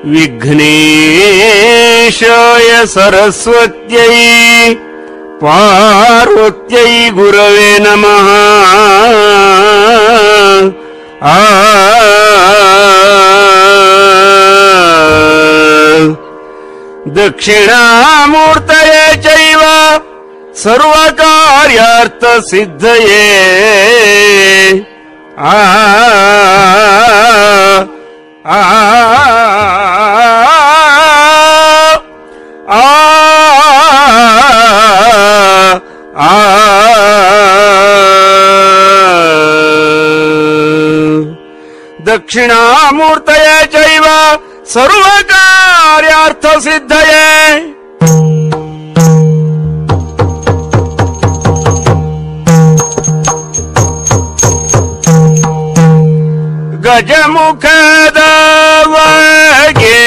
ವಿಘ್ನೇಶಾಯ ಸರಸ್ವತ್ಯೈ ಪಾರ್ವತ್ಯೈ ಗುರವೇ ನಮಃ. ದಕ್ಷಿಣಾಮೂರ್ತಯೇ ಚೈವ ಸರ್ವಕಾರ್ಯಾರ್ಥ ಸಿದ್ಧಯೇ. ದಕ್ಷಿಣಾಮೂರ್ತಯೇ ಚೈವ ಸರ್ವಕಾರ್ಯಾರ್ಥ ಸಿದ್ಧಯೇ. ಗಜಮುಖದವಗೆ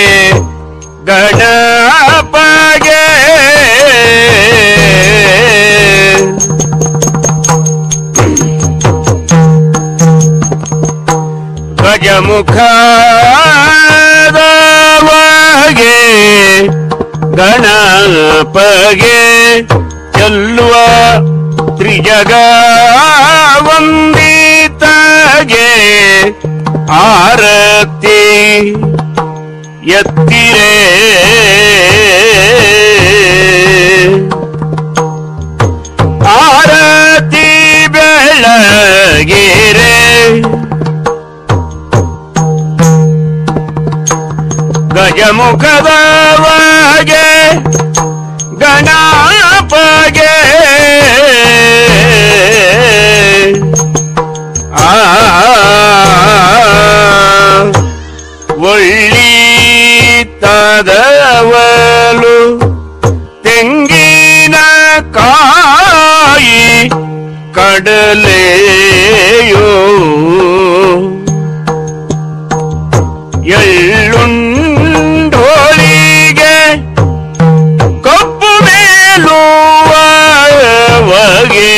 ಗಣಪಗೆ ಗಜಮುಖದವಗೆ ಗಣಪಗೆ ಚೆಲ್ಲುವ ತ್ರಿಜಗ ವಂದಿತಗೆ ಆರತಿ ಎತ್ತಿರೆ. ಆರತಿ ಬೆಳಗಿರೆ ಗಜಮುಖದವಗೆ ಗಣಪಗೆ ಒಳ್ಳಿತದವಲು ತೆಂಗಿನ ಕಾಯಿ ಕಡಲೆಯೋ ಎಳ್ಳುಂಡೋಳಿಗೆ ಕಪ್ಪು ಮೇಲುವಗೆ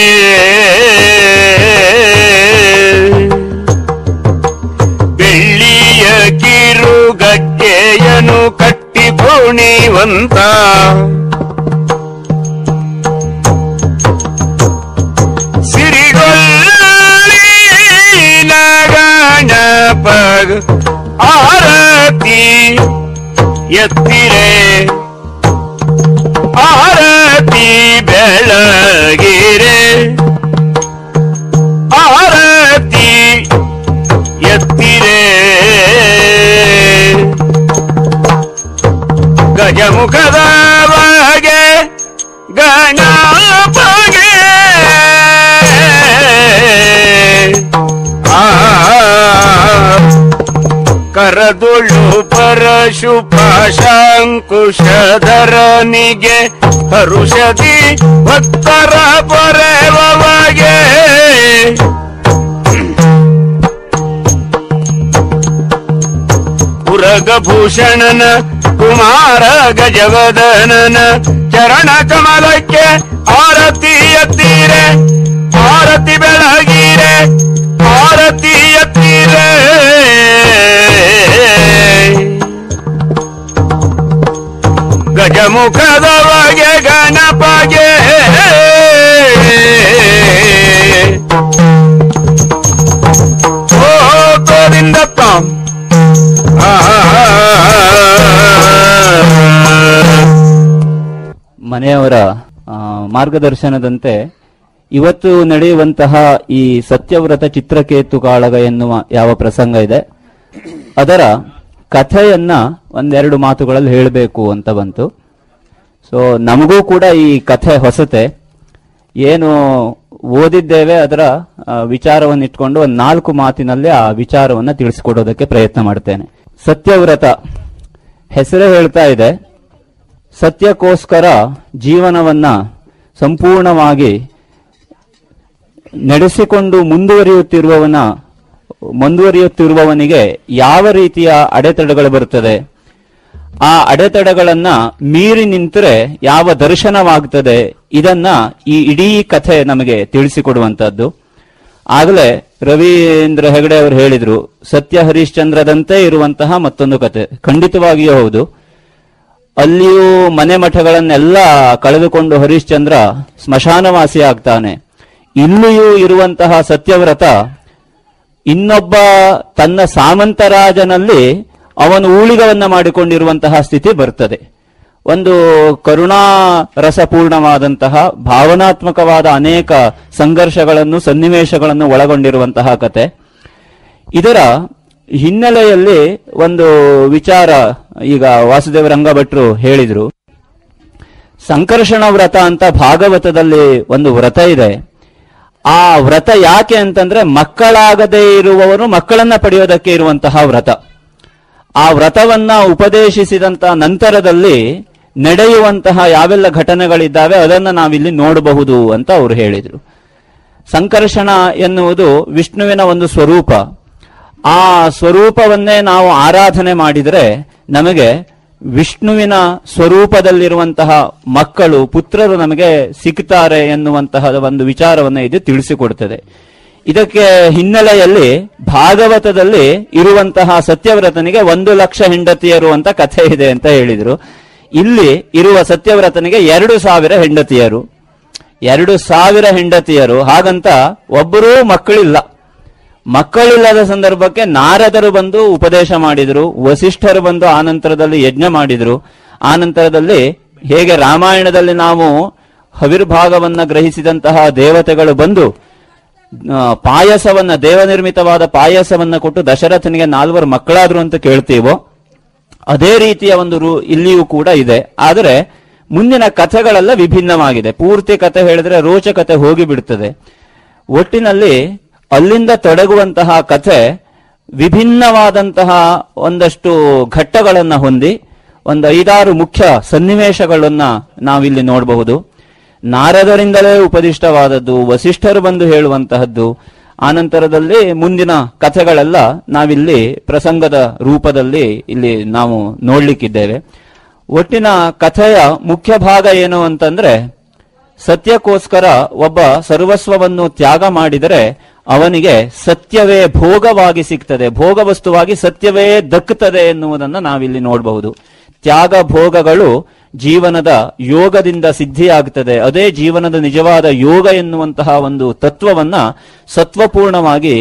ಬೆಳ್ಳಿಯ ಕಿರುಗಜ್ಜೆಯನು ಕಟ್ಟಿ ಪುಣಿವಂತ ಸಿರಿಗೊಳ್ಳಿನ ಗಣಪಗ ಆರತಿ ಎತ್ತಿರೆ. ಆರತಿ ಬೆಳಗಿರೆ ಆರತಿ ಎತ್ತಿರೆ. ಗಜಮುಖದವಗೆ ಗಣಪಗೆ ಕರದುಳು ಪರಶುಪಾಶಂಕುಶಧರನಿಗೆ ಹರುಷದಿ ಭಕ್ತರ ಪೊರೆವಗೆ ಉರಗಭೂಷಣನ ಕುಮಾರ ಗಜವದನನ ಚರಣ ಕಮಲಕ್ಕೆ ಆರತಿ ಎತ್ತಿರೆ. ಆರತಿ ಬೆಳಗಿರೆ ಆರತಿ ಎತ್ತಿರೆ. ಗಜಮುಖದವಗೆ ಗಣಪಗೆ ಓ ಗೋವಿಂದಪ್ಪ. ಮನೆಯವರ ಮಾರ್ಗದರ್ಶನದಂತೆ ಇವತ್ತು ನಡೆಯುವಂತಹ ಈ ಸತ್ಯವ್ರತ ಚಿತ್ರಕೇತು ಕಾಳಗ ಎನ್ನುವ ಯಾವ ಪ್ರಸಂಗ ಇದೆ ಅದರ ಕಥೆಯನ್ನ ಒಂದೆರಡು ಮಾತುಗಳಲ್ಲಿ ಹೇಳಬೇಕು ಅಂತ ಬಂತು. ಸೊ ನಮಗೂ ಕೂಡ ಈ ಕಥೆ ಹೊಸತೆ, ಏನು ಓದಿದ್ದೇವೆ ಅದರ ವಿಚಾರವನ್ನು ಇಟ್ಕೊಂಡು ಒಂದು 4 ಮಾತಿನಲ್ಲಿ ಆ ವಿಚಾರವನ್ನ ತಿಳಿಸಿಕೊಡೋದಕ್ಕೆ ಪ್ರಯತ್ನ ಮಾಡ್ತೇನೆ. ಸತ್ಯವ್ರತ ಹೆಸರೇ ಹೇಳ್ತಾ ಇದೆ, ಸತ್ಯಕ್ಕೋಸ್ಕರ ಜೀವನವನ್ನ ಸಂಪೂರ್ಣವಾಗಿ ನಡೆಸಿಕೊಂಡು ಮುಂದುವರಿಯುತ್ತಿರುವವನಿಗೆ ಯಾವ ರೀತಿಯ ಅಡೆತಡೆಗಳು ಬರುತ್ತದೆ, ಆ ಅಡೆತಡೆಗಳನ್ನ ಮೀರಿ ನಿಂತರೆ ಯಾವ ದರ್ಶನವಾಗ್ತದೆ, ಇದನ್ನ ಈ ಇಡೀ ಕಥೆ ನಮಗೆ ತಿಳಿಸಿಕೊಡುವಂತದ್ದು. ಆಗಲೇ ರವೀಂದ್ರ ಹೆಗಡೆ ಅವರು ಹೇಳಿದ್ರು, ಸತ್ಯ ಹರಿಶ್ಚಂದ್ರದಂತೆ ಇರುವಂತಹ ಮತ್ತೊಂದು ಕತೆ. ಖಂಡಿತವಾಗಿಯೂ ಹೌದು. ಅಲ್ಲಿಯೂ ಮನೆ ಮಠಗಳನ್ನೆಲ್ಲ ಕಳೆದುಕೊಂಡು ಹರಿಶ್ಚಂದ್ರ ಸ್ಮಶಾನವಾಸಿ ಆಗ್ತಾನೆ. ಇಲ್ಲಿಯೂ ಇರುವಂತಹ ಸತ್ಯವ್ರತ ಇನ್ನೊಬ್ಬ ತನ್ನ ಸಾಮಂತರಾಜನಲ್ಲಿ ಅವನು ಊಳಿಗವನ್ನ ಮಾಡಿಕೊಂಡಿರುವಂತಹ ಸ್ಥಿತಿ ಬರ್ತದೆ. ಒಂದು ಕರುಣಾ ರಸಪೂರ್ಣವಾದಂತಹ ಭಾವನಾತ್ಮಕವಾದ ಅನೇಕ ಸಂಘರ್ಷಗಳನ್ನು ಸನ್ನಿವೇಶಗಳನ್ನು ಒಳಗೊಂಡಿರುವಂತಹ ಕತೆ. ಇದರ ಹಿನ್ನೆಲೆಯಲ್ಲಿ ಒಂದು ವಿಚಾರ ಈಗ ವಾಸುದೇವ ರಂಗಭಟ್ರು ಹೇಳಿದ್ರು. ಸಂಕರ್ಷಣ ವ್ರತ ಅಂತ ಭಾಗವತದಲ್ಲಿ ಒಂದು ವ್ರತ ಇದೆ. ಆ ವ್ರತ ಯಾಕೆ ಅಂತಂದ್ರೆ ಮಕ್ಕಳಾಗದೇ ಇರುವವರು ಮಕ್ಕಳನ್ನ ಪಡೆಯೋದಕ್ಕೆ ಇರುವಂತಹ ವ್ರತ. ಆ ವ್ರತವನ್ನ ಉಪದೇಶಿಸಿದಂತ ನಂತರದಲ್ಲಿ ನಡೆಯುವಂತಹ ಯಾವೆಲ್ಲ ಘಟನೆಗಳಿದ್ದಾವೆ ಅದನ್ನ ನಾವಿಲ್ಲಿ ನೋಡಬಹುದು ಅಂತ ಅವರು ಹೇಳಿದ್ರು. ಸಂಕರ್ಷಣ ಎನ್ನುವುದು ವಿಷ್ಣುವಿನ ಒಂದು ಸ್ವರೂಪ. ಆ ಸ್ವರೂಪವನ್ನೇ ನಾವು ಆರಾಧನೆ ಮಾಡಿದರೆ ನಮಗೆ ವಿಷ್ಣುವಿನ ಸ್ವರೂಪದಲ್ಲಿರುವಂತಹ ಮಕ್ಕಳು ಪುತ್ರರು ನಮಗೆ ಸಿಗ್ತಾರೆ ಎನ್ನುವಂತಹ ಒಂದು ವಿಚಾರವನ್ನು ಇದು ತಿಳಿಸಿಕೊಡುತ್ತದೆ. ಇದಕ್ಕೆ ಹಿನ್ನೆಲೆಯಲ್ಲಿ ಭಾಗವತದಲ್ಲಿ ಇರುವಂತಹ ಸತ್ಯವ್ರತನಿಗೆ 1,00,000 ಹೆಂಡತಿಯರು ಅಂತ ಕಥೆ ಇದೆ ಅಂತ ಹೇಳಿದ್ರು. ಇಲ್ಲಿ ಇರುವ ಸತ್ಯವ್ರತನಿಗೆ 2,000 ಹೆಂಡತಿಯರು. 2,000 ಹೆಂಡತಿಯರು. ಹಾಗಂತ ಒಬ್ಬರೂ ಮಕ್ಕಳಿಲ್ಲ. ಮಕ್ಕಳಿಲ್ಲದ ಸಂದರ್ಭಕ್ಕೆ ನಾರದರು ಬಂದು ಉಪದೇಶ ಮಾಡಿದ್ರು, ವಸಿಷ್ಠರು ಬಂದು ಆನಂತರದಲ್ಲಿ ಯಜ್ಞ ಮಾಡಿದ್ರು. ಆನಂತರದಲ್ಲಿ ಹೇಗೆ ರಾಮಾಯಣದಲ್ಲಿ ನಾವು ಹವಿರ್ಭಾಗವನ್ನ ಗ್ರಹಿಸಿದಂತಹ ದೇವತೆಗಳು ಬಂದು ಪಾಯಸವನ್ನ, ದೇವನಿರ್ಮಿತವಾದ ಪಾಯಸವನ್ನ ಕೊಟ್ಟು ದಶರಥನಿಗೆ 4 ಮಕ್ಕಳಾದ್ರು ಅಂತ ಕೇಳ್ತೀವೋ ಅದೇ ರೀತಿಯ ಒಂದು ಇಲ್ಲಿಯೂ ಕೂಡ ಇದೆ. ಆದರೆ ಮುಂದಿನ ಕಥೆಗಳೆಲ್ಲ ವಿಭಿನ್ನವಾಗಿದೆ. ಪೂರ್ತಿ ಕಥೆ ಹೇಳಿದ್ರೆ ರೋಚಕತೆ ಹೋಗಿಬಿಡುತ್ತದೆ. ಒಟ್ಟಿನಲ್ಲಿ ಅಲ್ಲಿಂದ ತೊಡಗುವಂತಹ ಕಥೆ ವಿಭಿನ್ನವಾದಂತಹ ಒಂದಷ್ಟು ಘಟ್ಟಗಳನ್ನ ಹೊಂದಿ ಒಂದು 5-6 ಮುಖ್ಯ ಸನ್ನಿವೇಶಗಳನ್ನ ನಾವಿಲ್ಲಿ ನೋಡಬಹುದು. ನಾರದರಿಂದಲೇ ಉಪದಿಷ್ಟವಾದದ್ದು, ವಸಿಷ್ಠರು ಬಂದು ಹೇಳುವಂತಹದ್ದು, ಆನಂತರದಲ್ಲಿ ಮುಂದಿನ ಕಥೆಗಳೆಲ್ಲ ನಾವಿಲ್ಲಿ ಪ್ರಸಂಗದ ರೂಪದಲ್ಲಿ ಇಲ್ಲಿ ನಾವು ನೋಡ್ಲಿಕ್ಕಿದ್ದೇವೆ. ಒಟ್ಟಿನ ಕಥೆಯ ಮುಖ್ಯ ಭಾಗ ಏನು ಅಂತಂದ್ರೆ, ಸತ್ಯಕ್ಕೋಸ್ಕರ ಒಬ್ಬ ಸರ್ವಸ್ವವನ್ನು ತ್ಯಾಗ ಮಾಡಿದರೆ ಅವನಿಗೆ ಸತ್ಯವೇ ಭೋಗವಾಗಿ ಸಿಗ್ತದೆ, ಭೋಗ ವಸ್ತುವಾಗಿ ಸತ್ಯವೇ ದಕ್ಕುತ್ತದೆ ಎನ್ನುವುದನ್ನು ನಾವಿಲ್ಲಿ ನೋಡಬಹುದು. ತ್ಯಾಗ ಭೋಗಗಳು ಜೀವನದ ಯೋಗದಿಂದ ಸಿದ್ಧಿಯಾಗುತ್ತದೆ. ಅದೇ ಜೀವನದ ನಿಜವಾದ ಯೋಗ ಎನ್ನುವಂತಹ ಒಂದು ತತ್ವವನ್ನ ಸತ್ವಪೂರ್ಣವಾಗಿ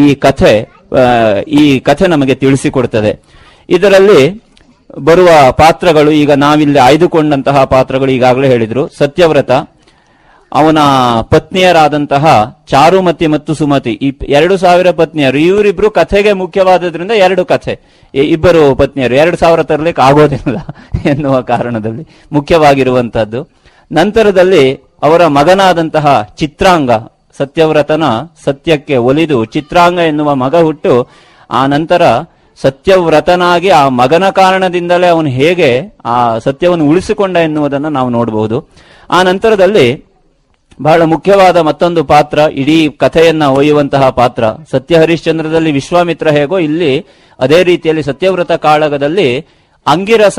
ಈ ಕಥೆ ನಮಗೆ ತಿಳಿಸಿಕೊಡುತ್ತದೆ. ಇದರಲ್ಲಿ ಬರುವ ಪಾತ್ರಗಳು, ಈಗ ನಾವಿಲ್ಲಿ ಆಯ್ದುಕೊಂಡಂತಹ ಪಾತ್ರಗಳು ಈಗಾಗಲೇ ಹೇಳಿದ್ರು. ಸತ್ಯವ್ರತ, ಅವನ ಪತ್ನಿಯರಾದಂತಹ ಚಾರುಮತಿ ಮತ್ತು ಸುಮತಿ, 2,000 ಪತ್ನಿಯರು. ಇವರಿಬ್ರು ಕಥೆಗೆ ಮುಖ್ಯವಾದದ್ರಿಂದ 2 ಕಥೆ, ಇಬ್ಬರು ಪತ್ನಿಯರು 2,000 ತರಲಿಕ್ಕೆ ಆಗೋದಿಲ್ಲ ಎನ್ನುವ ಕಾರಣದಲ್ಲಿ ಮುಖ್ಯವಾಗಿರುವಂತಹದ್ದು. ನಂತರದಲ್ಲಿ ಅವರ ಮಗನಾದಂತಹ ಚಿತ್ರಾಂಗ, ಸತ್ಯವ್ರತನ ಸತ್ಯಕ್ಕೆ ಒಲಿದು ಚಿತ್ರಾಂಗ ಎನ್ನುವ ಮಗ ಹುಟ್ಟು, ಆ ನಂತರ ಸತ್ಯವ್ರತನಾಗಿ ಆ ಮಗನ ಕಾರಣದಿಂದಲೇ ಅವನು ಹೇಗೆ ಆ ಸತ್ಯವನ್ನು ಉಳಿಸಿಕೊಂಡ ಎನ್ನುವುದನ್ನು ನಾವು ನೋಡಬಹುದು. ಆ ನಂತರದಲ್ಲಿ ಬಹಳ ಮುಖ್ಯವಾದ ಮತ್ತೊಂದು ಪಾತ್ರ, ಇಡೀ ಕಥೆಯನ್ನ ಒಯ್ಯುವಂತಹ ಪಾತ್ರ. ಸತ್ಯ ಹರಿಶ್ಚಂದ್ರದಲ್ಲಿ ವಿಶ್ವಾಮಿತ್ರ ಹೇಗೋ ಇಲ್ಲಿ ಅದೇ ರೀತಿಯಲ್ಲಿ ಸತ್ಯವ್ರತ ಕಾಳಗದಲ್ಲಿ ಆಂಗಿರಸ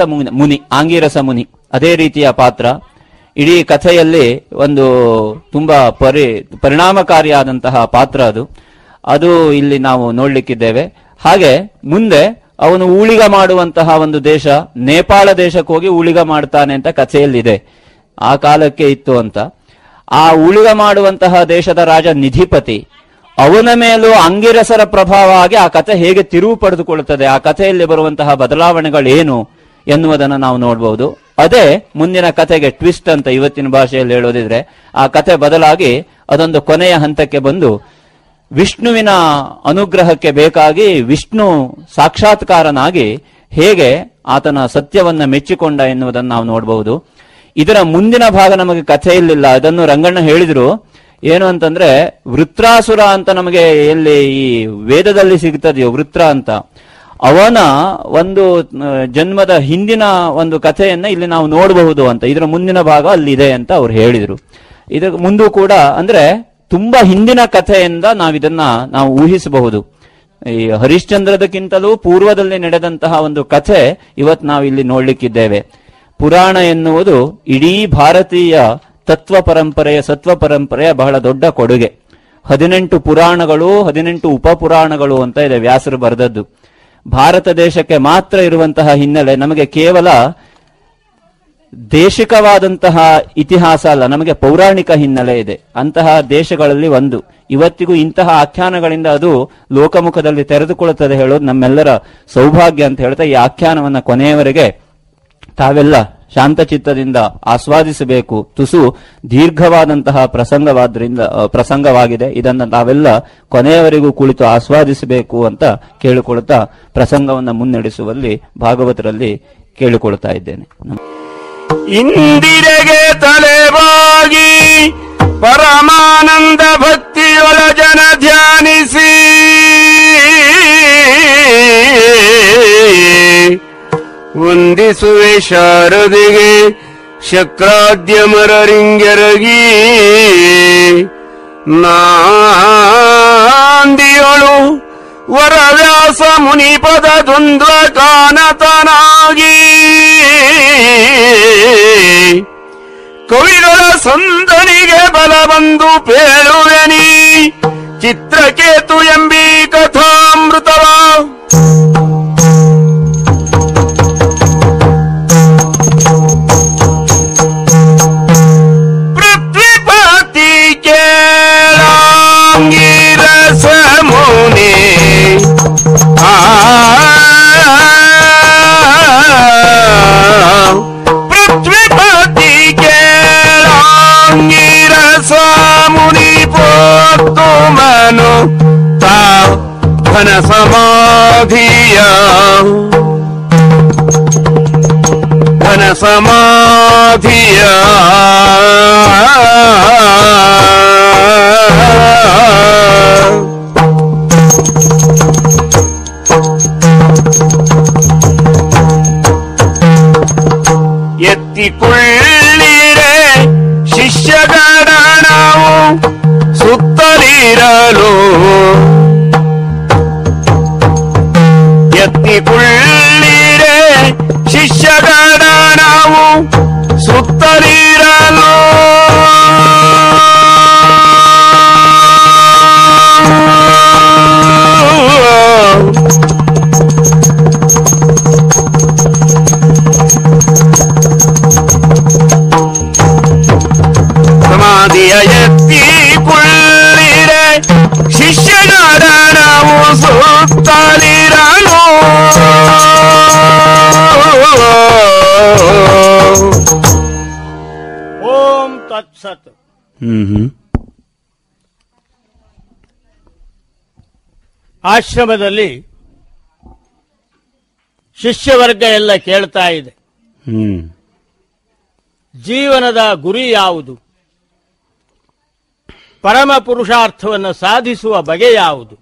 ಮುನಿ ಅದೇ ರೀತಿಯ ಪಾತ್ರ. ಇಡೀ ಕಥೆಯಲ್ಲಿ ಒಂದು ತುಂಬಾ ಪರಿಣಾಮಕಾರಿಯಾದಂತಹ ಪಾತ್ರ ಅದು ಇಲ್ಲಿ ನಾವು ನೋಡ್ಲಿಕ್ಕಿದ್ದೇವೆ. ಹಾಗೆ ಮುಂದೆ ಅವನು ಊಳಿಗ ಮಾಡುವಂತಹ ಒಂದು ದೇಶ, ನೇಪಾಳ ದೇಶಕ್ಕೆ ಹೋಗಿ ಊಳಿಗ ಮಾಡ್ತಾನೆ ಅಂತ ಕಥೆಯಲ್ಲಿದೆ. ಆ ಕಾಲಕ್ಕೆ ಇತ್ತು ಅಂತ. ಆ ಊಳಿಗ ಮಾಡುವಂತಹ ದೇಶದ ರಾಜ ನಿಧಿಪತಿ, ಅವನ ಮೇಲೂ ಅಂಗಿರಸರ ಪ್ರಭಾವ ಆಗಿ ಆ ಕಥೆ ಹೇಗೆ ತಿರುವು ಪಡೆದುಕೊಳ್ಳುತ್ತದೆ, ಆ ಕಥೆಯಲ್ಲಿ ಬರುವಂತಹ ಬದಲಾವಣೆಗಳೇನು ಎನ್ನುವುದನ್ನು ನಾವು ನೋಡಬಹುದು. ಅದೇ ಮುಂದಿನ ಕಥೆಗೆ ಟ್ವಿಸ್ಟ್ ಅಂತ ಇವತ್ತಿನ ಭಾಷೆಯಲ್ಲಿ ಹೇಳೋದಿದ್ರೆ, ಆ ಕಥೆ ಬದಲಾಗಿ ಅದೊಂದು ಕೊನೆಯ ಹಂತಕ್ಕೆ ಬಂದು ವಿಷ್ಣುವಿನ ಅನುಗ್ರಹಕ್ಕೆ ಬೇಕಾಗಿ ವಿಷ್ಣು ಸಾಕ್ಷಾತ್ಕಾರನಾಗಿ ಹೇಗೆ ಆತನ ಸತ್ಯವನ್ನ ಮೆಚ್ಚಿಕೊಂಡ ಎನ್ನುವುದನ್ನು ನಾವು ನೋಡಬಹುದು. ಇದರ ಮುಂದಿನ ಭಾಗ ನಮಗೆ ಕಥೆಯಲ್ಲಿಲ್ಲ. ಅದನ್ನು ರಂಗಣ್ಣ ಹೇಳಿದ್ರು. ಏನು ಅಂತಂದ್ರೆ, ವೃತ್ರಾಸುರ ಅಂತ ನಮಗೆ ಎಲ್ಲಿ ಈ ವೇದದಲ್ಲಿ ಸಿಗ್ತದೆಯೋ ವೃತ್ರ ಅಂತ, ಅವನ ಒಂದು ಜನ್ಮದ ಹಿಂದಿನ ಒಂದು ಕಥೆಯನ್ನ ಇಲ್ಲಿ ನಾವು ನೋಡಬಹುದು ಅಂತ, ಇದರ ಮುಂದಿನ ಭಾಗ ಅಲ್ಲಿದೆ ಅಂತ ಅವ್ರು ಹೇಳಿದ್ರು. ಇದರ ಮುಂದೂ ಕೂಡ ಅಂದ್ರೆ ತುಂಬಾ ಹಿಂದಿನ ಕಥೆಯಿಂದ ನಾವು ಊಹಿಸಬಹುದು. ಈ ಹರಿಶ್ಚಂದ್ರದಕ್ಕಿಂತಲೂ ಪೂರ್ವದಲ್ಲಿ ನಡೆದಂತಹ ಒಂದು ಕಥೆ ಇವತ್ತು ನಾವು ಇಲ್ಲಿ ನೋಡ್ಲಿಕ್ಕಿದ್ದೇವೆ. ಪುರಾಣ ಎನ್ನುವುದು ಇಡೀ ಭಾರತೀಯ ಸತ್ವ ಪರಂಪರೆಯ ಬಹಳ ದೊಡ್ಡ ಕೊಡುಗೆ. 18 ಪುರಾಣಗಳು 18 ಉಪಪುರಾಣಗಳು ಅಂತ ಇದೆ ವ್ಯಾಸರು ಬರೆದದ್ದು. ಭಾರತ ದೇಶಕ್ಕೆ ಮಾತ್ರ ಇರುವಂತಹ ಹಿನ್ನೆಲೆ ನಮಗೆ ಕೇವಲ ದೇಶಿಕವಾದಂತಹ ಇತಿಹಾಸ ಅಲ್ಲ, ನಮಗೆ ಪೌರಾಣಿಕ ಹಿನ್ನೆಲೆ ಇದೆ. ಅಂತಹ ದೇಶಗಳಲ್ಲಿ ಒಂದು. ಇವತ್ತಿಗೂ ಇಂತಹ ಆಖ್ಯಾನಗಳಿಂದ ಅದು ಲೋಕಮುಖದಲ್ಲಿ ತೆರೆದುಕೊಳ್ಳುತ್ತದೆ ಹೇಳೋದು ನಮ್ಮೆಲ್ಲರ ಸೌಭಾಗ್ಯ ಅಂತ ಹೇಳ್ತಾ ಈ ಆಖ್ಯಾನವನ್ನ ಕೊನೆಯವರೆಗೆ ತಾವೆಲ್ಲ ಶಾಂತಚಿತ್ತದಿಂದ ಆಸ್ವಾದಿಸಬೇಕು. ತುಸು ದೀರ್ಘವಾದಂತಹ ಪ್ರಸಂಗವಾಗಿದೆ. ಇದನ್ನು ತಾವೆಲ್ಲ ಕೊನೆಯವರೆಗೂ ಕುಳಿತು ಆಸ್ವಾದಿಸಬೇಕು ಅಂತ ಕೇಳಿಕೊಳ್ಳುತ್ತಾ ಪ್ರಸಂಗವನ್ನ ಮುನ್ನಡೆಸುವಲ್ಲಿ ಭಾಗವತರಲ್ಲಿ ಕೇಳಿಕೊಳ್ಳುತ್ತಾ ಇದ್ದೇನೆ. ಇಂದಿರೆಗೆ ತಲೆಬಾಗಿ ಪರಮಾನಂದ ಭಕ್ತಿಯೊಳ ಜನ ಧ್ಯಾನಿಸಿ ವಂದಿಸುವೆ ಶಾರದೆಗೆ ಶಕ್ರಾದ್ಯಮರರಿಂಗೆರಗಿ ನಾಂದಿಯೊಳು ವರವ್ಯಾಸ ಮುನಿಪದ ದ್ವಂದ್ವ ಕಾನತನಾಗಿ ಕವಿಗಳ ಸಂದನಿಗೆ ಬಲ ಬಂದು ಪೇಳುವೆನಿ ಚಿತ್ರಕೇತು ಎಂಬಿ ಕಥಾಮೃತವ ಪೃಥ್ವಿಪತಿ ಕೇಳಾಂಗಿರಸ ಮುನಿ ಪೃಥ್ವಿಪತಿ ಕೇಳಾಂಗಿರಸ ಮುನಿ ಪೋತು ಮನು ತಾ ಘನ ಸಮಾಧಿಯ ಘನ ಸಮಾಧಿಯ ಎತ್ತಿಕೊಳ್ಳಿರೆ ಶಿಷ್ಯಗಣವು ಸುತ್ತಲಿರಲು ಎತ್ತಿಕೊಳ್ಳಿರೆ ಶಿಷ್ಯಗಣವು ಸುತ್ತಲಿರಲು ಸಮಾಧಿಯ ಎತ್ತಿಕೊಳ್ಳಿರೆ ಶಿಷ್ಯಗಣವು ಸುತ್ತಲಿರಲು ಓಂ ತತ್ಸತ್. ಆಶ್ರಮದಲ್ಲಿ ಶಿಷ್ಯವರ್ಗ ಎಲ್ಲ ಕೇಳ್ತಾ ಇದೆ, ಜೀವನದ ಗುರಿ ಯಾವುದು, ಪರಮ ಪುರುಷಾರ್ಥವನ್ನು ಸಾಧಿಸುವ ಬಗೆ ಯಾವುದು,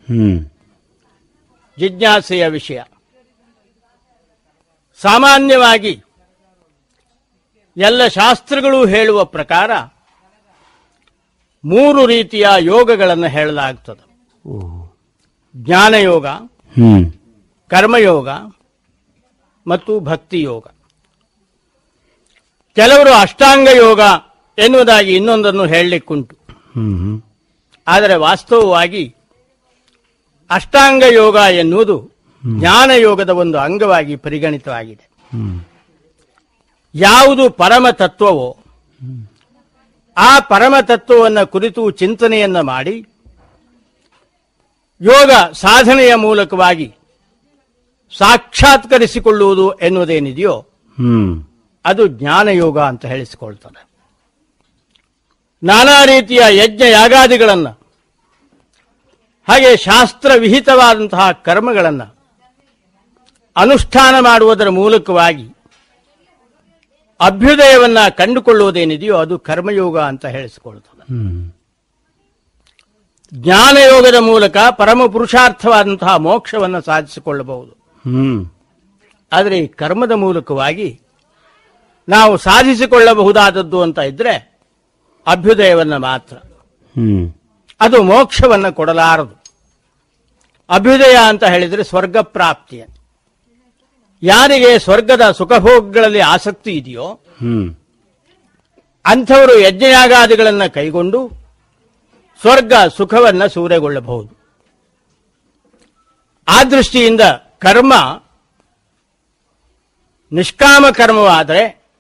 ಜಿಜ್ಞಾಸೆಯ ವಿಷಯ. ಸಾಮಾನ್ಯವಾಗಿ ಎಲ್ಲ ಶಾಸ್ತ್ರಗಳು ಹೇಳುವ ಪ್ರಕಾರ 3 ರೀತಿಯ ಯೋಗಗಳನ್ನು ಹೇಳಲಾಗುತ್ತದೆ. ಜ್ಞಾನಯೋಗ, ಕರ್ಮಯೋಗ ಮತ್ತು ಭಕ್ತಿ ಯೋಗ. ಕೆಲವರು ಅಷ್ಟಾಂಗ ಯೋಗ ಎನ್ನುವುದಾಗಿ ಇನ್ನೊಂದನ್ನು ಹೇಳಲಿಕ್ಕುಂಟು. ಆದರೆ ವಾಸ್ತವವಾಗಿ ಅಷ್ಟಾಂಗ ಯೋಗ ಎನ್ನುವುದು ಜ್ಞಾನಯೋಗದ ಒಂದು ಅಂಗವಾಗಿ ಪರಿಗಣಿತವಾಗಿದೆ. ಯಾವುದು ಪರಮ ತತ್ವವೋ ಆ ಪರಮ ತತ್ವವನ್ನು ಕುರಿತು ಚಿಂತನೆಯನ್ನ ಮಾಡಿ ಯೋಗ ಸಾಧನೆಯ ಮೂಲಕವಾಗಿ ಸಾಕ್ಷಾತ್ಕರಿಸಿಕೊಳ್ಳುವುದು ಎನ್ನುವುದೇನಿದೆಯೋ ಅದು ಜ್ಞಾನಯೋಗ ಅಂತ ಹೇಳಿಸಿಕೊಳ್ತಾರೆ. ನಾನಾ ರೀತಿಯ ಯಜ್ಞ ಯಾಗಾದಿಗಳನ್ನು ಹಾಗೆ ಶಾಸ್ತ್ರ ವಿಹಿತವಾದಂತಹ ಕರ್ಮಗಳನ್ನು ಅನುಷ್ಠಾನ ಮಾಡುವುದರ ಮೂಲಕವಾಗಿ ಅಭ್ಯುದಯವನ್ನ ಕಂಡುಕೊಳ್ಳುವುದೇನಿದೆಯೋ ಅದು ಕರ್ಮಯೋಗ ಅಂತ ಹೇಳಿಸಿಕೊಳ್ಳುತ್ತದೆ. ಜ್ಞಾನಯೋಗದ ಮೂಲಕ ಪರಮ ಪುರುಷಾರ್ಥವಾದಂತಹ ಮೋಕ್ಷವನ್ನು ಸಾಧಿಸಿಕೊಳ್ಳಬಹುದು. ಆದರೆ ಈ ಕರ್ಮದ ಮೂಲಕವಾಗಿ ನಾವು ಸಾಧಿಸಿಕೊಳ್ಳಬಹುದಾದದ್ದು ಅಂತ ಇದ್ರೆ ಅಭ್ಯುದಯವನ್ನ ಮಾತ್ರ. ಅದು ಮೋಕ್ಷವನ್ನು ಕೊಡಲಾರದು. ಅಭ್ಯುದಯ ಅಂತ ಹೇಳಿದರೆ ಸ್ವರ್ಗ ಪ್ರಾಪ್ತಿಯ. ಯಾರಿಗೆ ಸ್ವರ್ಗದ ಸುಖಭೋಗಗಳಲ್ಲಿ ಆಸಕ್ತಿ ಇದೆಯೋ ಅಂಥವರು ಯಜ್ಞಯಾಗಾದಿಗಳನ್ನು ಕೈಗೊಂಡು ಸ್ವರ್ಗ ಸುಖವನ್ನ ಸೂರೆಗೊಳ್ಳಬಹುದು. ಆ ದೃಷ್ಟಿಯಿಂದ ಕರ್ಮ ನಿಷ್ಕಾಮ ಕರ್ಮವಾದರೆ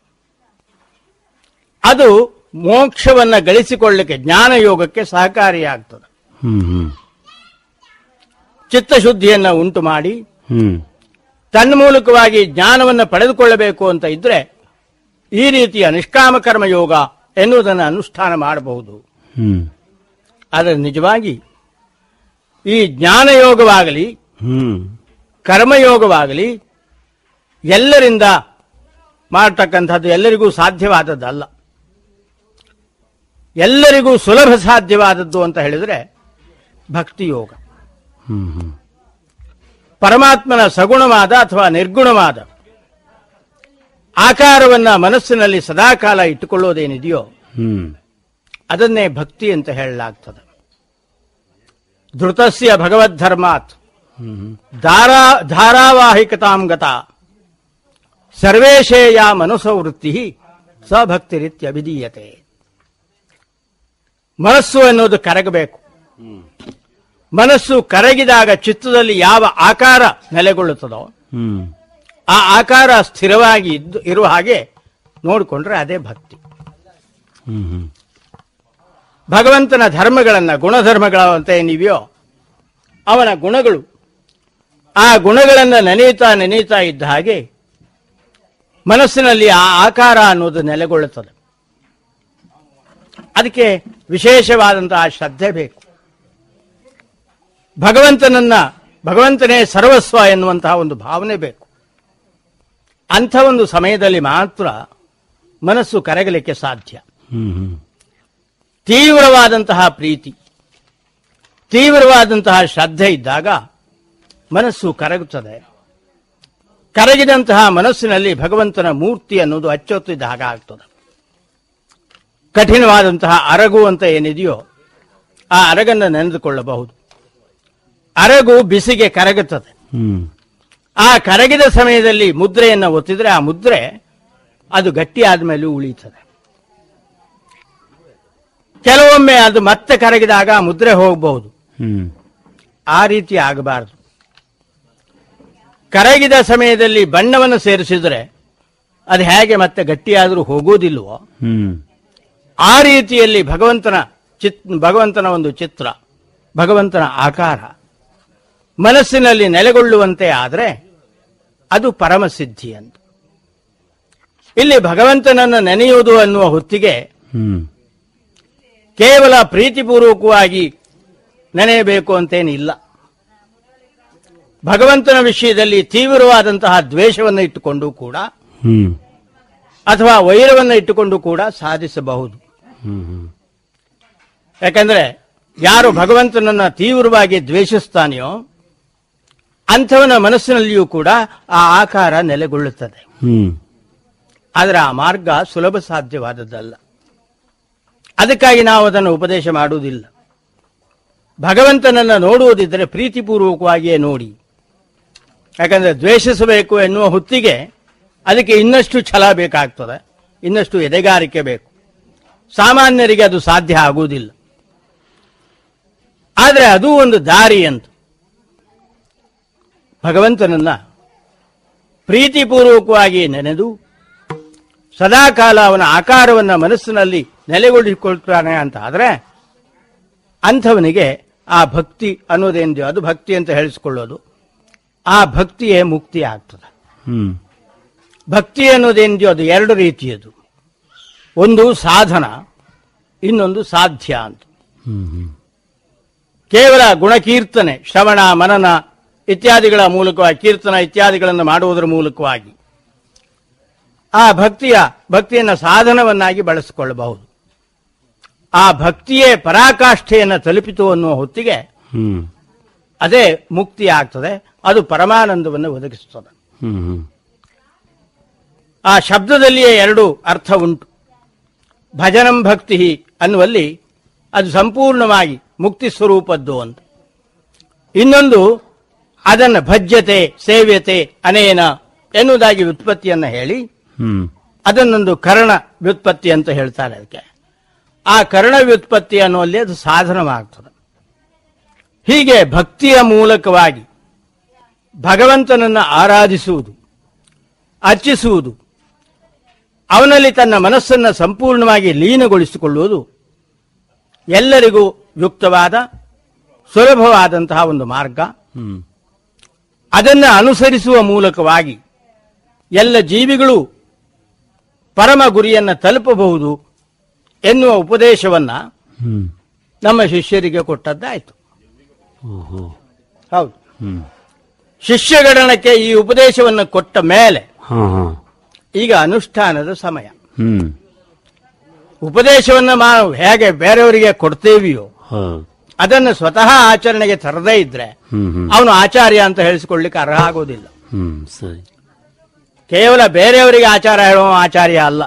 ಅದು ಮೋಕ್ಷವನ್ನ ಗಳಿಸಿಕೊಳ್ಳಲಿಕ್ಕೆ ಜ್ಞಾನಯೋಗಕ್ಕೆ ಸಹಕಾರಿಯಾಗ್ತದೆ. ಚಿತ್ತಶುದ್ಧಿಯನ್ನ ಉಂಟು ಮಾಡಿ ತನ್ಮೂಲಕವಾಗಿ ಜ್ಞಾನವನ್ನು ಪಡೆದುಕೊಳ್ಳಬೇಕು ಅಂತ ಇದ್ರೆ ಈ ರೀತಿಯ ನಿಷ್ಕಾಮ ಕರ್ಮಯೋಗ ಎನ್ನುವುದನ್ನು ಅನುಷ್ಠಾನ ಮಾಡಬಹುದು. ಆದರೆ ನಿಜವಾಗಿ ಈ ಜ್ಞಾನಯೋಗವಾಗಲಿ ಕರ್ಮಯೋಗವಾಗಲಿ ಎಲ್ಲರಿಂದ ಮಾಡತಕ್ಕಂಥದ್ದು ಎಲ್ಲರಿಗೂ ಸಾಧ್ಯವಾದದ್ದಲ್ಲ. ಎಲ್ಲರಿಗೂ ಸುಲಭ ಸಾಧ್ಯವಾದದ್ದು ಅಂತ ಹೇಳಿದರೆ ಭಕ್ತಿಯೋಗ. ಪರಮಾತ್ಮನ ಸಗುಣವಾದ ಅಥವಾ ನಿರ್ಗುಣವಾದ ಆಕಾರವನ್ನ ಮನಸ್ಸಿನಲ್ಲಿ ಸದಾಕಾಲ ಇಟ್ಟುಕೊಳ್ಳೋದೇನಿದೆಯೋ ಅದನ್ನೇ ಭಕ್ತಿ ಅಂತ ಹೇಳಲಾಗ್ತದೆ. ಧೃತಸ್ಯ ಭಗವದ್ಧರ್ಮಾತ್ ಧಾರಾವಾಹಿಕತಾಂ ಗತ ಸರ್ವೇಶೇಯ ಮನಸೋವೃತ್ತಿ ಸಭಕ್ತಿರಿತ್ಯಭಿಧೀಯತೆ. ಮನಸ್ಸು ಎನ್ನುವುದು ಕರಗಬೇಕು. ಮನಸ್ಸು ಕರಗಿದಾಗ ಚಿತ್ತದಲ್ಲಿ ಯಾವ ಆಕಾರ ನೆಲೆಗೊಳ್ಳುತ್ತದೋ ಆ ಆಕಾರ ಸ್ಥಿರವಾಗಿ ಇರುವ ಹಾಗೆ ನೋಡಿಕೊಂಡ್ರೆ ಅದೇ ಭಕ್ತಿ. ಭಗವಂತನ ಧರ್ಮಗಳನ್ನ ಗುಣಧರ್ಮಗಳಂತ ಏನಿವೆಯೋ ಅವನ ಗುಣಗಳು, ಆ ಗುಣಗಳನ್ನು ನೆನೆಯುತ್ತಾ ಇದ್ದ ಹಾಗೆ ಮನಸ್ಸಿನಲ್ಲಿ ಆ ಆಕಾರ ಅನ್ನೋದು ನೆಲೆಗೊಳ್ಳುತ್ತದೆ. ಅದಕ್ಕೆ ವಿಶೇಷವಾದಂತಹ ಶ್ರದ್ಧೆ ಬೇಕು. ಭಗವಂತನೇ ಸರ್ವಸ್ವ ಎನ್ನುವಂತಹ ಒಂದು ಭಾವನೆ ಬೇಕು. ಅಂಥ ಒಂದು ಸಮಯದಲ್ಲಿ ಮಾತ್ರ ಮನಸ್ಸು ಕರಗಲಿಕ್ಕೆ ಸಾಧ್ಯ. ತೀವ್ರವಾದಂತಹ ಪ್ರೀತಿ, ತೀವ್ರವಾದಂತಹ ಶ್ರದ್ಧೆ ಇದ್ದಾಗ ಮನಸ್ಸು ಕರಗುತ್ತದೆ. ಕರಗಿದಂತಹ ಮನಸ್ಸಿನಲ್ಲಿ ಭಗವಂತನ ಮೂರ್ತಿ ಅನ್ನೋದು ಅಚ್ಚೊತ್ತಿದ್ದ ಹಾಗೆ ಆಗ್ತದೆ. ಕಠಿಣವಾದಂತಹ ಅರಗು ಅಂತ ಏನಿದೆಯೋ ಆ ಅರಗನ್ನು ನೆನೆದುಕೊಳ್ಳಬಹುದು. ಅರಗು ಬಿಸಿಗೆ ಕರಗುತ್ತದೆ. ಆ ಕರಗಿದ ಸಮಯದಲ್ಲಿ ಮುದ್ರೆಯನ್ನು ಒತ್ತಿದ್ರೆ ಆ ಮುದ್ರೆ ಅದು ಗಟ್ಟಿ ಆದ್ಮೇಲೆ ಉಳಿಯುತ್ತದೆ. ಕೆಲವೊಮ್ಮೆ ಅದು ಮತ್ತೆ ಕರಗಿದಾಗ ಆ ಮುದ್ರೆ ಹೋಗಬಹುದು. ಆ ರೀತಿ ಆಗಬಾರದು. ಕರಗಿದ ಸಮಯದಲ್ಲಿ ಬಣ್ಣವನ್ನು ಸೇರಿಸಿದ್ರೆ ಅದು ಹೇಗೆ ಮತ್ತೆ ಗಟ್ಟಿಯಾದರೂ ಹೋಗುವುದಿಲ್ವೋ ಆ ರೀತಿಯಲ್ಲಿ ಭಗವಂತನ ಒಂದು ಚಿತ್ರ, ಭಗವಂತನ ಆಕಾರ ಮನಸ್ಸಿನಲ್ಲಿ ನೆಲೆಗೊಳ್ಳುವಂತೆ ಆದರೆ ಅದು ಪರಮಸಿದ್ಧಿ ಅಂತ. ಇಲ್ಲಿ ಭಗವಂತನನ್ನು ನೆನೆಯುವುದು ಅನ್ನುವ ಹೊತ್ತಿಗೆ ಕೇವಲ ಪ್ರೀತಿಪೂರ್ವಕವಾಗಿ ನೆನೆಯಬೇಕು ಅಂತೇನಿಲ್ಲ. ಭಗವಂತನ ವಿಷಯದಲ್ಲಿ ತೀವ್ರವಾದಂತಹ ದ್ವೇಷವನ್ನು ಇಟ್ಟುಕೊಂಡು ಕೂಡ ಅಥವಾ ವೈರವನ್ನು ಇಟ್ಟುಕೊಂಡು ಕೂಡ ಸಾಧಿಸಬಹುದು. ಯಾಕಂದ್ರೆ ಯಾರು ಭಗವಂತನನ್ನ ತೀವ್ರವಾಗಿ ದ್ವೇಷಿಸ್ತಾನೆಯೋ ಅಂಥವನ ಮನಸ್ಸಿನಲ್ಲಿಯೂ ಕೂಡ ಆ ಆಕಾರ ನೆಲೆಗೊಳ್ಳುತ್ತದೆ. ಆದರೆ ಆ ಮಾರ್ಗ ಸುಲಭ ಸಾಧ್ಯವಾದದ್ದಲ್ಲ. ಅದಕ್ಕಾಗಿ ನಾವು ಅದನ್ನು ಉಪದೇಶ ಮಾಡುವುದಿಲ್ಲ. ಭಗವಂತನನ್ನ ನೋಡುವುದಿದ್ದರೆ ಪ್ರೀತಿಪೂರ್ವಕವಾಗಿಯೇ ನೋಡಿ. ಯಾಕಂದ್ರೆ ದ್ವೇಷಿಸಬೇಕು ಎನ್ನುವ ಹೊತ್ತಿಗೆ ಅದಕ್ಕೆ ಇನ್ನಷ್ಟು ಛಲ ಬೇಕಾಗ್ತದೆ, ಇನ್ನಷ್ಟು ಎದೆಗಾರಿಕೆ ಬೇಕು. ಸಾಮಾನ್ಯರಿಗೆ ಅದು ಸಾಧ್ಯ ಆಗುವುದಿಲ್ಲ. ಆದರೆ ಅದು ಒಂದು ದಾರಿ ಅಂತ. ಭಗವಂತನನ್ನ ಪ್ರೀತಿಪೂರ್ವಕವಾಗಿ ನೆನೆದು ಸದಾಕಾಲ ಅವನ ಆಕಾರವನ್ನ ಮನಸ್ಸಿನಲ್ಲಿ ನೆಲೆಗೊಳಿಸಿಕೊಳ್ತಾನೆ ಅಂತ ಆದರೆ ಅಂಥವನಿಗೆ ಆ ಭಕ್ತಿ ಅನ್ನೋದೇನಿದೆಯೋ ಅದು ಭಕ್ತಿ ಅಂತ ಹೇಳಿಸಿಕೊಳ್ಳೋದು, ಆ ಭಕ್ತಿಯೇ ಮುಕ್ತಿ ಆಗ್ತದೆ. ಭಕ್ತಿ ಅನ್ನೋದೇನಿದೆಯೋ ಅದು ಎರಡು ರೀತಿಯದು. ಒಂದು ಸಾಧನ, ಇನ್ನೊಂದು ಸಾಧ್ಯ ಅಂತ. ಕೇವಲ ಗುಣಕೀರ್ತನೆ, ಶ್ರವಣ ಮನನ ಇತ್ಯಾದಿಗಳ ಮೂಲಕವಾಗಿ, ಕೀರ್ತನ ಇತ್ಯಾದಿಗಳನ್ನು ಮಾಡುವುದರ ಮೂಲಕವಾಗಿ ಆ ಭಕ್ತಿಯನ್ನು ಸಾಧನವನ್ನಾಗಿ ಬಳಸಿಕೊಳ್ಳಬಹುದು. ಆ ಭಕ್ತಿಯೇ ಪರಾಕಾಷ್ಠೆಯನ್ನು ತಲುಪಿತು ಅನ್ನುವ ಹೊತ್ತಿಗೆ ಅದೇ ಮುಕ್ತಿ ಆಗ್ತದೆ. ಅದು ಪರಮಾನಂದವನ್ನು ಒದಗಿಸುತ್ತದೆ. ಆ ಶಬ್ದದಲ್ಲಿಯೇ ಎರಡು ಅರ್ಥ ಉಂಟು. ಭಜನಂ ಭಕ್ತಿ ಅನ್ನುವಲ್ಲಿ ಅದು ಸಂಪೂರ್ಣವಾಗಿ ಮುಕ್ತಿ ಸ್ವರೂಪದ್ದು ಅಂತ. ಇನ್ನೊಂದು ಅದನ್ನು ಭಜ್ಯತೆ ಸೇವ್ಯತೆ ಅನೇನ ಎನ್ನುವುದಾಗಿ ವ್ಯುತ್ಪತ್ತಿಯನ್ನು ಹೇಳಿ ಅದನ್ನೊಂದು ಕರ್ಣ ವ್ಯುತ್ಪತ್ತಿ ಅಂತ ಹೇಳ್ತಾರೆ. ಅದಕ್ಕೆ ಆ ಕರ್ಣ ವ್ಯುತ್ಪತ್ತಿ ಅನ್ನುವಲ್ಲಿ ಅದು ಸಾಧನವಾಗ್ತದೆ. ಹೀಗೆ ಭಕ್ತಿಯ ಮೂಲಕವಾಗಿ ಭಗವಂತನನ್ನು ಆರಾಧಿಸುವುದು, ಅರ್ಚಿಸುವುದು, ಅವನಲ್ಲಿ ತನ್ನ ಮನಸ್ಸನ್ನು ಸಂಪೂರ್ಣವಾಗಿ ಲೀನಗೊಳಿಸಿಕೊಳ್ಳುವುದು ಎಲ್ಲರಿಗೂ ಯುಕ್ತವಾದ ಸುಲಭವಾದಂತಹ ಒಂದು ಮಾರ್ಗ. ಅದನ್ನು ಅನುಸರಿಸುವ ಮೂಲಕವಾಗಿ ಎಲ್ಲ ಜೀವಿಗಳು ಪರಮ ಗುರಿಯನ್ನು ತಲುಪಬಹುದು ಎನ್ನುವ ಉಪದೇಶವನ್ನ ನಮ್ಮ ಶಿಷ್ಯರಿಗೆ ಕೊಟ್ಟದ್ದಾಯಿತು. ಹೌದು, ಶಿಷ್ಯಗಣಕ್ಕೆ ಈ ಉಪದೇಶವನ್ನು ಕೊಟ್ಟ ಮೇಲೆ ಈಗ ಅನುಷ್ಠಾನದ ಸಮಯ. ಉಪದೇಶವನ್ನ ನಾವು ಹೇಗೆ ಬೇರೆಯವರಿಗೆ ಕೊಡ್ತೇವಿಯೋ ಅದನ್ನು ಸ್ವತಃ ಆಚರಣೆಗೆ ತರದೇ ಇದ್ರೆ ಅವನು ಆಚಾರ್ಯ ಅಂತ ಹೇಳಿಸಿಕೊಳ್ಳಿಕ್ಕೆ ಅರ್ಹ ಆಗೋದಿಲ್ಲ. ಕೇವಲ ಬೇರೆಯವರಿಗೆ ಆಚಾರ ಹೇಳುವ ಆಚಾರ್ಯ ಅಲ್ಲ.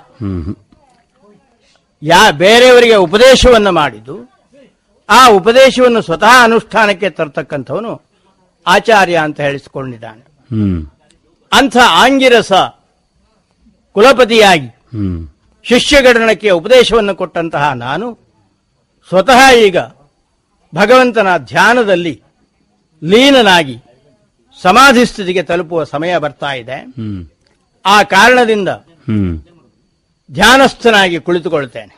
ಬೇರೆಯವರಿಗೆ ಉಪದೇಶವನ್ನು ಮಾಡಿದ್ದು ಆ ಉಪದೇಶವನ್ನು ಸ್ವತಃ ಅನುಷ್ಠಾನಕ್ಕೆ ತರ್ತಕ್ಕಂಥವನು ಆಚಾರ್ಯ ಅಂತ ಹೇಳಿಸಿಕೊಂಡಿದ್ದಾನೆ. ಅಂಥ ಆಂಗಿರಸ ಕುಲಪತಿಯಾಗಿ ಶಿಷ್ಯಗಣಕ್ಕೆ ಉಪದೇಶವನ್ನು ಕೊಟ್ಟಂತಹ ನಾನು ಸ್ವತಃ ಈಗ ಭಗವಂತನ ಧ್ಯಾನದಲ್ಲಿ ಲೀನನಾಗಿ ಸಮಾಧಿ ಸ್ಥಿತಿಗೆ ತಲುಪುವ ಸಮಯ ಬರ್ತಾ ಇದೆ. ಆ ಕಾರಣದಿಂದ ಧ್ಯಾನಸ್ಥನಾಗಿ ಕುಳಿತುಕೊಳ್ತೇನೆ.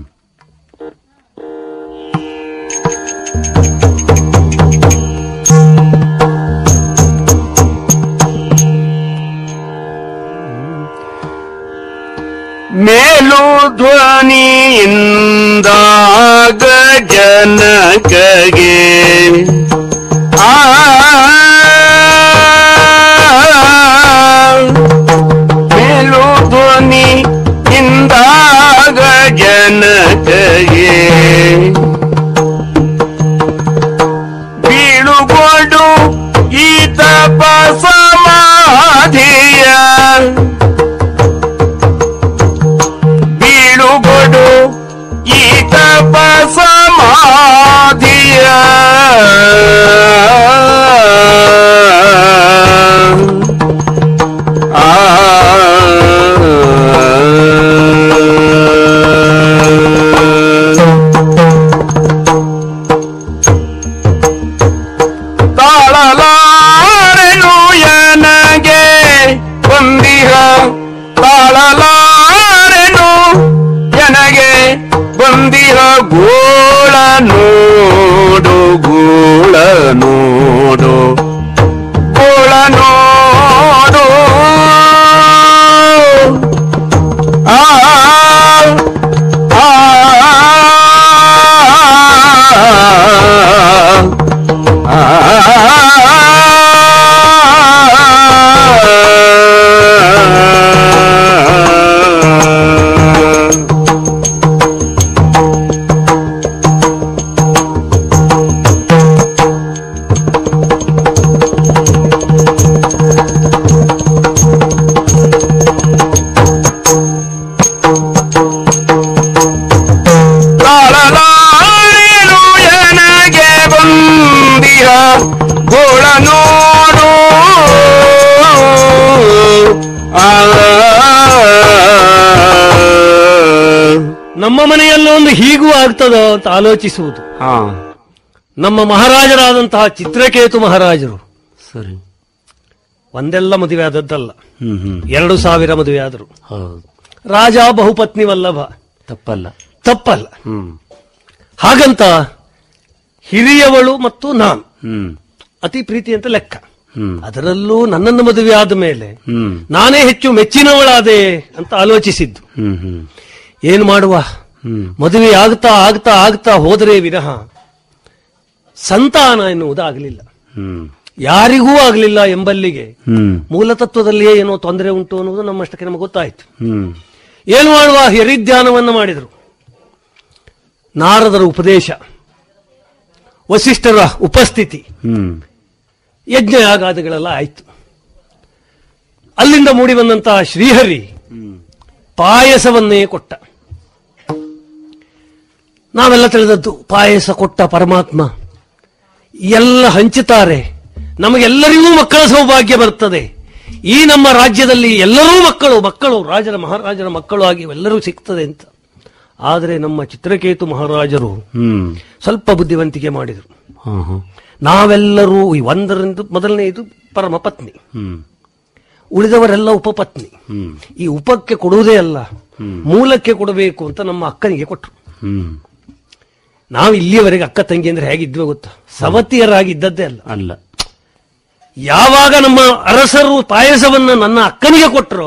ಮೇಲು ಧ್ವನಿಯಿಂದ ಜನಕಗೆ ಮೇಲು ಧ್ವನಿಯಿಂದ ಜನಕಗೆ ಬೀಳುಗೊಡು ಈ ತಪಸಮಾಧಿಯ ಬೀಳುಗೊಡು ಈ ತಪಸಮಾಧಿಯ ತಾಳಲಾರೆನು ಎನಗೆ ಬಂದಿಹ ತಾಳಲಾರೆನು ಎನಗೆ ಬಂದಿಹ ಗೋಳ ನೋಡು ಗೋಳ ನೋಡು ಗೋಳ ನೋಡು ಆ ಗೋಳ ನೋಡು ನಮ್ಮ ಮನೆಯಲ್ಲಿ ಒಂದು ಹೀಗೂ ಆಗ್ತದೋ ಅಂತ ಆಲೋಚಿಸುವುದು. ನಮ್ಮ ಮಹಾರಾಜರಾದಂತಹ ಚಿತ್ರಕೇತು ಮಹಾರಾಜರು ಸರಿ ಒಂದೆಲ್ಲ ಮದುವೆ ಆದದ್ದಲ್ಲ, 2000 ಮದುವೆ ಆದರು. ರಾಜ ಬಹುಪತ್ನಿ ವಲ್ಲಭ, ತಪ್ಪಲ್ಲ. ಹಾಗಂತ ಹಿರಿಯವಳು ಮತ್ತು ನಾನು ಅತಿ ಪ್ರೀತಿ ಅಂತ ಲೆಕ್ಕ. ಅದರಲ್ಲೂ ನನ್ನನ್ನು ಮದುವೆ ಆದ ಮೇಲೆ ನಾನೇ ಹೆಚ್ಚು ಮೆಚ್ಚಿನವಳಾದೆ ಅಂತ ಆಲೋಚಿಸಿದ್ದು. ಏನು ಮಾಡುವ, ಮದುವೆ ಆಗ್ತಾ ಆಗ್ತಾ ಆಗ್ತಾ ಹೋದರೆ ವಿನಃ ಸಂತಾನ ಎನ್ನುವುದು ಆಗಲಿಲ್ಲ, ಯಾರಿಗೂ ಆಗಲಿಲ್ಲ ಎಂಬಲ್ಲಿಗೆ ಮೂಲತತ್ವದಲ್ಲಿಯೇ ಏನೋ ತೊಂದರೆ ಉಂಟು ಅನ್ನುವುದು ನಮ್ಮಷ್ಟಕ್ಕೆ ನಮಗೆ ಗೊತ್ತಾಯಿತು. ಏನು ಮಾಡುವ, ಹರಿಧ್ಯಾನವನ್ನು ಮಾಡಿದರು. ನಾರದರ ಉಪದೇಶ, ವಸಿಷ್ಠರ ಉಪಸ್ಥಿತಿ, ಯಜ್ಞ ಯಾಗಾದಿಗಳೆಲ್ಲ ಆಯಿತು. ಅಲ್ಲಿಂದ ಮೂಡಿ ಬಂದಂತಹ ಶ್ರೀಹರಿ ಪಾಯಸವನ್ನೇ ಕೊಟ್ಟ. ನಾವೆಲ್ಲ ತಿಳಿದದ್ದು, ಪಾಯಸ ಕೊಟ್ಟ ಪರಮಾತ್ಮ ಎಲ್ಲ ಹಂಚುತ್ತಾರೆ, ನಮಗೆಲ್ಲರಿಗೂ ಮಕ್ಕಳ ಸೌಭಾಗ್ಯ ಬರ್ತದೆ, ಈ ನಮ್ಮ ರಾಜ್ಯದಲ್ಲಿ ಎಲ್ಲರೂ ಮಕ್ಕಳು ರಾಜರ ಮಹಾರಾಜರ ಮಕ್ಕಳು ಆಗಿ ಎಲ್ಲರೂ ಸಿಗ್ತದೆ ಅಂತ ಆದರೆ ನಮ್ಮ ಚಿತ್ರಕೇತು ಮಹಾರಾಜರು ಸ್ವಲ್ಪ ಬುದ್ಧಿವಂತಿಕೆ ಮಾಡಿದರು. ನಾವೆಲ್ಲರೂ ಈ ಒಂದರಿಂದ ಮೊದಲನೇ ಇದು ಪರಮ ಪತ್ನಿ, ಉಳಿದವರೆಲ್ಲ ಉಪಪತ್ನಿ. ಈ ಉಪಕ್ಕೆ ಕೊಡುವುದೇ ಅಲ್ಲ, ಮೂಲಕ್ಕೆ ಕೊಡಬೇಕು ಅಂತ ನಮ್ಮ ಅಕ್ಕನಿಗೆ ಕೊಟ್ಟರು. ನಾವು ಇಲ್ಲಿಯವರೆಗೆ ಅಕ್ಕ ತಂಗಿ ಅಂದ್ರೆ ಹೇಗಿದ್ವಿ ಗೊತ್ತಾ? ಸವತಿಯರಾಗಿದ್ದದ್ದೇ ಅಲ್ಲ. ಯಾವಾಗ ನಮ್ಮ ಅರಸರು ಪಾಯಸವನ್ನ ನನ್ನ ಅಕ್ಕನಿಗೆ ಕೊಟ್ಟರು,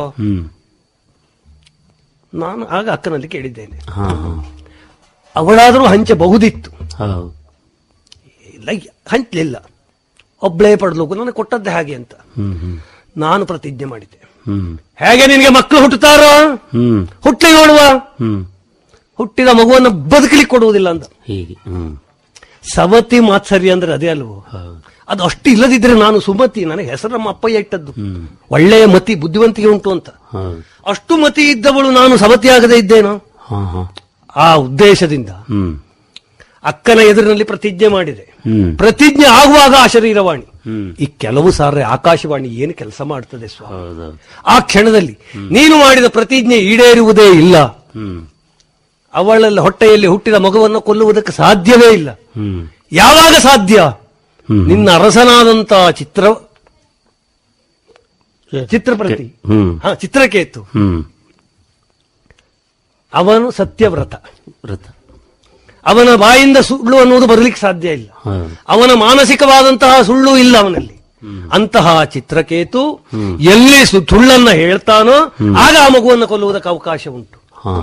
ನಾನು ಆಗ ಅಕ್ಕನಲ್ಲಿ ಕೇಳಿದ್ದೇನೆ, ಅವಳಾದರೂ ಹಂಚಬಹುದಿತ್ತು, ಇಲ್ಲ ಹಂಚಲಿಲ್ಲ, ಒಬ್ಳೇ ಪಡೆದ್ಲು, ನನಗೆ ಕೊಟ್ಟದ್ದೇ ಹಾಗೆ ಅಂತ ನಾನು ಪ್ರತಿಜ್ಞೆ ಮಾಡಿದ್ದೆ. ಹೇಗೆ ನಿನಗೆ ಮಕ್ಕಳು ಹುಟ್ಟುತ್ತಾರೋ ಹುಟ್ಟಿ ನೋಡುವ, ಹುಟ್ಟಿದ ಮಗುವನ್ನು ಬದುಕಲಿಕ್ಕೆ ಕೊಡುವುದಿಲ್ಲ ಅಂತ. ಹೀಗೆ ಸವತಿ ಮಾತ್ಸರ್ಯ ಅಂದ್ರೆ ಅದೇ ಅಲ್ವೋ? ಅದು ಅಷ್ಟು ಇಲ್ಲದಿದ್ರೆ ನಾನು ಸುಮತಿ, ನನಗೆ ಹೆಸರು ನಮ್ಮ ಅಪ್ಪಯ್ಯ ಇಟ್ಟದ್ದು, ಒಳ್ಳೆಯ ಮತಿ ಬುದ್ಧಿವಂತಿಕೆ ಉಂಟು ಅಂತ. ಅಷ್ಟು ಮತಿ ಇದ್ದವಳು ನಾನು ಸವತಿ ಆಗದೆ ಇದ್ದೇನೋ? ಆ ಉದ್ದೇಶದಿಂದ ಅಕ್ಕನ ಎದುರಿನಲ್ಲಿ ಪ್ರತಿಜ್ಞೆ ಮಾಡಿದೆ. ಪ್ರತಿಜ್ಞೆ ಆಗುವಾಗ ಆ ಶರೀರವಾಣಿ, ಈ ಕೆಲವು ಸಾರಿ ಆಕಾಶವಾಣಿ ಏನು ಕೆಲಸ ಮಾಡ್ತದೆ ಸ್ವಾಮಿ. ಆ ಕ್ಷಣದಲ್ಲಿ ನೀನು ಮಾಡಿದ ಪ್ರತಿಜ್ಞೆ ಈಡೇರುವುದೇ ಇಲ್ಲ. ಅವಳಲ್ಲಿ ಹೊಟ್ಟೆಯಲ್ಲಿ ಹುಟ್ಟಿದ ಮಗುವನ್ನು ಕೊಲ್ಲುವುದಕ್ಕೆ ಸಾಧ್ಯವೇ ಇಲ್ಲ. ಯಾವಾಗ ಸಾಧ್ಯ? ನಿನ್ನ ಅರಸನಾದಂತ ಚಿತ್ರಪ್ರತಿ ಚಿತ್ರಕೇತು, ಅವನು ಸತ್ಯವ್ರತ, ಅವನ ಬಾಯಿಂದ ಸುಳ್ಳು ಅನ್ನುವುದು ಬರಲಿಕ್ಕೆ ಸಾಧ್ಯ ಇಲ್ಲ. ಅವನ ಮಾನಸಿಕವಾದಂತಹ ಸುಳ್ಳು ಇಲ್ಲ ಅವನಲ್ಲಿ. ಅಂತಹ ಚಿತ್ರಕೇತು ಎಲ್ಲಿ ಸುಳ್ಳನ್ನ ಹೇಳ್ತಾನೋ ಆಗ ಆ ಮಗುವನ್ನು ಕೊಲ್ಲುವುದಕ್ಕೆ ಅವಕಾಶ ಉಂಟು.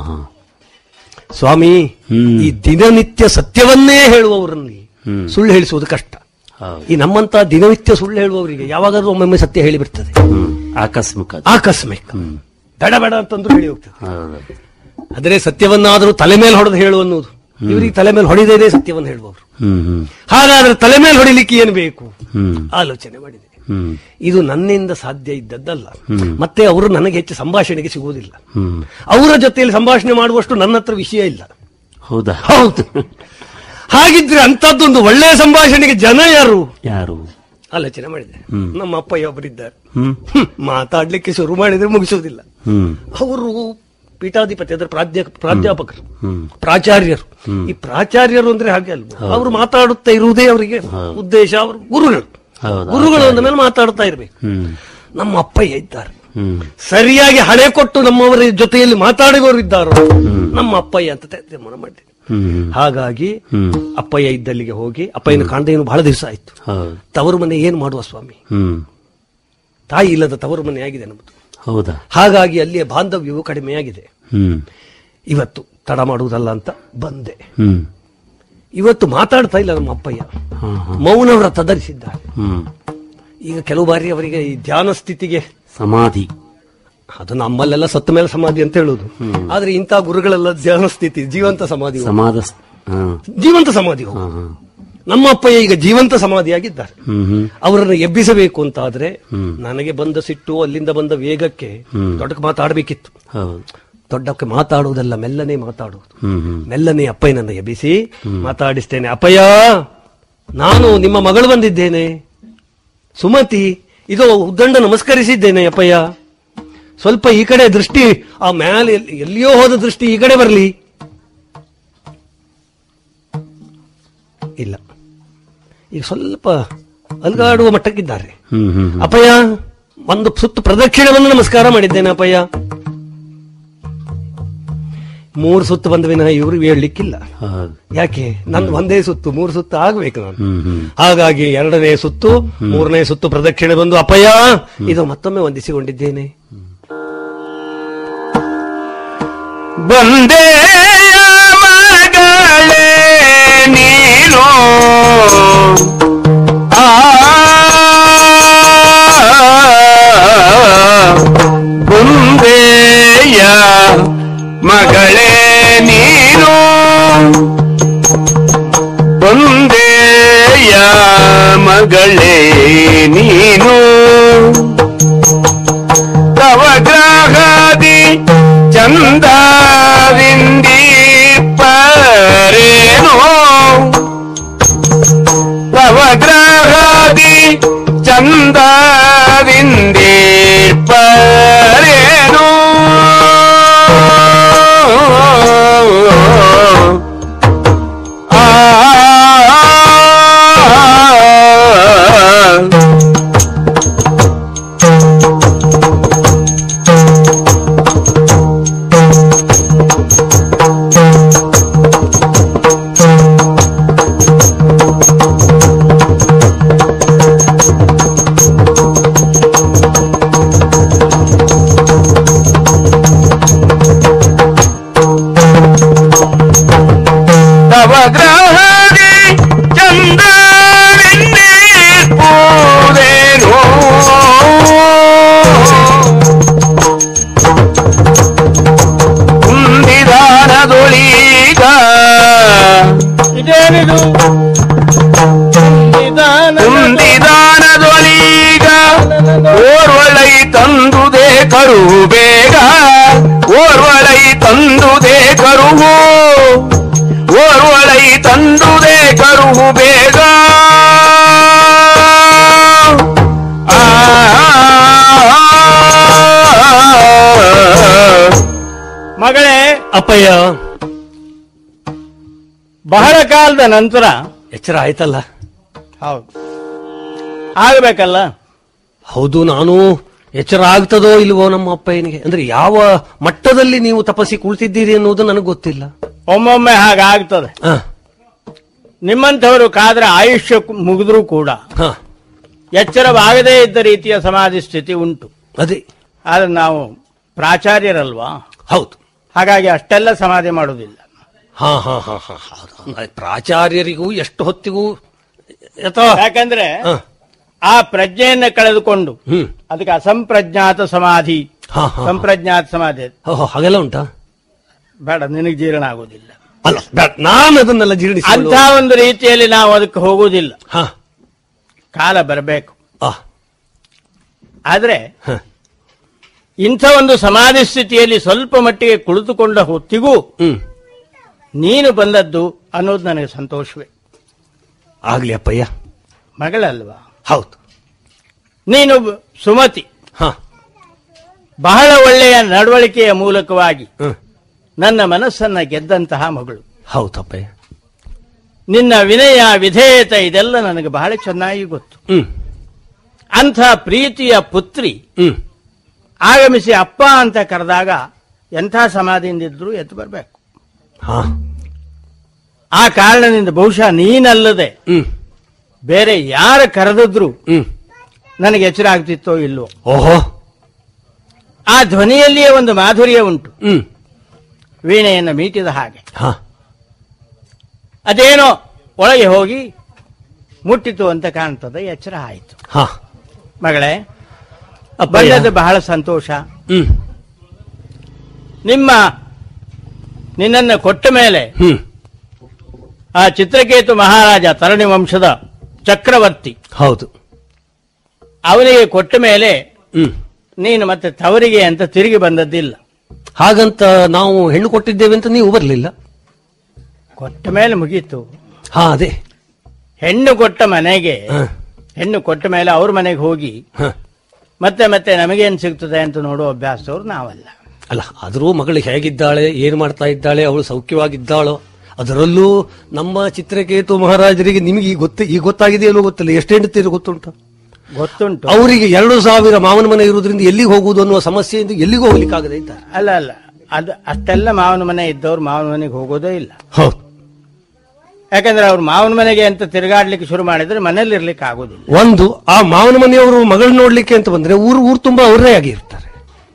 ಸ್ವಾಮಿ, ಈ ದಿನನಿತ್ಯ ಸತ್ಯವನ್ನೇ ಹೇಳುವವರಲ್ಲಿ ಸುಳ್ಳು ಹೇಳಿಸುವುದು ಕಷ್ಟ. ಈ ನಮ್ಮಂತ ದಿನನಿತ್ಯ ಸುಳ್ಳು ಹೇಳುವವರಿಗೆ ಯಾವಾಗಾದ್ರೂ ಒಮ್ಮೊಮ್ಮೆ ಸತ್ಯ ಹೇಳಿಬಿಡ್ತದೆ, ಆಕಸ್ಮಿಕ ಬೇಡ ಬೇಡ ಅಂತಂದ್ರು ಹೇಳಿ ಹೋಗ್ತದೆ. ಆದರೆ ಸತ್ಯವನ್ನಾದರೂ ತಲೆ ಮೇಲೆ ಹೊಡೆದು ಹೇಳು ಅನ್ನೋದು, ಇವರಿಗೆ ತಲೆ ಮೇಲೆ ಹೊಡೆದೇ ಸತ್ಯವನ್ನು ಹೇಳುವವರು. ಹಾಗಾದ್ರೆ ತಲೆ ಮೇಲೆ ಹೊಡಿಲಿಕ್ಕೆ ಏನು ಬೇಕು ಆಲೋಚನೆ ಮಾಡಿದೆ. ಇದು ನನ್ನಿಂದ ಸಾಧ್ಯ ಇದ್ದದ್ದಲ್ಲ. ಮತ್ತೆ ಅವರು ನನಗೆ ಹೆಚ್ಚು ಸಂಭಾಷಣೆಗೆ ಸಿಗುವುದಿಲ್ಲ. ಅವರ ಜೊತೆಯಲ್ಲಿ ಸಂಭಾಷಣೆ ಮಾಡುವಷ್ಟು ನನ್ನ ಹತ್ರ ವಿಷಯ ಇಲ್ಲ. ಹೌದಾ? ಹೌದು. ಹಾಗಿದ್ರೆ ಅಂತದ್ದೊಂದು ಒಳ್ಳೆಯ ಸಂಭಾಷಣೆಗೆ ಜನ ಯಾರು ಆಲೋಚನೆ ಮಾಡಿದೆ. ನಮ್ಮ ಅಪ್ಪಯ್ಯ ಒಬ್ಬರಿದ್ದಾರೆ, ಮಾತಾಡ್ಲಿಕ್ಕೆ ಶುರು ಮಾಡಿದ್ರೆ ಮುಗಿಸುವುದಿಲ್ಲ. ಅವರು ಪೀಠಾಧಿಪತಿ, ಅದರ ಪ್ರಾಧ್ಯಾಪಕರು, ಪ್ರಾಚಾರ್ಯರು. ಈ ಪ್ರಾಚಾರ್ಯರು ಅಂದ್ರೆ ಹಾಗೆ ಅಲ್ವ, ಅವರು ಮಾತಾಡುತ್ತಾ ಇರುವುದೇ ಅವರಿಗೆ ಉದ್ದೇಶ. ಅವರು ಗುರುಗಳು ಅಂದ ಮೇಲೆ ಮಾತಾಡ್ತಾ ಇರ್ಬೇಕು. ನಮ್ಮ ಅಪ್ಪಯ್ಯ ಇದ್ದಾರೆ, ಸರಿಯಾಗಿ ಹಣೆ ಕೊಟ್ಟು ನಮ್ಮವರ ಜೊತೆಯಲ್ಲಿ ಮಾತಾಡುವವರು ಇದ್ದಾರೋ ನಮ್ಮ ಅಪ್ಪಯ್ಯ ಅಂತ ತೀರ್ಮಾನ ಮಾಡಿದೆ. ಹಾಗಾಗಿ ಅಪ್ಪಯ್ಯ ಇದ್ದಲ್ಲಿಗೆ ಹೋಗಿ, ಅಪ್ಪಯ್ಯನ ಕಾಣದೇನು ಬಹಳ ದಿವಸ ಆಯ್ತು. ತವರು ಮನೆ ಏನ್ ಮಾಡುವ ಸ್ವಾಮಿ, ತಾಯಿ ಇಲ್ಲದ ತವರು ಮನೆ ಆಗಿದೆ ನಮ್ಮದು. ಹೌದಾ? ಹಾಗಾಗಿ ಅಲ್ಲಿಯ ಬಾಂಧವ್ಯವು ಕಡಿಮೆಯಾಗಿದೆ. ಇವತ್ತು ತಡ ಮಾಡುವುದಲ್ಲ ಅಂತ ಬಂದೆ. ಇವತ್ತು ಮಾತಾಡ್ತಾ ಇಲ್ಲ ನಮ್ಮ ಅಪ್ಪಯ್ಯ, ಮೌನ ವ್ರತ ಧರಿಸಿದ್ದಾರೆ. ಈಗ ಕೆಲವು ಬಾರಿ ಅವರಿಗೆ ಈ ಧ್ಯಾನ ಸ್ಥಿತಿಗೆ ಸಮಾಧಿ, ಅದು ನಮ್ಮಲ್ಲೆಲ್ಲ ಸತ್ತ ಮೇಲೆ ಸಮಾಧಿ ಅಂತ ಹೇಳುದು, ಆದ್ರೆ ಇಂಥ ಗುರುಗಳೆಲ್ಲ ಧ್ಯಾನ ಸ್ಥಿತಿ, ಜೀವಂತ ಸಮಾಧಿ, ಜೀವಂತ ಸಮಾಧಿ. ನಮ್ಮ ಅಪ್ಪಯ್ಯ ಈಗ ಜೀವಂತ ಸಮಾಧಿಯಾಗಿದ್ದಾರೆ. ಅವರನ್ನು ಎಬ್ಬಿಸಬೇಕು ಅಂತ ಆದ್ರೆ ನನಗೆ ಬಂದ ಸಿಟ್ಟು, ಅಲ್ಲಿಂದ ಬಂದ ವೇಗಕ್ಕೆ ದೊಡ್ಡಕ್ಕೆ ಮಾತಾಡಬೇಕಿತ್ತು. ದೊಡ್ಡಕ್ಕೆ ಮಾತಾಡುವುದಲ್ಲ, ಮೆಲ್ಲನೆ ಮಾತಾಡುವುದು. ಮೆಲ್ಲನೆ ಅಪ್ಪಯ್ಯನನ್ನ ಎಬ್ಬಿಸಿ ಮಾತಾಡಿಸ್ತೇನೆ. ಅಪ್ಪಯ್ಯ, ನಾನು ನಿಮ್ಮ ಮಗಳು ಬಂದಿದ್ದೇನೆ, ಸುಮತಿ, ಇದು ಉದ್ದಂಡ ನಮಸ್ಕರಿಸಿದ್ದೇನೆ. ಅಪ್ಪಯ್ಯ, ಸ್ವಲ್ಪ ಈ ಕಡೆ ದೃಷ್ಟಿ, ಆ ಮೇಲೆ ಎಲ್ಲಿಯೋ ಹೋದ ದೃಷ್ಟಿ ಈ ಕಡೆ ಬರಲಿ. ಇಲ್ಲ, ಈಗ ಸ್ವಲ್ಪ ಅಲ್ಗಾಡುವ ಮಟ್ಟಕ್ಕಿದ್ದಾರೆ. ಅಪ್ಪಯ್ಯ, ಒಂದು ಸುತ್ತು ಪ್ರದಕ್ಷಿಣೆಯನ್ನು ನಮಸ್ಕಾರ ಮಾಡಿದ್ದೇನೆ. ಅಪ್ಪಯ್ಯ, 3 ಸುತ್ತು ಬಂದ ವಿನ ಇವರು ಹೇಳಲಿಕ್ಕಿಲ್ಲ. ಯಾಕೆ? ನನ್ನ ಒಂದೇ ಸುತ್ತು 3 ಸುತ್ತು ಆಗ್ಬೇಕು ನಾನು. ಹಾಗಾಗಿ 2ನೇ ಸುತ್ತು, 3ನೇ ಸುತ್ತು ಪ್ರದಕ್ಷಿಣೆ ಬಂದು, ಅಪ್ಪಯ್ಯ, ಇದು ಮತ್ತೊಮ್ಮೆ ವಂದಿಸಿಕೊಂಡಿದ್ದೇನೆ. ಬಂದೇ ಮಗಳೇ ನೀನು, ಬಂದೇಯ ಮಗಳೇ ನೀನು, ಬಂದೇಯ ಮಗಳೇ ನೀನು, ತವಗ್ರಹದಿ ಚಂದವಿಂದೀಪರೇನೋ, ತವಗ್ರಹದಿ ಚಂದವಿಂದೀಪರೇನೋ, ಕರುವು ಬೇಗ ಓರ್ವಳೈ ತಂದುದೇ ಕರುವು ಓರ್ವಳೈ ತಂದುದೇ ಕರುವು ಬೇಗ ಮಗಳೇ, ಅಪ್ಪಯ್ಯ, ಬಹಳ ಕಾಲದ ನಂತರ ಎಚ್ಚರ ಆಯ್ತಲ್ಲ? ಹೌದು, ಆಗಬೇಕಲ್ಲ. ಹೌದು, ನಾನು ಎಚ್ಚರ ಆಗ್ತದೋ ಇಲ್ವೋ ನಮ್ಮ ಅಪ್ಪಯ್ಯನಿಗೆ. ಅಂದ್ರೆ ಯಾವ ಮಟ್ಟದಲ್ಲಿ ನೀವು ತಪಸ್ಸಿ ಕುಳಿತಿದ್ದೀರಿ ಅನ್ನೋದು ನನಗೆ ಗೊತ್ತಿಲ್ಲ. ಒಮ್ಮೊಮ್ಮೆ ಹಾಗಾಗ್ತದೆ. ಹ, ನಿಮ್ಮಂಥವರು ಕಾದ್ರೆ ಆಯುಷ್ಯ ಮುಗಿದ್ರೂ ಕೂಡ ಹ, ಎಚ್ಚರವಾಗದೇ ಇದ್ದ ರೀತಿಯ ಸಮಾಧಿ ಸ್ಥಿತಿ ಉಂಟು. ಅದೇ. ಆದ್ರೆ ನಾವು ಪ್ರಾಚಾರ್ಯರಲ್ವಾ, ಹೌದು. ಹಾಗಾಗಿ ಅಷ್ಟೆಲ್ಲ ಸಮಾಧಿ ಮಾಡುವುದಿಲ್ಲ. ಹಾ ಹಾ ಹಾ ಹಾ ಪ್ರಾಚಾರ್ಯರಿಗೂ ಎಷ್ಟು ಹೊತ್ತಿಗೂ ಯಾಕಂದ್ರೆ ಹ. ಆ ಪ್ರಜ್ಞೆಯನ್ನ ಕಳೆದುಕೊಂಡು ಹ್ಮ್. ಅದಕ್ಕೆ ಅಸಂಪ್ರಜ್ಞಾತ ಸಮಾಧಿ, ಹಾ, ಹಾ. ಸಂಪ್ರಜ್ಞಾತ ಸಮಾಧಿ. ಹಾಗೆಲ್ಲ ಉಂಟಾ? ಬೇಡ, ನಿನಗೆ ಜೀರ್ಣ ಆಗುದಿಲ್ಲ. ಅಲ್ಲ, ನಾನು ಅದನ್ನೆಲ್ಲ ಜೀರ್ಣಿಸಿ ಅಂತ ಒಂದು ರೀತಿಯಲ್ಲಿ ನಾವು ಅದಕ್ಕೆ ಹೋಗುವುದಿಲ್ಲ. ಹಾ. ಕಾಲ ಬರಬೇಕು. ಆ. ಆದ್ರೆ ಹ. ಇಂಥ ಒಂದು ಸಮಾಧಿ ಸ್ಥಿತಿಯಲ್ಲಿ ಸ್ವಲ್ಪ ಮಟ್ಟಿಗೆ ಕುಳಿತುಕೊಂಡ ಹೊತ್ತಿಗೂ ಹ್ಮ್. ನೀನು ಬಂದದ್ದು ಅನ್ನೋದು ನನಗೆ ಸಂತೋಷವೇ. ಆಗ್ಲಿ ಅಪ್ಪಯ್ಯ. ಮಗಳಲ್ವಾ? ಹೌದು. ನೀನು ಸುಮತಿ, ಹ. ಬಹಳ ಒಳ್ಳೆಯ ನಡವಳಿಕೆಯ ಮೂಲಕವಾಗಿ ಹ್ಮ್. ನನ್ನ ಮನಸ್ಸನ್ನ ಗೆದ್ದಂತಹ ಮಗಳು. ಹೌದಪ್ಪಯ್ಯ. ನಿನ್ನ ವಿನಯ, ವಿಧೇಯತೆ ಇದೆಲ್ಲ ನನಗೆ ಬಹಳ ಚೆನ್ನಾಗಿ ಗೊತ್ತು. ಹ್ಮ್. ಅಂಥ ಪ್ರೀತಿಯ ಪುತ್ರಿ ಹ್ಮ್. ಆಗಮಿಸಿ ಅಪ್ಪ ಅಂತ ಕರೆದಾಗ ಎಂಥ ಸಮಾಧಿಯಿಂದಿದ್ರು ಎದ್ದು ಬರಬೇಕು. ಹಾ. ಆ ಕಾರಣದಿಂದ ಬಹುಶಃ ನೀನಲ್ಲದೆ ಹ್ಮ್. ಬೇರೆ ಯಾರು ಕರೆದಿದ್ರು ಹ್ಮ್. ನನಗೆ ಎಚ್ಚರ ಆಗ್ತಿತ್ತೋ ಇಲ್ವೋ. ಓಹೋ. ಆ ಧ್ವನಿಯಲ್ಲಿಯೇ ಒಂದು ಮಾಧುರ್ಯ ಉಂಟು, ಹ್ಮ್. ವೀಣೆಯನ್ನು ಮೀಟಿದ ಹಾಗೆ. ಹಾ. ಅದೇನೋ ಒಳಗೆ ಹೋಗಿ ಮುಟ್ಟಿತು ಅಂತ ಕಾಣ್ತದೆ. ಎಚ್ಚರ ಆಯಿತು. ಹಾ. ಮಗಳೇ, ಅಪ್ಪಯ್ಯ. ಬಂದದ್ದು ಬಹಳ ಸಂತೋಷ. ಹ್ಮ್. ನಿನ್ನನ್ನು ಕೊಟ್ಟ ಮೇಲೆ ಹ್ಮ್. ಆ ಚಿತ್ರಕೇತು ಮಹಾರಾಜ, ತರಣಿ ವಂಶದ ಚಕ್ರವರ್ತಿ, ಹೌದು. ಅವನಿಗೆ ಕೊಟ್ಟ ಮೇಲೆ ಹ್ಮ್. ನೀನು ಮತ್ತೆ ತವರಿಗೆ ಅಂತ ತಿರುಗಿ ಬಂದದ್ದಿಲ್ಲ. ಹಾಗಂತ ನಾವು ಹೆಣ್ಣು ಕೊಟ್ಟಿದ್ದೇವೆ ಅಂತ ನೀವು ಬರಲಿಲ್ಲ. ಕೊಟ್ಟ ಮೇಲೆ ಮುಗೀತು. ಹಾ, ಅದೇ. ಹೆಣ್ಣು ಕೊಟ್ಟ ಮನೆಗೆ, ಹ. ಹೆಣ್ಣು ಕೊಟ್ಟ ಮೇಲೆ ಅವ್ರ ಮನೆಗೆ ಹೋಗಿ ಹ. ಮತ್ತೆ ಮತ್ತೆ ನಮಗೇನು ಸಿಗ್ತದೆ ಅಂತ ನೋಡುವ ಅಭ್ಯಾಸದವ್ರು ನಾವಲ್ಲ. ಅಲ್ಲ, ಆದರೂ ಮಗಳು ಹೇಗಿದ್ದಾಳೆ, ಏನ್ ಮಾಡ್ತಾ ಇದ್ದಾಳೆ, ಅವಳು ಸೌಖ್ಯವಾಗಿದ್ದಾಳೋ, ಅದರಲ್ಲೂ ನಮ್ಮ ಚಿತ್ರಕೇತು ಮಹಾರಾಜರಿಗೆ ನಿಮಗೆ ಈಗ ಗೊತ್ತಾಗಿದೆಯಲ್ಲೋ ಗೊತ್ತಿಲ್ಲ. ಎಷ್ಟು ಹೆಂಡತಿರು ಗೊತ್ತುಂಟು? ಗೊತ್ತುಂಟು. ಅವರಿಗೆ 2,000 ಮಾವನ ಮನೆ ಇರುವುದರಿಂದ ಎಲ್ಲಿಗೆ ಹೋಗುವುದು ಅನ್ನುವ ಸಮಸ್ಯೆಯಿಂದ ಎಲ್ಲಿಗೂ ಹೋಗ್ಲಿಕ್ಕಾಗದೆ ಇದ್ದಾರೆ. ಅಲ್ಲ, ಅದು ಅಷ್ಟೆಲ್ಲ ಮಾವನ ಮನೆ ಇದ್ದವ್ರು ಮಾವನ ಮನೆಗೆ ಹೋಗೋದೇ ಇಲ್ಲ. ಹೌದು. ಯಾಕಂದ್ರೆ ಅವ್ರು ಮಾವನ ಮನೆಗೆ ಅಂತ ತಿರುಗಾಡ್ಲಿಕ್ಕೆ ಶುರು ಮಾಡಿದ್ರೆ ಮನೇಲಿ ಇರ್ಲಿಕ್ಕೆ ಆಗೋದಿಲ್ಲ. ಒಂದು, ಆ ಮಾವನ ಮನೆಯವರು ಮಗಳು ನೋಡ್ಲಿಕ್ಕೆ ಅಂತ ಬಂದ್ರೆ ಊರು ತುಂಬಾ ಅವರೇ ಆಗಿ ಇರ್ತಾರೆ.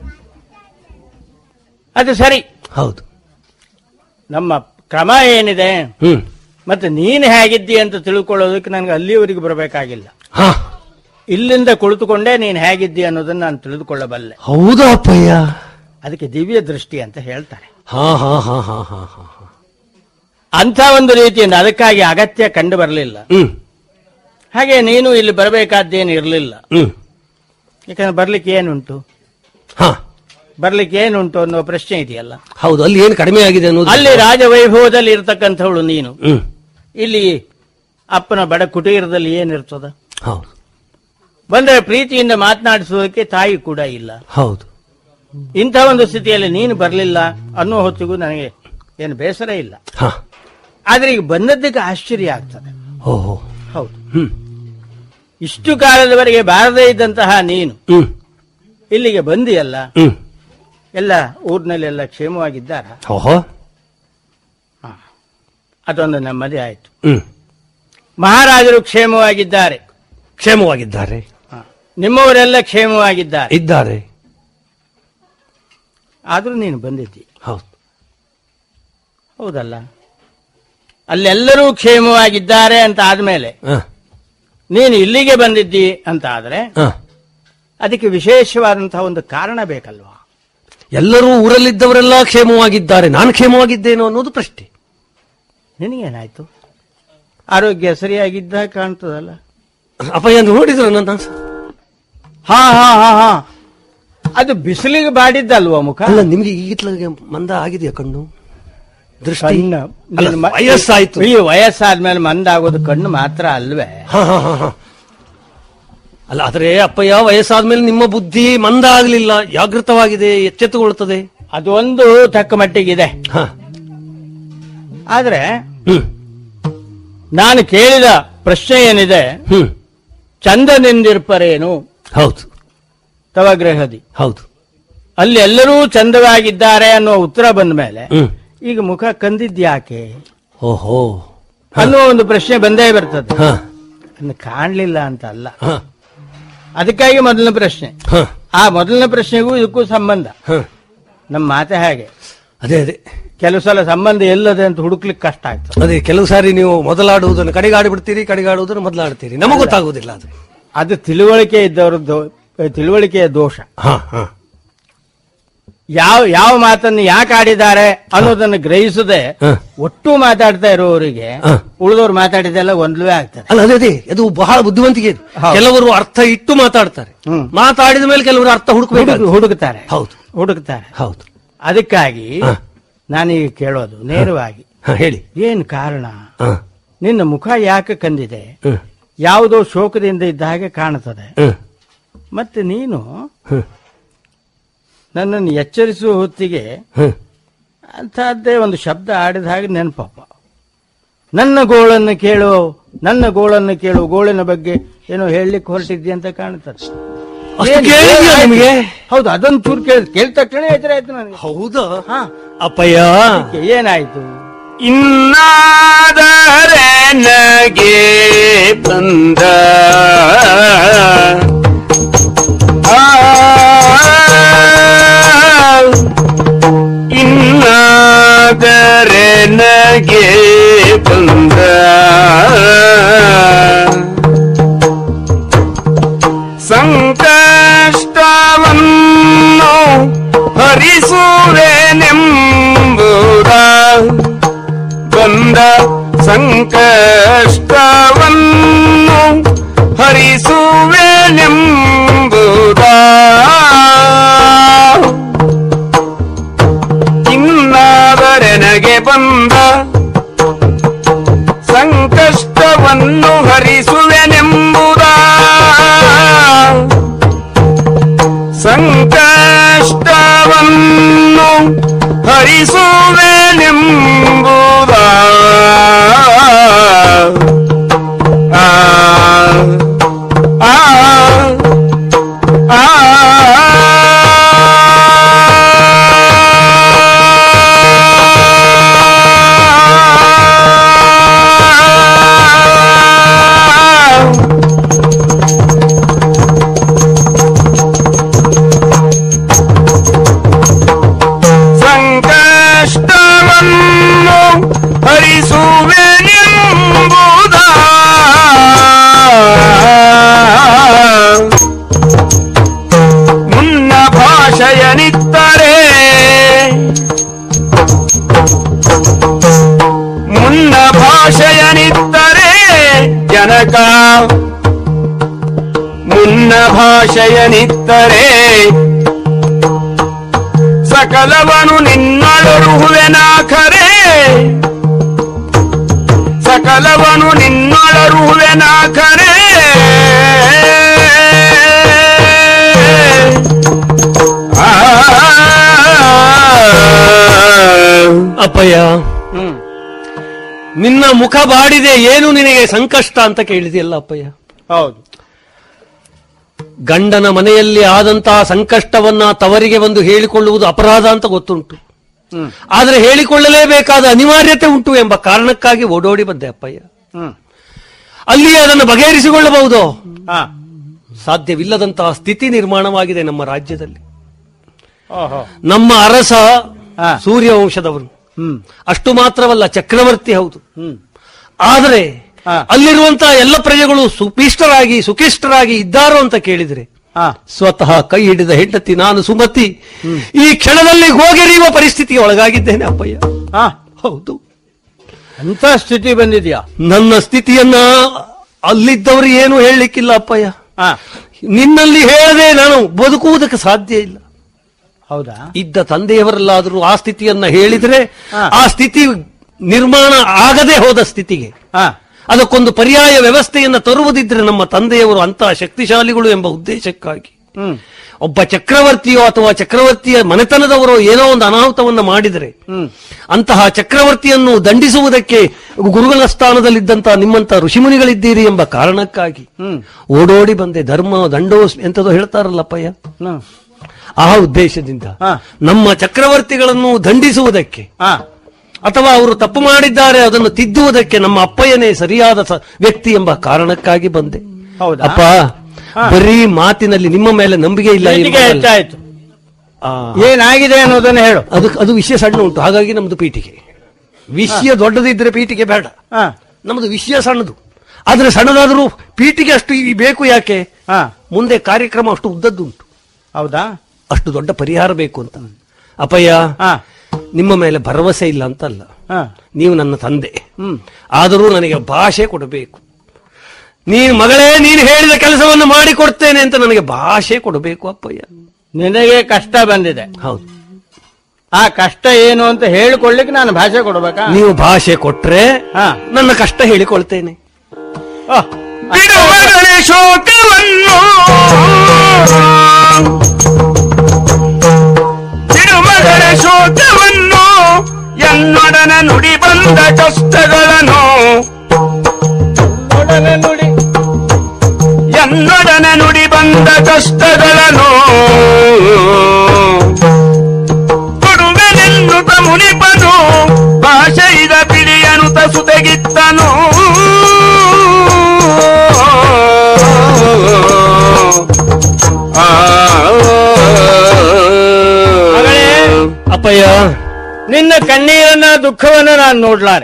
ಅದು ಸರಿ. ಹೌದು. ನಮ್ಮ ಕ್ರಮ ಏನಿದೆ, ಹ್ಮ್. ಮತ್ತೆ ನೀನು ಹೇಗಿದ್ದಿ ಅಂತ ತಿಳ್ಕೊಳ್ಳೋದಕ್ಕೆ ನನಗೆ ಅಲ್ಲಿಯವರೆಗೆ ಬರಬೇಕಾಗಿಲ್ಲ. ಹಾ. ಇಲ್ಲಿಂದ ಕುಳಿತುಕೊಂಡೇ ನೀನು ಹೇಗಿದ್ದಿ ಅನ್ನೋದನ್ನ ನಾನು ತಿಳಿದುಕೊಳ್ಳಬಲ್ಲೆ. ಹೌದಾ ಅಪ್ಪಯ್ಯ? ಅದಕ್ಕೆ ದಿವ್ಯ ದೃಷ್ಟಿ ಅಂತ ಹೇಳ್ತಾರೆ. ಹಾ ಹಾ ಹಾ ಹಾ ಹಾ ಹಾ. ಅಂಥ ಒಂದು ರೀತಿಯಿಂದ ಅದಕ್ಕಾಗಿ ಅಗತ್ಯ ಕಂಡು ಬರಲಿಲ್ಲ. ಹ್ಮ್. ಹಾಗೆ ನೀನು ಇಲ್ಲಿ ಬರಬೇಕಾದ್ದೇನು ಇರಲಿಲ್ಲ. ಹ್ಮ್. ಯಾಕಂದ್ರೆ ಬರ್ಲಿಕ್ಕೆ ಏನುಂಟು, ಹಾ. ಬರ್ಲಿಕ್ಕೆ ಏನುಂಟು ಅನ್ನೋ ಪ್ರಶ್ನೆ ಇದೆಯಲ್ಲ. ಹೌದು, ಅಲ್ಲಿ ಏನು ಕಡಿಮೆ ಆಗಿದೆ ಅನ್ನೋದು. ಅಲ್ಲಿ ರಾಜವೈಭವದಲ್ಲಿ ಇರ್ತಕ್ಕಂಥವಳು ನೀನು, ಹ್ಮ್. ಇಲ್ಲಿ ಅಪ್ಪನ ಬಡ ಕುಟೀರದಲ್ಲಿ ಏನಿರ್ತದ? ಹೌದು. ಬಂದರೆ ಪ್ರೀತಿಯಿಂದ ಮಾತನಾಡಿಸೋದಕ್ಕೆ ತಾಯಿ ಕೂಡ ಇಲ್ಲ. ಹೌದು. ಇಂಥ ಒಂದು ಸ್ಥಿತಿಯಲ್ಲಿ ನೀನು ಬರಲಿಲ್ಲ ಅನ್ನೋ ಹೊತ್ತಿಗೂ ನನಗೆ ಏನು ಬೇಸರ ಇಲ್ಲ. ಹಾ. ಆದ್ರೆ ಈಗ ಬಂದದ್ದಕ್ಕೆ ಆಶ್ಚರ್ಯ ಆಗ್ತದೆ. ಓಹೋ. ಹೌದು, ಹ್ಮ್. ಇಷ್ಟು ಕಾಲದವರೆಗೆ ಬಾರದೇ ಇದ್ದಂತಹ ನೀನು ಹ್ಮ್. ಇಲ್ಲಿಗೆ ಬಂದಿಯಲ್ಲ. ಹ್ಮ್. ಎಲ್ಲ ಊರಿನಲ್ಲೆಲ್ಲ ಕ್ಷೇಮವಾಗಿದ್ದಾರ? ಓಹೋ. ಅದೊಂದು ನೆಮ್ಮದಿ ಆಯಿತು. ಹ್ಮ್. ಮಹಾರಾಜರು ಕ್ಷೇಮವಾಗಿದ್ದಾರೆ. ಕ್ಷೇಮವಾಗಿದ್ದಾರೆ. ನಿಮ್ಮವರೆಲ್ಲ ಕ್ಷೇಮವಾಗಿದ್ದಾರೆ. ಇದ್ದಾರೆ. ಆದ್ರೂ ನೀನು ಬಂದಿದ್ದಿ. ಹೌದು. ಹೌದಲ್ಲ, ಅಲ್ಲೆಲ್ಲರೂ ಕ್ಷೇಮವಾಗಿದ್ದಾರೆ ಅಂತ ಆದ್ಮೇಲೆ ಹ. ನೀನು ಇಲ್ಲಿಗೆ ಬಂದಿದ್ದಿ ಅಂತ ಆದ್ರೆ ಹ. ಅದಕ್ಕೆ ವಿಶೇಷವಾದಂತಹ ಒಂದು ಕಾರಣ ಬೇಕಲ್ವಾ? ಎಲ್ಲರೂ ಊರಲ್ಲಿದ್ದವರೆಲ್ಲ ಕ್ಷೇಮವಾಗಿದ್ದಾರೆ, ನಾನು ಕ್ಷೇಮವಾಗಿದ್ದೇನೋ ಅನ್ನೋದು ಪ್ರಶ್ನೆ. ನಿನಗೇನಾಯ್ತು? ಆರೋಗ್ಯ ಸರಿಯಾಗಿದ್ದ ಕಾಣ್ತದಲ್ಲ. ಅಪ್ಪಯ್ಯ ನೋಡಿದ್ರು ನನ್ನ. ಹಾ ಹಾ ಹಾ ಹಾ ಅದು ಬಿಸಿಲಿಗೆ ಬಾಡಿದ್ದಲ್ವಾ ಮುಖ? ಅಲ್ಲ, ನಿಮ್ಗೆ ಈಗತ್ಲಾಗೆ ಮಂದ ಆಗಿದೆಯಾ ಕಣ್ಣು? ದೃಷ್ಟಿ ಕಣ್ಣು ಅಲ್ಲ, ವಯಸ್ಸಾಯ್ತು. ಈ ವಯಸ್ಸಾದ್ಮೇಲೆ ಮಂದ ಆಗೋದು ಕಣ್ಣು ಮಾತ್ರ ಅಲ್ವೇ? ಅಲ್ಲ, ಆದ್ರೆ ಅಪ್ಪಯ್ಯ, ವಯಸ್ಸಾದ್ಮೇಲೆ ನಿಮ್ಮ ಬುದ್ಧಿ ಮಂದ ಆಗ್ಲಿಲ್ಲ, ಜಾಗೃತವಾಗಿದೆ, ಎಚ್ಚೆತ್ತುಗೊಳ್ಳುತ್ತದೆ. ಅದು ಒಂದು ತಕ್ಕ ಮಟ್ಟಿಗಿದೆ. ಆದ್ರೆ ನಾನು ಕೇಳಿದ ಪ್ರಶ್ನೆ ಏನಿದೆ, ಚಂದನೆಂದಿರ್ಪರೇನು? ಹೌದು, ತವಗ್ರಹದಿ. ಹೌದು. ಅಲ್ಲಿ ಎಲ್ಲರೂ ಚಂದವಾಗಿದ್ದಾರೆ ಅನ್ನುವ ಉತ್ತರ ಬಂದ ಮೇಲೆ ಈಗ ಮುಖ ಕಂದಿದ್ಯಾಕೆ ಓಹೋ ಅನ್ನುವ ಒಂದು ಪ್ರಶ್ನೆ ಬಂದೇ ಬರ್ತದೆ. ಕಾಣ್ಲಿಲ್ಲ ಅಂತ ಅಲ್ಲ, ಅದಕ್ಕಾಗಿ ಮೊದಲನೇ ಪ್ರಶ್ನೆ. ಆ ಮೊದಲನೇ ಪ್ರಶ್ನೆಗೂ ಇದಕ್ಕೂ ಸಂಬಂಧ. ನಮ್ಮ ಮಾತೆ ಹಾಗೆ. ಅದೇ ಕೆಲವು ಸಲ ಸಂಬಂಧ ಎಲ್ಲದೆ ಅಂತ ಹುಡುಕ್ಲಿಕ್ಕೆ ಕಷ್ಟ ಆಯ್ತು. ಅದೇ, ಕೆಲವು ಸಾರಿ ನೀವು ಮೊದಲಾಡುವುದನ್ನು ಕಡೆಗಾಡಿಬಿಡ್ತೀರಿ, ಕಡೆಗಾಡುವುದನ್ನು ಮೊದಲಾಡ್ತೀರಿ, ನಮಗೆ ಗೊತ್ತಾಗುವುದಿಲ್ಲ. ಅದು ತಿಳುವಳಿಕೆ ಇದ್ದವ್ರದ್ದು, ತಿಳುವಳಿಕೆಯ ದೋಷ. ಯಾವ ಮಾತನ್ನು ಯಾಕೆ ಆಡಿದ್ದಾರೆ ಅನ್ನೋದನ್ನು ಗ್ರಹಿಸದೆ ಒಟ್ಟು ಮಾತಾಡ್ತಾ ಇರುವವರಿಗೆ ಉಳಿದವ್ರು ಮಾತಾಡಿದೆಲ್ಲ ಗೊಂದಲವೇ ಆಗ್ತದೆ. ಅಲ್ಲ, ಅದೇ ಅದು ಬಹಳ ಬುದ್ಧಿವಂತಿಕೆ. ಕೆಲವರು ಅರ್ಥ ಇಟ್ಟು ಮಾತಾಡ್ತಾರೆ, ಮಾತಾಡಿದ ಮೇಲೆ ಕೆಲವರು ಅರ್ಥ ಹುಡುಕ್ತಾರೆ. ಹೌದು, ಹುಡುಕ್ತಾರೆ. ಹೌದು. ಅದಕ್ಕಾಗಿ ನಾನೀಗ ಕೇಳೋದು ನೇರವಾಗಿ, ಹೇಳಿ, ಏನ್ ಕಾರಣ? ನಿನ್ನ ಮುಖ ಯಾಕೆ ಕಂದಿದೆ? ಯಾವುದೋ ಶೋಕದಿಂದ ಇದ್ದ ಹಾಗೆ ಕಾಣುತ್ತದೆ. ಮತ್ತೆ ನೀನು ನನ್ನನ್ನು ಎಚ್ಚರಿಸುವ ಹೊತ್ತಿಗೆ ಅಂತಹದ್ದೇ ಒಂದು ಶಬ್ದ ಆಡಿದ ಹಾಗೆ ನೆನಪಪ್ಪ. ನನ್ನ ಗೋಳನ್ನು ಕೇಳು, ಗೋಳಿನ ಬಗ್ಗೆ ಏನೋ ಹೇಳಲಿಕ್ಕೆ ಹೊರಟಿದ್ದೆ ಅಂತ ಕಾಣುತ್ತದೆ. ಹೌದು, ಅದೊಂದು ಚೂರು ಕೇಳಿದ ತಕ್ಷಣ ಎಚ್ಚರ ಆಯ್ತು ನನಗೆ. ಹೌದಾ ಅಪ್ಪಯ್ಯ? ಏನಾಯ್ತು? ಇನ್ನಾದರೆ ನಗೆ ಬಂದ ಇನ್ನಾದರೆ ನಗೆ ಬಂದ ಸಂಕಷ್ಟವನ್ನು ಹರಿಸುವೆನೆಂಬುದ ಬಂದ ಸಂಕಷ್ಟವನ್ನು ಹರಿಸುವೆನೆಂಬುದ ಇನ್ನಾದರೆ ನಗೆ ಬಂದ ಸಂಕಷ್ಟವನ್ನು ಹರಿಸುವೆನೆಂಬುದ ಸಂಕಷ್ಟವನ್ನು ಹರಿಸುವೆನೆಂಬುದ ಮುನ್ನ ಭಾಷೆಯನಿತ್ತರೆ ಜನಕ ಮುನ್ನ ಭಾಷೆಯನಿತ್ತರೆ ಸಕಲವನು ನಿನ್ನೊಳರುಹುವೆನಾಖರೆ ಸಕಲವನು ನಿನ್ನೊಳರುಹುವೆನಾಖರೆ ಅಪ್ಪಯ್ಯ, ನಿನ್ನ ಮುಖ ಬಾಡಿದೆ, ಏನು ನಿನಗೆ ಸಂಕಷ್ಟ ಅಂತ ಕೇಳಿದೆಯಲ್ಲ ಅಪ್ಪಯ್ಯ? ಹೌದು. ಗಂಡನ ಮನೆಯಲ್ಲಿ ಆದಂತಹ ಸಂಕಷ್ಟವನ್ನ ತವರಿಗೆ ಬಂದು ಹೇಳಿಕೊಳ್ಳುವುದು ಅಪರಾಧ ಅಂತ ಗೊತ್ತುಂಟು. ಆದರೆ ಹೇಳಿಕೊಳ್ಳಲೇಬೇಕಾದ ಅನಿವಾರ್ಯತೆ ಉಂಟು ಎಂಬ ಕಾರಣಕ್ಕಾಗಿ ಓಡೋಡಿ ಬಂದೆ ಅಪ್ಪಯ್ಯ. ಅಲ್ಲಿ ಅದನ್ನು ಬಗೆಹರಿಸಿಕೊಳ್ಳಬಹುದು. ಸಾಧ್ಯವಿಲ್ಲದಂತಹ ಸ್ಥಿತಿ ನಿರ್ಮಾಣವಾಗಿದೆ ನಮ್ಮ ರಾಜ್ಯದಲ್ಲಿ. ನಮ್ಮ ಅರಸ ಸೂರ್ಯವಂಶದವರು, ಅಷ್ಟು ಮಾತ್ರವಲ್ಲ ಚಕ್ರವರ್ತಿ ಹೌದು. ಆದರೆ ಅಲ್ಲಿರುವಂತಹ ಎಲ್ಲ ಪ್ರಜೆಗಳು ಸುಪಿಷ್ಟರಾಗಿ ಸುಖಿಷ್ಟರಾಗಿ ಇದ್ದಾರೋ ಅಂತ ಕೇಳಿದ್ರೆ ಸ್ವತಃ ಕೈ ಹಿಡಿದ ಹೆಂಡತಿ ನಾನು ಸುಮತಿ ಈ ಕ್ಷಣದಲ್ಲಿ ಹೋಗೆರಿಯುವ ಪರಿಸ್ಥಿತಿಗೆ ಒಳಗಾಗಿದ್ದೇನೆ ಅಪ್ಪಯ್ಯ. ಹೌದು, ಅಂತ ಸ್ಥಿತಿ ಬಂದಿದ್ಯಾ? ನನ್ನ ಸ್ಥಿತಿಯನ್ನ ಅಲ್ಲಿದ್ದವರು ಏನು ಹೇಳಲಿಕ್ಕಿಲ್ಲ ಅಪ್ಪಯ್ಯ. ನಿನ್ನಲ್ಲಿ ಹೇಳದೆ ನಾನು ಬದುಕುವುದಕ್ಕೆ ಸಾಧ್ಯ ಇಲ್ಲ. ಹೌದಾ? ಇದ್ದ ತಂದೆಯವರಲ್ಲಾದರೂ ಆ ಸ್ಥಿತಿಯನ್ನ ಹೇಳಿದ್ರೆ ಹಾ. ಆ ಸ್ಥಿತಿ ನಿರ್ಮಾಣ ಆಗದೆ ಹೋದ ಸ್ಥಿತಿಗೆ ಹಾ, ಅದಕ್ಕೊಂದು ಪರ್ಯಾಯ ವ್ಯವಸ್ಥೆಯನ್ನು ತರುವುದಿದ್ರೆ ನಮ್ಮ ತಂದೆಯವರು ಅಂತಹ ಶಕ್ತಿಶಾಲಿಗಳು ಎಂಬ ಉದ್ದೇಶಕ್ಕಾಗಿ ಹ್ಮ್, ಒಬ್ಬ ಚಕ್ರವರ್ತಿಯೋ ಅಥವಾ ಚಕ್ರವರ್ತಿಯ ಮನೆತನದವರೋ ಏನೋ ಒಂದು ಅನಾಹುತವನ್ನು ಮಾಡಿದರೆ ಅಂತಹ ಚಕ್ರವರ್ತಿಯನ್ನು ದಂಡಿಸುವುದಕ್ಕೆ ಗುರುಗಳ ಸ್ಥಾನದಲ್ಲಿದ್ದಂತಹ ನಿಮ್ಮಂತಹ ಋಷಿಮುನಿಗಳಿದ್ದೀರಿ ಎಂಬ ಕಾರಣಕ್ಕಾಗಿ ಓಡೋಡಿ ಬಂದೆ. ಧರ್ಮ ದಂಡೋ ಎಂತದೋ ಹೇಳ್ತಾರಲ್ಲಪ್ಪಯ್ಯ, ಆ ಉದ್ದೇಶದಿಂದ ನಮ್ಮ ಚಕ್ರವರ್ತಿಗಳನ್ನು ದಂಡಿಸುವುದಕ್ಕೆ ಅಥವಾ ಅವರು ತಪ್ಪು ಮಾಡಿದ್ದಾರೆ ಅದನ್ನು ತಿದ್ದುವುದಕ್ಕೆ ನಮ್ಮ ಅಪ್ಪಯ್ಯನೇ ಸರಿಯಾದ ವ್ಯಕ್ತಿ ಎಂಬ ಕಾರಣಕ್ಕಾಗಿ ಬಂದೆ. ಅಪ್ಪ, ಬರೀ ಮಾತಿನಲ್ಲಿ ನಿಮ್ಮ ಮೇಲೆ ನಂಬಿಕೆ ಇಲ್ಲ. ಹೆಚ್ಚಾಯ್ತು, ಏನಾಗಿದೆ ಅನ್ನೋದನ್ನು ಹೇಳು. ಅದು ವಿಷಯ ಸಣ್ಣ ಉಂಟು, ಹಾಗಾಗಿ ನಮ್ದು ಪೀಠಿಗೆ. ವಿಷಯ ದೊಡ್ಡದಿದ್ರೆ ಪೀಠಿಗೆ ಬೇಡ, ನಮ್ದು ವಿಷಯ ಸಣ್ಣದು. ಆದ್ರೆ ಸಣ್ಣದಾದ್ರೂ ಪೀಠಿಗೆ ಅಷ್ಟು ಬೇಕು. ಯಾಕೆ? ಮುಂದೆ ಕಾರ್ಯಕ್ರಮ ಅಷ್ಟು ಉದ್ದದ್ದುಂಟು. ಹೌದಾ? ಅಷ್ಟು ದೊಡ್ಡ ಪರಿಹಾರ ಬೇಕು ಅಂತ. ಅಪ್ಪಯ್ಯ, ನಿಮ್ಮ ಮೇಲೆ ಭರವಸೆ ಇಲ್ಲ ಅಂತಲ್ಲ, ನೀವು ನನ್ನ ತಂದೆ. ಆದರೂ ನನಗೆ ಭಾಷೆ ಕೊಡಬೇಕು. ನೀನು ಮಗಳೇ, ನೀನು ಹೇಳಿದ ಕೆಲಸವನ್ನು ಮಾಡಿಕೊಡ್ತೇನೆ ಅಂತ ನನಗೆ ಭಾಷೆ ಕೊಡಬೇಕು ಅಪ್ಪಯ್ಯ. ನಿನಗೆ ಕಷ್ಟ ಬಂದಿದೆ, ಹೌದು. ಆ ಕಷ್ಟ ಏನು ಅಂತ ಹೇಳಿಕೊಳ್ಳಿಕ್ಕೆ ನಾನು ಭಾಷೆ ಕೊಡಬೇಕಾ? ನೀವು ಭಾಷೆ ಕೊಟ್ರೆ ನನ್ನ ಕಷ್ಟ ಹೇಳಿಕೊಳ್ತೇನೆ. ಬಿಡುವಗಳೆ ಶೋಕವನ್ನು, ಬಿಡುಮಗಳೆ ಶೋಕವನ್ನು, ಎನ್ನೊಡನ ನುಡಿ ಬಂದ ಕಷ್ಟಗಳನ್ನು, ಎನ್ನೊಡನ ನುಡಿ ಬಂದ ಕಷ್ಟಗಳನ್ನು ಕೊಡುವೆನೆನ್ನುತ ಮುನಿಪನು, ಭಾಷೆಯಿದ ಬಿಡಿಯನುತ ಸುತೆಗಿತ್ತನು. ಅಪ್ಪಯ್ಯ, ನಿನ್ನ ಕಣ್ಣೀರನ್ನ ದುಃಖವನ್ನು ನಾನು ನೋಡ್ಲಾರೆ.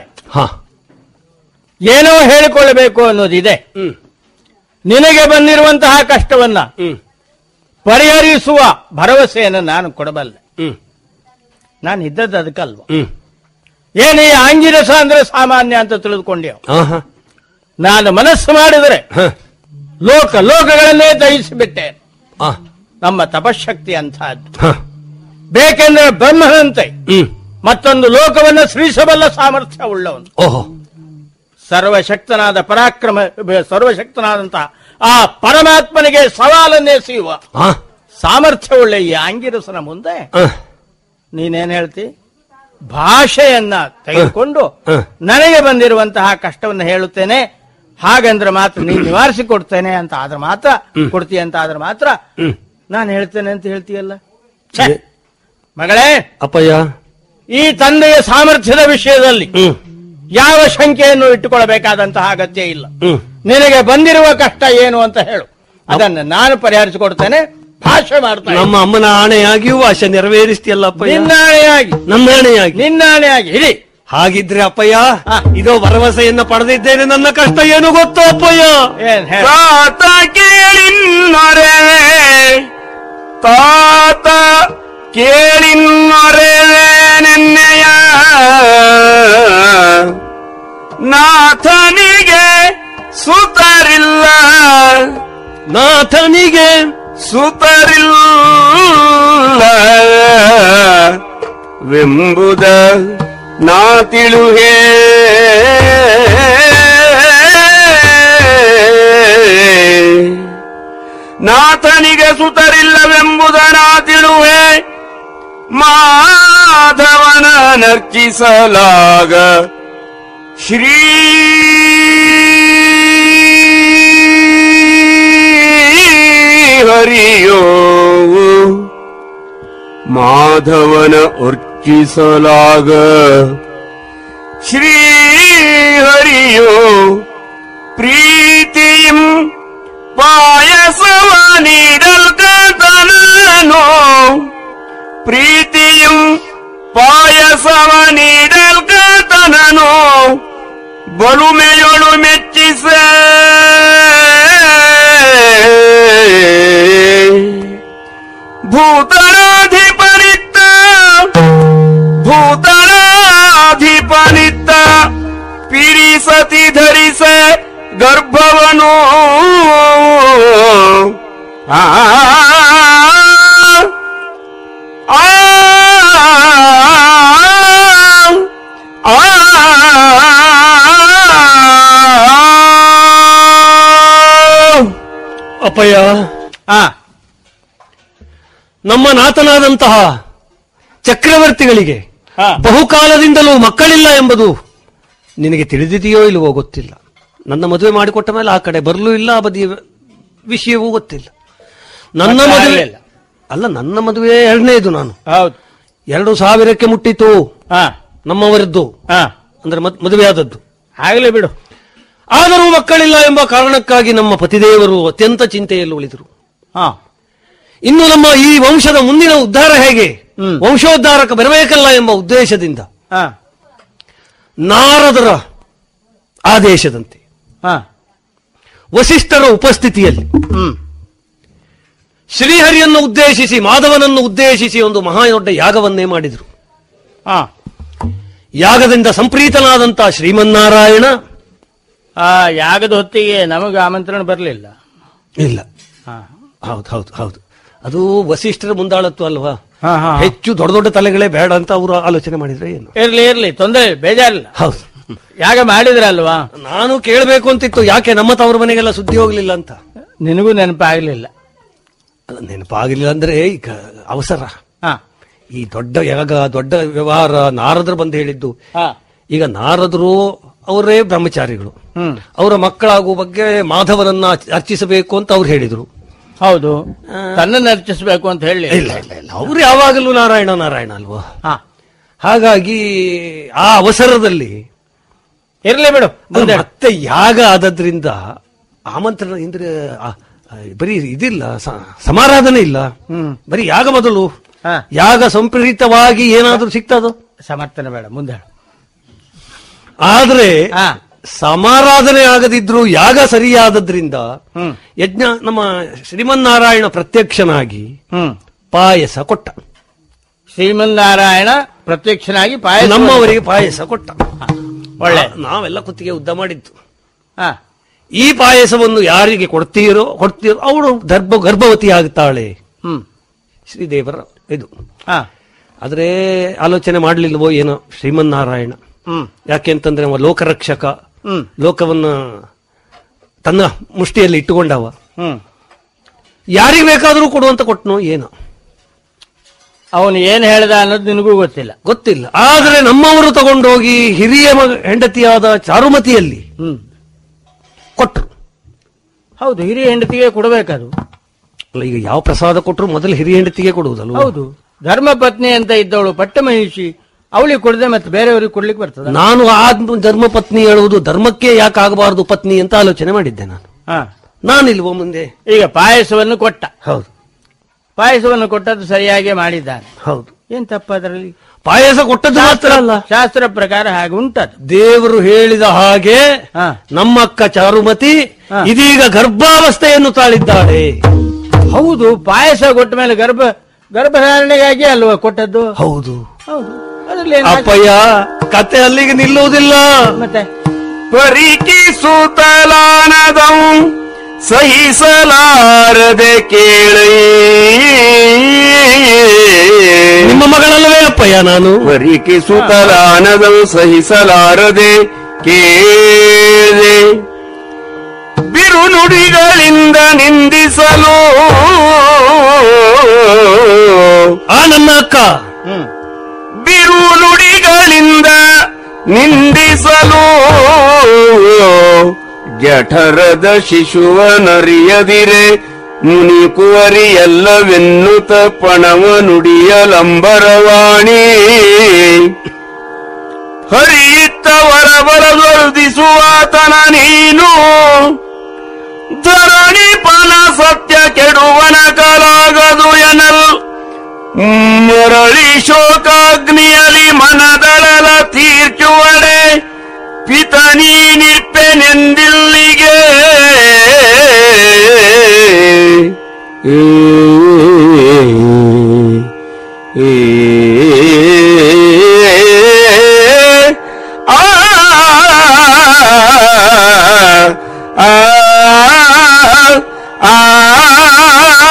ಏನೋ ಹೇಳಿಕೊಳ್ಳಬೇಕು ಅನ್ನೋದಿದೆ. ನಿನಗೆ ಬಂದಿರುವಂತಹ ಕಷ್ಟವನ್ನ ಪರಿಹರಿಸುವ ಭರವಸೆಯನ್ನು ನಾನು ಕೊಡಬಲ್ಲೆ. ನಾನು ಇದ್ದದ್ದು ಅದಕ್ಕಲ್ವ. ಏನೇ ಆಂಗಿರಸ ಅಂದ್ರೆ ಸಾಮಾನ್ಯ ಅಂತ ತಿಳಿದುಕೊಂಡೆವು. ನಾನು ಮನಸ್ಸು ಮಾಡಿದರೆ ಲೋಕಗಳನ್ನೇ ದಹಿಸಿಬಿಟ್ಟೆ. ನಮ್ಮ ತಪಶಕ್ತಿ ಅಂತಹದ್ದು. ಬೇಕೆಂದ್ರೆ ಬ್ರಹ್ಮನಂತೆ ಮತ್ತೊಂದು ಲೋಕವನ್ನು ಸೃಜಿಸಬಲ್ಲ ಸಾಮರ್ಥ್ಯ ಉಳ್ಳವನು. ಸರ್ವಶಕ್ತನಾದ ಪರಾಕ್ರಮ, ಸರ್ವಶಕ್ತನಾದಂತಹ ಆ ಪರಮಾತ್ಮನಿಗೆ ಸವಾಲನ್ನೆಸೆಯುವ ಸಾಮರ್ಥ್ಯವುಳ್ಳ ಈ ಆಂಗಿರಸನ ಮುಂದೆ ನೀನೇನ್ ಹೇಳ್ತಿ? ಭಾಷೆಯನ್ನ ತೆಗೆದುಕೊಂಡು ನನಗೆ ಬಂದಿರುವಂತಹ ಕಷ್ಟವನ್ನು ಹೇಳುತ್ತೇನೆ, ಹಾಗಂದ್ರೆ ಮಾತ್ರ ನೀನು ನಿವಾರಿಸಿಕೊಡ್ತೇನೆ ಅಂತ ಆದ್ರೆ ಮಾತ್ರ ಕೊಡ್ತೀಯ ಅಂತ ಆದ್ರೆ ಮಾತ್ರ ನಾನು ಹೇಳ್ತೇನೆ ಅಂತ ಹೇಳ್ತೀಯಲ್ಲ. ಮಗಳೇ, ಅಪ್ಪಯ್ಯ, ಈ ತಂದೆಯ ಸಾಮರ್ಥ್ಯದ ವಿಷಯದಲ್ಲಿ ಯಾವ ಶಂಕೆಯನ್ನು ಇಟ್ಟುಕೊಳ್ಳಬೇಕಾದಂತಹ ಅಗತ್ಯ ಇಲ್ಲ. ನಿನಗೆ ಬಂದಿರುವ ಕಷ್ಟ ಏನು ಅಂತ ಹೇಳು, ಅದನ್ನು ನಾನು ಪರಿಹರಿಸಿಕೊಡ್ತೇನೆ. ಭಾಷೆ ಮಾಡ್ತೇನೆ. ನಮ್ಮ ಅಮ್ಮನ ಆಣೆಯಾಗಿಯೂ ಭಾಷೆ ನೆರವೇರಿಸ್ತೀಯಲ್ಲ ಅಪ್ಪಯ್ಯ. ನಿನ್ನಾಣೆಯಾಗಿ, ನನ್ನಾಣೆಯಾಗಿ, ನಿನ್ನಾಣೆಯಾಗಿ ಹಿಡಿ. ಹಾಗಿದ್ರೆ ಅಪ್ಪಯ್ಯ, ಇದೋ ಭರವಸೆಯನ್ನ ಪಡೆದಿದ್ದೇನೆ. ನನ್ನ ಕಷ್ಟ ಏನು ಗೊತ್ತೋ ಅಪ್ಪಯ್ಯ? ತಾತ ಕೇಳಿನ್ನೊರೆವೆ, ತಾತ ಕೇಳಿನ್ನೊರೆವೆ ನೆನ್ನೆಯ ನಾಥನಿಗೆ ಸುತರಿಲ್ಲ, ನಾಥನಿಗೆ ಸುತರಿಲ್ಲವೆಂಬುದ ನಾ ತಿಳುಹೇ. ನಾಥನಿಗೆ ಸುತರಿಲ್ಲವೆಂಬುದ ನಾ ತಿಳುಹೆ. ಮಾಧವನ ನರ್ಚಿಸಲಾಗ ಶ್ರೀ ಹರಿಯೋ, ಮಾಧವನ ಅರ್ಚಿಸಲಾಗ ಶ್ರೀ ಹರಿಯೋ, ಪ್ರೀತಿಯಂ ಪಾಯಸವ ನೀಡಲ್ಕತನನೋ, ಪ್ರೀತಿಯಂ ಪಾಯಸವ ನೀಡಲ್ಕತನನೋ, ಬಲುಮೆಯೊಳು ಮೆಚ್ಚಿಸ ಭೂತರಾಧಿಪನಿತ್ತ, ಭೂತರಾಧಿಪನಿತ್ತ ಪಿರಿಸತಿ ಧರಿಸ ಗರ್ಭವನು ಆ ಆ ಅಪ್ಪಯ್ಯ, ಆ ನಮ್ಮ ನಾಥನಾದಂತಹ ಚಕ್ರವರ್ತಿಗಳಿಗೆ ಹಾ. ಬಹುಕಾಲದಿಂದಲೂ ಮಕ್ಕಳಿಲ್ಲ ಎಂಬುದು ನಿನಗೆ ತಿಳಿದಿದೆಯೋ ಇಲ್ಲವೋ ಗೊತ್ತಿಲ್ಲ. ನನ್ನ ಮದುವೆ ಮಾಡಿಕೊಟ್ಟ ಮೇಲೆ ಆ ಕಡೆ ಬರಲೂ ಇಲ್ಲ, ಆ ಬದಿಯ ವಿಷಯವೂ ಗೊತ್ತಿಲ್ಲ. ನನ್ನ ಮತ್ತೆ ಮದುವೆ ಆಗ್ಲಿಲ್ಲ. ಅಲ್ಲ, ನನ್ನ ಮದುವೆ ಎರಡನೇದು. ನಾನು ಹೌದು. 2000ಕ್ಕೆ ಮುಟ್ಟಿತು ಹಾ ನಮ್ಮವರದ್ದು, ಹಾ ಅಂದ್ರೆ ಮದುವೆ ಆದದ್ದು. ಆಗ್ಲಿ ಬಿಡು. ಆದರೂ ಮಕ್ಕಳಿಲ್ಲ ಎಂಬ ಕಾರಣಕ್ಕಾಗಿ ನಮ್ಮ ಪತಿದೇವರು ಅತ್ಯಂತ ಚಿಂತೆಯಲ್ಲಿ ಉಳಿದರು. ಹಾ ಇನ್ನು ನಮ್ಮ ಈ ವಂಶದ ಮುಂದಿನ ಉದ್ಧಾರ ಹೇಗೆ, ಹ್ಮ್. ವಂಶೋದ್ಧಾರಕ ಬರಬೇಕಲ್ಲ ಎಂಬ ಉದ್ದೇಶದಿಂದ ಹಾ ನಾರದರ ಆದೇಶದಂತೆ ಹಾ ವಸಿಷ್ಠರ ಉಪಸ್ಥಿತಿಯಲ್ಲಿ ಹ್ಮ್ ಶ್ರೀಹರಿಯನ್ನು ಉದ್ದೇಶಿಸಿ, ಮಾಧವನನ್ನು ಉದ್ದೇಶಿಸಿ ಒಂದು ಮಹಾ ದೊಡ್ಡ ಯಾಗವನ್ನೇ ಮಾಡಿದರು. ಹಾ ಯಾಗದಿಂದ ಸಂಪ್ರೀತನಾದಂತಹ ಶ್ರೀಮನ್ನಾರಾಯಣ ಆ ಯಾಗದ ಹೊತ್ತಿಗೆ ನಮಗೆ ಆಮಂತ್ರಣ ಬರಲಿಲ್ಲ. ಇಲ್ಲ, ಹಾ ಹೌದು ಹೌದು ಹೌದು, ಅದು ವಸಿಷ್ಠರ ಮುಂದಾಳತ್ವ ಅಲ್ವಾ. ಹಾ, ಹಾ. ಹೆಚ್ಚು ದೊಡ್ಡ ದೊಡ್ಡ ತಲೆಗಳೇ ಬೇಡ ಅಂತ ಅವರು ಆಲೋಚನೆ ಮಾಡಿದ್ರೆ ಏನು. ಇರ್ಲಿ ತೊಂದರೆ ಬೇಜಾರಿಲ್ಲ. ಹೌದು, ಯಾಗ ಮಾಡಿದ್ರಲ್ವಾ. ನಾನು ಕೇಳಬೇಕು ಅಂತಿತ್ತು, ಯಾಕೆ ನಮ್ಮ ತವರ ಮನೆಗೆಲ್ಲ ಸುದ್ದಿ ಹೋಗ್ಲಿಲ್ಲ ಅಂತ. ನಿನಗೂ ನೆನಪಾಗ್ಲಿಲ್ಲ. ಅಲ್ಲ, ನೆನಪಾಗಲಿಲ್ಲ ಅಂದ್ರೆ ಈಗ ಅವಸರ. ಹಾ ಈ ದೊಡ್ಡ ಯಾಗ, ದೊಡ್ಡ ವ್ಯವಹಾರ, ನಾರದರು ಬಂದು ಹೇಳಿದ್ದು. ಹಾ ಈಗ ನಾರದರು ಅವರೇ ಬ್ರಹ್ಮಚಾರಿಗಳು, ಹ್ಮ್ ಅವರ ಮಕ್ಕಳಾಗುವ ಬಗ್ಗೆ ಮಾಧವನನ್ನ ಅರ್ಚಿಸಬೇಕು ಅಂತ ಅವ್ರು ಹೇಳಿದ್ರು. ಹೌದು, ತನ್ನನ್ನು ಅರ್ಚಿಸಬೇಕು ಅಂತ ಹೇಳಿ. ಇಲ್ಲ ಇಲ್ಲ ಇಲ್ಲ, ಅವ್ರು ಯಾವಾಗಲೂ ನಾರಾಯಣ ನಾರಾಯಣ ಅಲ್ವಾ. ಹಾ ಹಾಗಾಗಿ ಆ ಅವಸರದಲ್ಲಿ ಇರ್ಲಿ ಬಿಡು. ಮುಂದೆ ಮತ್ತೆ ಯಾಗ ಆದದ್ರಿಂದ ಆಮಂತ್ರಣ ಅಂದ್ರೆ ಬರೀ ಇದಿಲ್ಲ, ಸಮಾರಾಧನೆ ಇಲ್ಲ, ಬರೀ ಯಾಗ ಮೊದಲು. ಹಾ. ಯಾಗ ಸಂಪ್ರೀತವಾಗಿ ಏನಾದ್ರೂ ಸಿಗ್ತದೋ. ಸಮರ್ಥನೆ ಬೇಡ, ಮುಂದೆ ಹೇಳು. ಆದ್ರೆ ಹಾ ಸಮಾರಾಧನೆ ಆಗದಿದ್ರು ಯಾಗ ಸರಿಯಾದದ್ರಿಂದ ಹ್ಮ್ ಯಜ್ಞ ನಮ್ಮ ಶ್ರೀಮನ್ನಾರಾಯಣ ಪ್ರತ್ಯಕ್ಷನಾಗಿ ಹ್ಮ್ ಪಾಯಸ ಕೊಟ್ಟ. ಶ್ರೀಮನ್ನಾರಾಯಣ ಪ್ರತ್ಯಕ್ಷನಾಗಿ ಪಾಯಸ ನಮ್ಮವರಿಗೆ ಪಾಯಸ ಕೊಟ್ಟ. ಒಳ್ಳೆ. ನಾವೆಲ್ಲ ಕುತ್ತಿಗೆ ಉದ್ದ ಮಾಡಿದ್ದು. ಹಾ ಈ ಪಾಯಸವನ್ನು ಯಾರಿಗೆ ಕೊಡ್ತೀರೋ ಅವಳು ಗರ್ಭವತಿ ಆಗುತ್ತಾಳೆ. ಹ್ಮ್ ಶ್ರೀದೇವರ ಇದು. ಹಾ ಆದ್ರೆ ಆಲೋಚನೆ ಮಾಡಲಿಲ್ವೋ ಏನೋ ಶ್ರೀಮನ್ನಾರಾಯಣ. ಹ್ಮ್ ಯಾಕೆಂತಂದ್ರೆ ಅವ ಲೋಕರಕ್ಷಕ, ಹ್ಮ್ ಲೋಕವನ್ನ ತನ್ನ ಮುಷ್ಟಿಯಲ್ಲಿ ಇಟ್ಟುಕೊಂಡವ. ಹ್ಮ್ ಯಾರಿಗೆ ಬೇಕಾದರೂ ಕೊಡುವಂತ ಕೊಟ್ಟನೋ ಏನೋ, ಅವನು ಏನ್ ಹೇಳ್ದ ಅನ್ನೋದು ನಿನಗೂ ಗೊತ್ತಿಲ್ಲ. ಗೊತ್ತಿಲ್ಲ. ಆದ್ರೆ ನಮ್ಮವರು ತಗೊಂಡೋಗಿ ಹಿರಿಯ ಹೆಂಡತಿಯಾದ ಚಾರುಮತಿಯಲ್ಲಿ ಹ್ಮ್ ಕೊಟ್ಟರು. ಹೌದು, ಹಿರಿಯ ಹೆಂಡತಿಗೆ ಕೊಡಬೇಕದು. ಅಲ್ಲ, ಈಗ ಯಾವ ಪ್ರಸಾದ ಕೊಟ್ಟರು ಮೊದಲು ಹಿರಿಯ ಹೆಂಡತಿಗೆ ಕೊಡುವುದಲ್ವ. ಹೌದು, ಧರ್ಮ ಪತ್ನಿ ಅಂತ ಇದ್ದವಳು ಪಟ್ಟಮಹಿಷಿ, ಅವಳಿಗೆ ಕೊಡದೆ ಮತ್ತೆ ಬೇರೆಯವರಿಗೆ ಕೊಡ್ಲಿಕ್ಕೆ ಬರ್ತದ. ನಾನು ಆ ಧರ್ಮ ಪತ್ನಿ ಹೇಳುವುದು ಧರ್ಮಕ್ಕೆ ಯಾಕೆ ಆಗಬಾರದು ಪತ್ನಿ ಅಂತ ಆಲೋಚನೆ ಮಾಡಿದ್ದೆ ನಾನು. ಹಾ ನಾನಿಲ್ವೋ ಮುಂದೆ. ಈಗ ಪಾಯಸವನ್ನು ಕೊಟ್ಟ. ಹೌದು ಪಾಯಸವನ್ನು ಕೊಟ್ಟದ್ದು ಸರಿಯಾಗಿ ಮಾಡಿದ್ದಾನೆ. ಹೌದು, ಏನ್ ತಪ್ಪ ಅದರಲ್ಲಿ? ಪಾಯಸ ಕೊಟ್ಟದ್ದು ಮಾತ್ರ ಅಲ್ಲ, ಶಾಸ್ತ್ರ ಪ್ರಕಾರ ಹಾಗೆ ಉಂಟದು. ದೇವರು ಹೇಳಿದ ಹಾಗೆ ಹಾ. ನಮ್ಮಕ್ಕ ಚಾರುಮತಿ ಹಾ. ಇದೀಗ ಗರ್ಭಾವಸ್ಥೆಯನ್ನು ತಾಳಿದ್ದಾಳೆ. ಹೌದು, ಪಾಯಸ ಕೊಟ್ಟ ಮೇಲೆ ಗರ್ಭಧಾರಣೆಗಾಗಿ ಅಲ್ವಾ ಕೊಟ್ಟದ್ದು? ಹೌದು ಹೌದು, ಅದರಲ್ಲಿ ಅಪ್ಪಯ್ಯ, ಕತೆ ಅಲ್ಲಿಗೆ ನಿಲ್ಲುವುದಿಲ್ಲ. ಮತ್ತೆ ಪರಿಕಿಸುತ್ತಲಾನದಂ ಸಹಿಸಲಾರದೆ ಕೇಳಿ. ನಿಮ್ಮ ಮಗಳಲ್ಲವೇ ಅಪ್ಪಯ್ಯ ನಾನು? ಪರಿಕಿಸುತ್ತಲಾನದಂ ಸಹಿಸಲಾರದೆ ಕೇಳಿ. ಬಿರುನುಡಿಗಳಿಂದ ನಿಂದಿಸಲು ಆ ನನ್ನ ಅಕ್ಕ ಬಿರುನುಡಿಗಳಿಂದ ನಿಂದಿಸಲು ಜಠರದ ಶಿಶುವನರಿಯದಿರೆ ಮುನಿ ಕುವರಿ ಎಲ್ಲವೆನ್ನುತ ಪಣವ ನುಡಿಯಲಂಬರವಾಣಿ. ಹರಿಯಿತ್ತವರ ಬರದೊರ್ದಿಸುವಾತನ ನೀನು ಧರಣಿ ಪನ ಸತ್ಯ ಕೆಡುವನ ಕಲಾಗದು ಎನಲ್. ಮರಳಿ ಶೋಕಾಗ್ನಿಯಲಿ ಮನದಳಲ ತೀರ್ಚುವಡೆ ಪಿತನೀ ನಿರ್ಪೆನೆಂದಿಲ್ಲಿಗೆ. ಆ ಆ ಆ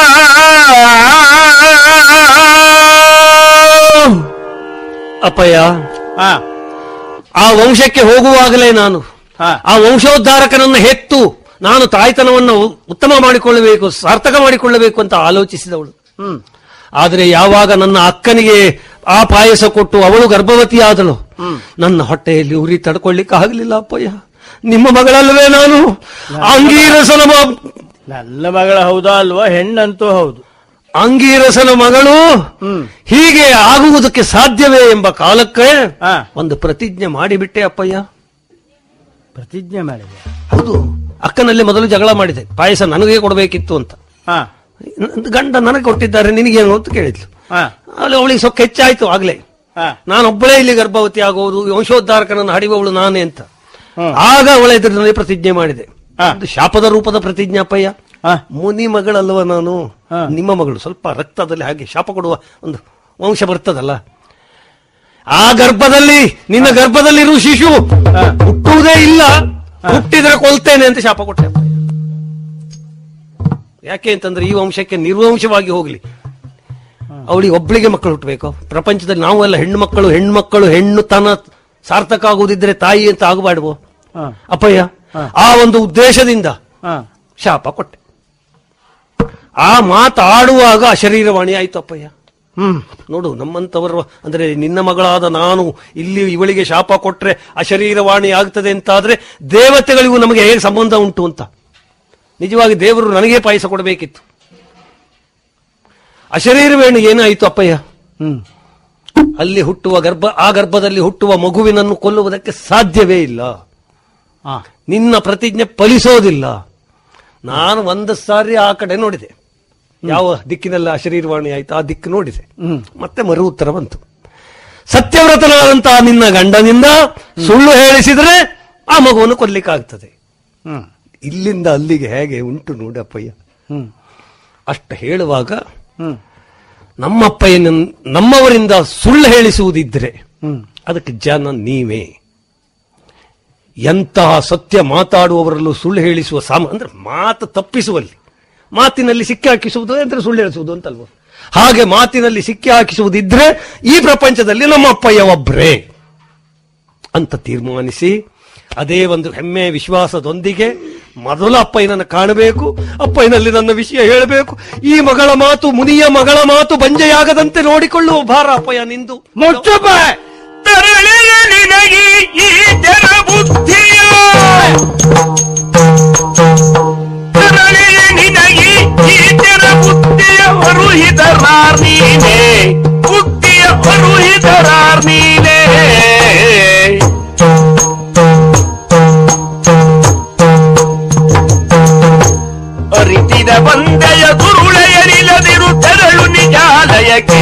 ಅಪ್ಪಯ್ಯ, ಹಾ ಆ ವಂಶಕ್ಕೆ ಹೋಗುವಾಗಲೇ ನಾನು ಹಾ ಆ ವಂಶೋದ್ಧಾರಕನನ್ನು ಹೆತ್ತು ನಾನು ತಾಯ್ತನವನ್ನು ಉತ್ತಮ ಮಾಡಿಕೊಳ್ಳಬೇಕು, ಸಾರ್ಥಕ ಮಾಡಿಕೊಳ್ಳಬೇಕು ಅಂತ ಆಲೋಚಿಸಿದವಳು. ಆದರೆ ಯಾವಾಗ ನನ್ನ ಅಕ್ಕನಿಗೆ ಆ ಪಾಯಸ ಕೊಟ್ಟು ಅವಳು ಗರ್ಭವತಿಯಾದಳು, ನನ್ನ ಹೊಟ್ಟೆಯಲ್ಲಿ ಉರಿ ತಡ್ಕೊಳ್ಳಿಕ್ಕೆ ಆಗಲಿಲ್ಲ ಅಪ್ಪಯ್ಯ. ನಿಮ್ಮ ಮಗಳಲ್ಲವೇ ನಾನು? ಅಂಗೀರಸನ ನನ್ನ ಮಗಳ ಹೌದಾ ಅಲ್ವಾ? ಹೆಣ್ಣಂತೂ ಹೌದು. ಅಂಗೀರಸನ ಮಗಳು ಹೀಗೆ ಆಗುವುದಕ್ಕೆ ಸಾಧ್ಯವೇ ಎಂಬ ಕಾಲಕ್ಕೆ ಒಂದು ಪ್ರತಿಜ್ಞೆ ಮಾಡಿಬಿಟ್ಟೆ ಅಪ್ಪಯ್ಯ. ಪ್ರತಿಜ್ಞೆ ಮಾಡಿದೆ? ಹೌದು. ಅಕ್ಕನಲ್ಲಿ ಮೊದಲು ಜಗಳ ಮಾಡಿದೆ, ಪಾಯಸ ನನಗೆ ಕೊಡಬೇಕಿತ್ತು ಅಂತ. ಗಂಡ ನನಗೆ ಕೊಟ್ಟಿದ್ದಾರೆ, ನಿನಗೇನು ಅಂತ ಕೇಳಿದ್ಲು. ಅಲ್ಲಿ ಅವಳಿಗೆ ಸೊಕ್ಕ ಹೆಚ್ಚಾಯ್ತು. ಆಗ್ಲೇ ನಾನೊಬ್ಬಳೇ ಇಲ್ಲಿ ಗರ್ಭವತಿ ಆಗುವುದು, ವಂಶೋದ್ಧಾರಕನನ್ನು ಹಡಿಯುವವಳು ನಾನೇ ಅಂತ. ಆಗ ಅವಳ ಎದುರಿನಲ್ಲಿ ಪ್ರತಿಜ್ಞೆ ಮಾಡಿದೆ. ಒಂದು ಶಾಪದ ರೂಪದ ಪ್ರತಿಜ್ಞೆ ಅಪ್ಪಯ್ಯ. ಮುನಿ ಮಗಳಲ್ವ ನಾನು, ನಿಮ್ಮ ಮಗಳು. ಸ್ವಲ್ಪ ರಕ್ತದಲ್ಲಿ ಹಾಗೆ ಶಾಪ ಕೊಡುವ ಒಂದು ವಂಶ ಬರ್ತದಲ್ಲ, ಆ ಗರ್ಭದಲ್ಲಿ ನಿನ್ನ ಗರ್ಭದಲ್ಲಿರುವ ಶಿಶು ಹುಟ್ಟುವುದೇ ಇಲ್ಲ, ಹುಟ್ಟಿದ್ರೆ ಕೊಲ್ತೇನೆ ಅಂತ ಶಾಪ ಕೊಟ್ಟೆ. ಯಾಕೆ ಅಂತಂದ್ರೆ ಈ ವಂಶಕ್ಕೆ ನಿರ್ವಂಶವಾಗಿ ಹೋಗ್ಲಿ, ಅವಳಿಗೆ ಒಬ್ಬಳಿಗೆ ಮಕ್ಕಳು ಹುಟ್ಟಬೇಕು. ಪ್ರಪಂಚದಲ್ಲಿ ನಾವೆಲ್ಲ ಹೆಣ್ಮಕ್ಕಳು ಹೆಣ್ಣು ತನ ಸಾರ್ಥಕ ಆಗುವುದಿದ್ರೆ ತಾಯಿ ಅಂತ ಆಗಬಾಡ್ವು ಅಪ್ಪಯ್ಯ. ಆ ಒಂದು ಉದ್ದೇಶದಿಂದ ಶಾಪ ಕೊಟ್ಟೆ. ಆ ಮಾತಾಡುವಾಗ ಅಶರೀರವಾಣಿ ಆಯ್ತು ಅಪ್ಪಯ್ಯ. ನೋಡು, ನಮ್ಮಂತವರು ಅಂದ್ರೆ ನಿನ್ನ ಮಗಳಾದ ನಾನು ಇಲ್ಲಿ ಇವಳಿಗೆ ಶಾಪ ಕೊಟ್ರೆ ಅಶರೀರವಾಣಿ ಆಗ್ತದೆ ಅಂತಾದ್ರೆ ದೇವತೆಗಳಿಗೂ ನಮಗೆ ಹೇಗೆ ಸಂಬಂಧ ಉಂಟು ಅಂತ. ನಿಜವಾಗಿ ದೇವರು ನನಗೇ ಪಾಯಸ ಕೊಡಬೇಕಿತ್ತು. ಅಶರೀರವೇಣು ಏನಾಯಿತು ಅಪ್ಪಯ್ಯ? ಅಲ್ಲಿ ಹುಟ್ಟುವ ಆ ಗರ್ಭದಲ್ಲಿ ಹುಟ್ಟುವ ಮಗುವಿನನ್ನು ಕೊಲ್ಲುವುದಕ್ಕೆ ಸಾಧ್ಯವೇ ಇಲ್ಲ. ನಿನ್ನ ಪ್ರತಿಜ್ಞೆ ಫಲಿಸೋದಿಲ್ಲ. ನಾನು ಒಂದು ಸಾರಿ ಆ ಕಡೆ ನೋಡಿದೆ, ಯಾವ ದಿಕ್ಕಿನಲ್ಲಿ ಅಶರೀರವಾಣಿ ಆಯ್ತು ಆ ದಿಕ್ಕು ನೋಡಿದೆ. ಮತ್ತೆ ಮರು ಉತ್ತರ ಬಂತು. ಸತ್ಯವ್ರತನಾದಂತಹ ನಿನ್ನ ಗಂಡನಿಂದ ಸುಳ್ಳು ಹೇಳಿಸಿದ್ರೆ ಆ ಮಗುವನ್ನು ಕೊಲ್ಲಿಕ್ಕಾಗ್ತದೆ. ಇಲ್ಲಿಂದ ಅಲ್ಲಿಗೆ ಹೇಗೆ ಉಂಟು ನೋಡಪ್ಪಯ್ಯ. ಅಷ್ಟು ಹೇಳುವಾಗ ನಮ್ಮವರಿಂದ ಸುಳ್ಳು ಹೇಳಿಸುವುದಿದ್ರೆ ಅದಕ್ಕೆ ಜನ ನೀವೇ. ಎಂತಹ ಸತ್ಯ ಮಾತಾಡುವವರಲ್ಲೂ ಸುಳ್ಳು ಹೇಳಿಸುವ ಅಂದ್ರೆ ಮಾತು ತಪ್ಪಿಸುವಲ್ಲಿ, ಮಾತಿನಲ್ಲಿ ಸಿಕ್ಕಿ ಹಾಕಿಸುವುದು ಅಂದ್ರೆ ಸುಳ್ಳು ಹೇಳಿಸುವುದು ಅಂತಲ್ವ. ಹಾಗೆ ಮಾತಿನಲ್ಲಿ ಸಿಕ್ಕಿ ಹಾಕಿಸುವುದಿದ್ರೆ ಈ ಪ್ರಪಂಚದಲ್ಲಿ ನಮ್ಮ ಅಪ್ಪಯ್ಯ ಒಬ್ರೇ ಅಂತ ತೀರ್ಮಾನಿಸಿ, ಅದೇ ಒಂದು ಹೆಮ್ಮೆ ವಿಶ್ವಾಸದೊಂದಿಗೆ ಮೊದಲು ಅಪ್ಪಯ್ಯನನ್ನು ಕಾಣಬೇಕು, ಅಪ್ಪಯ್ಯನಲ್ಲಿ ನನ್ನ ವಿಷಯ ಹೇಳಬೇಕು. ಈ ಮಗಳ ಮಾತು, ಮುನಿಯ ಮಗಳ ಮಾತು ಬಂಜೆಯಾಗದಂತೆ ನೋಡಿಕೊಳ್ಳುವ ಭಾರ ಅಪ್ಪಯ್ಯ ನಿಂದು. ಮುಚ್ಚಪ್ಪ, ತರಳೆಯ ನಿನಗಿ ಈ ಜನ ಬುದ್ಧಿಯ, ತರಳೆಯ ನಿನಗಿ ಈ ಜನ ಬುದ್ಧಿಯ ಹೊರುಹಿದರಾರ್ ನೀನೇ, ಬುದ್ಧಿಯ ಹೊರುಹಿದರಾರ್ ನೀನೇ. ಅರಿತಿದ ಬಂದೆಯ ದುರುಳೆಯಲಿಲ್ಲದಿರು ತೆರಳು ನಿಜಾಲಯಕ್ಕೆ.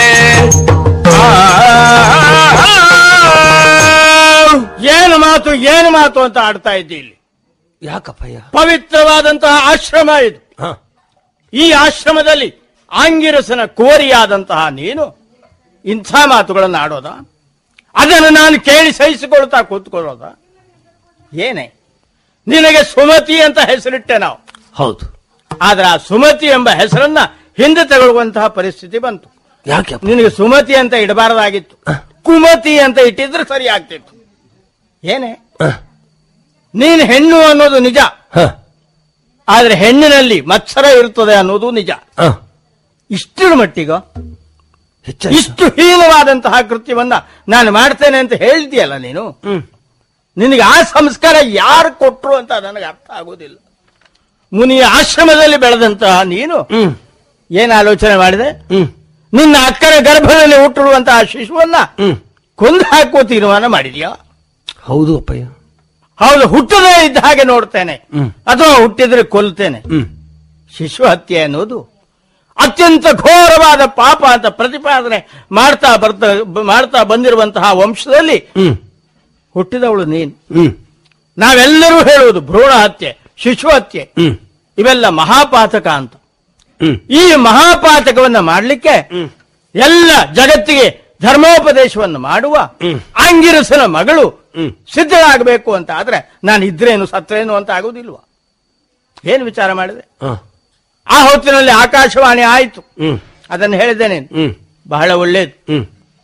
ಏನು ಮಾತು ಅಂತ ಆಡ್ತಾ ಇದ್ದೀನಿ. ಯಾಕಪ್ಪಯ್ಯ? ಪವಿತ್ರವಾದಂತಹ ಆಶ್ರಮ ಇದು. ಈ ಆಶ್ರಮದಲ್ಲಿ ಆಂಗಿರಸನ ಕೋರಿಯಾದಂತಹ ನೀನು ಇಂಥ ಮಾತುಗಳನ್ನು ಆಡೋದ? ಅದನ್ನು ನಾನು ಕೇಳಿ ಸಹಿಸಿಕೊಳ್ತಾ ಕೂತ್ಕೊಳ್ಳೋದ? ಏನೇ, ನಿನಗೆ ಸುಮತಿ ಅಂತ ಹೆಸರಿಟ್ಟೆ ನಾವು. ಹೌದು. ಆದ್ರೆ ಆ ಸುಮತಿ ಎಂಬ ಹೆಸರನ್ನ ಹಿಂದೆ ತಗೊಳ್ಳುವಂತಹ ಪರಿಸ್ಥಿತಿ ಬಂತು. ಯಾಕೆ? ನಿನಗೆ ಸುಮತಿ ಅಂತ ಇಡಬಾರದಾಗಿತ್ತು, ಕುಮತಿ ಅಂತ ಇಟ್ಟಿದ್ರೆ ಸರಿ ಆಗ್ತಿತ್ತು. ಏನೇ, ನೀನು ಹೆಣ್ಣು ಅನ್ನೋದು ನಿಜ, ಆದ್ರೆ ಹೆಣ್ಣಿನಲ್ಲಿ ಮತ್ಸರ ಇರುತ್ತದೆ ಅನ್ನೋದು ನಿಜ. ಇಷ್ಟರ ಮಟ್ಟಿಗ ಇಷ್ಟು ಹೀನವಾದಂತಹ ಕೃತ್ಯವನ್ನ ನಾನು ಮಾಡ್ತೇನೆ ಅಂತ ಹೇಳ್ತೀಯಲ್ಲ ನೀನು. ನಿನಗೆ ಆ ಸಂಸ್ಕಾರ ಯಾರು ಕೊಟ್ರು ಅಂತ ನನಗೆ ಅರ್ಥ ಆಗೋದಿಲ್ಲ. ಮುನಿಯ ಆಶ್ರಮದಲ್ಲಿ ಬೆಳೆದಂತಹ ನೀನು ಏನ್ ಆಲೋಚನೆ ಮಾಡಿದೆ? ನಿನ್ನ ಅಕ್ಕನ ಗರ್ಭದಲ್ಲಿ ಹುಟ್ಟಿರುವಂತಹ ಶಿಶುವನ್ನ ಕೊಂದು ಹಾಕುವ ತೀರ್ಮಾನ ಮಾಡಿದ್ಯಾ? ಹೌದು ಅಪ್ಪಯ್ಯ. ಹೌದು, ಹುಟ್ಟದೇ ಇದ್ದ ಹಾಗೆ ನೋಡ್ತೇನೆ ಅಥವಾ ಹುಟ್ಟಿದ್ರೆ ಕೊಲ್ತೇನೆ. ಶಿಶು ಹತ್ಯೆ ಅನ್ನೋದು ಅತ್ಯಂತ ಘೋರವಾದ ಪಾಪ ಅಂತ ಪ್ರತಿಪಾದನೆ ಮಾಡ್ತಾ ಬಂದಿರುವಂತಹ ವಂಶದಲ್ಲಿ ಹುಟ್ಟಿದವಳು ನೀನು. ನಾವೆಲ್ಲರೂ ಹೇಳುವುದು ಭ್ರೂಣ ಹತ್ಯೆ, ಶಿಶು ಹತ್ಯೆ ಇವೆಲ್ಲ ಮಹಾಪಾತಕ ಅಂತ. ಈ ಮಹಾಪಾತಕವನ್ನ ಮಾಡಲಿಕ್ಕೆ ಎಲ್ಲ ಜಗತ್ತಿಗೆ ಧರ್ಮೋಪದೇಶವನ್ನು ಮಾಡುವ ಆಂಗಿರಸನ ಮಗಳು ಸಿದ್ಧಳಾಗಬೇಕು ಅಂತ ಆದ್ರೆ ನಾನು ಇದ್ರೇನು ಸತ್ರೇನು ಅಂತ ಆಗುದಿಲ್ವಾ? ಏನು ವಿಚಾರ ಮಾಡಿದೆ? ಆ ಹೊತ್ತಿನಲ್ಲಿ ಆಕಾಶವಾಣಿ ಆಯಿತು, ಅದನ್ನು ಹೇಳಿದ್ದೇನೆ, ಬಹಳ ಒಳ್ಳೇದು.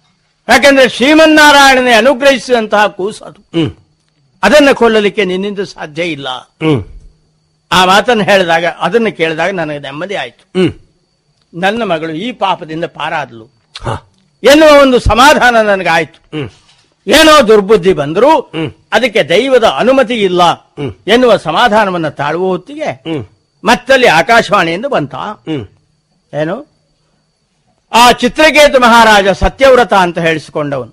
ಯಾಕಂದ್ರೆ ಶ್ರೀಮನ್ನಾರಾಯಣನೇ ಅನುಗ್ರಹಿಸಿದಂತಹ ಕೂಸು ಅದು. ಅದನ್ನು ಕೊಲ್ಲಲಿಕ್ಕೆ ನಿನ್ನಿಂದ ಸಾಧ್ಯ ಇಲ್ಲ. ಆ ಮಾತನ್ನು ಹೇಳಿದಾಗ, ಅದನ್ನು ಕೇಳಿದಾಗ ನನಗೆ ನೆಮ್ಮದಿ ಆಯ್ತು. ನನ್ನ ಮಗಳು ಈ ಪಾಪದಿಂದ ಪಾರಾದ್ಲು ಎನ್ನುವ ಒಂದು ಸಮಾಧಾನ ನನಗಾಯ್ತು. ಏನೋ ದುರ್ಬುದ್ಧಿ ಬಂದರೂ ಅದಕ್ಕೆ ದೈವದ ಅನುಮತಿ ಇಲ್ಲ ಎನ್ನುವ ಸಮಾಧಾನವನ್ನು ತಾಳುವ ಹೊತ್ತಿಗೆ ಮತ್ತಲ್ಲಿ ಆಕಾಶವಾಣಿಯಿಂದ ಬಂತ. ಏನು, ಆ ಚಿತ್ರಕೇತು ಮಹಾರಾಜ ಸತ್ಯವ್ರತ ಅಂತ ಹೇಳಿಸಿಕೊಂಡವನು.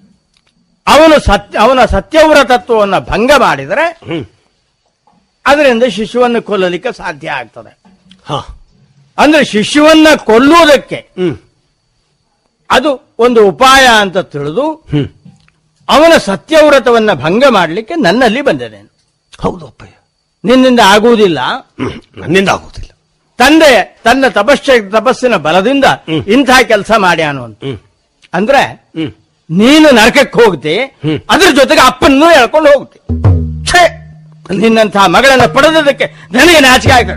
ಅವನ ಸತ್ಯವ್ರತತ್ವವನ್ನು ಭಂಗ ಮಾಡಿದರೆ ಅದರಿಂದ ಶಿಶುವನ್ನು ಕೊಲ್ಲಲಿಕ್ಕೆ ಸಾಧ್ಯ ಆಗ್ತದೆ. ಅಂದ್ರೆ ಶಿಶುವನ್ನ ಕೊಲ್ಲುವುದಕ್ಕೆ ಅದು ಒಂದು ಉಪಾಯ ಅಂತ ತಿಳಿದು ಅವನ ಸತ್ಯವ್ರತವನ್ನ ಭಂಗ ಮಾಡಲಿಕ್ಕೆ ನನ್ನಲ್ಲಿ ಬಂದಿದೆ. ಹೌದು ಅಪ್ಪಯ್ಯ, ನಿನ್ನಿಂದ ಆಗುವುದಿಲ್ಲ. ನನ್ನಿಂದ ಆಗುವುದಿಲ್ಲ. ತಂದೆ ತನ್ನ ತಪಸ್ಸಿನ ಬಲದಿಂದ ಇಂಥ ಕೆಲಸ ಮಾಡ್ಯಾನು ಅಂತ. ಅಂದ್ರೆ ನೀನು ನರಕಕ್ಕೆ ಹೋಗ್ತಿ, ಅದ್ರ ಜೊತೆಗೆ ಅಪ್ಪನೂ ಹೇಳ್ಕೊಂಡು ಹೋಗ್ತಿ. ನಿನ್ನಂತಹ ಮಗಳನ್ನ ಪಡೆದದಕ್ಕೆ ನನಗೆ ನಾಚಿಕೆ ಆಗ್ತದೆ.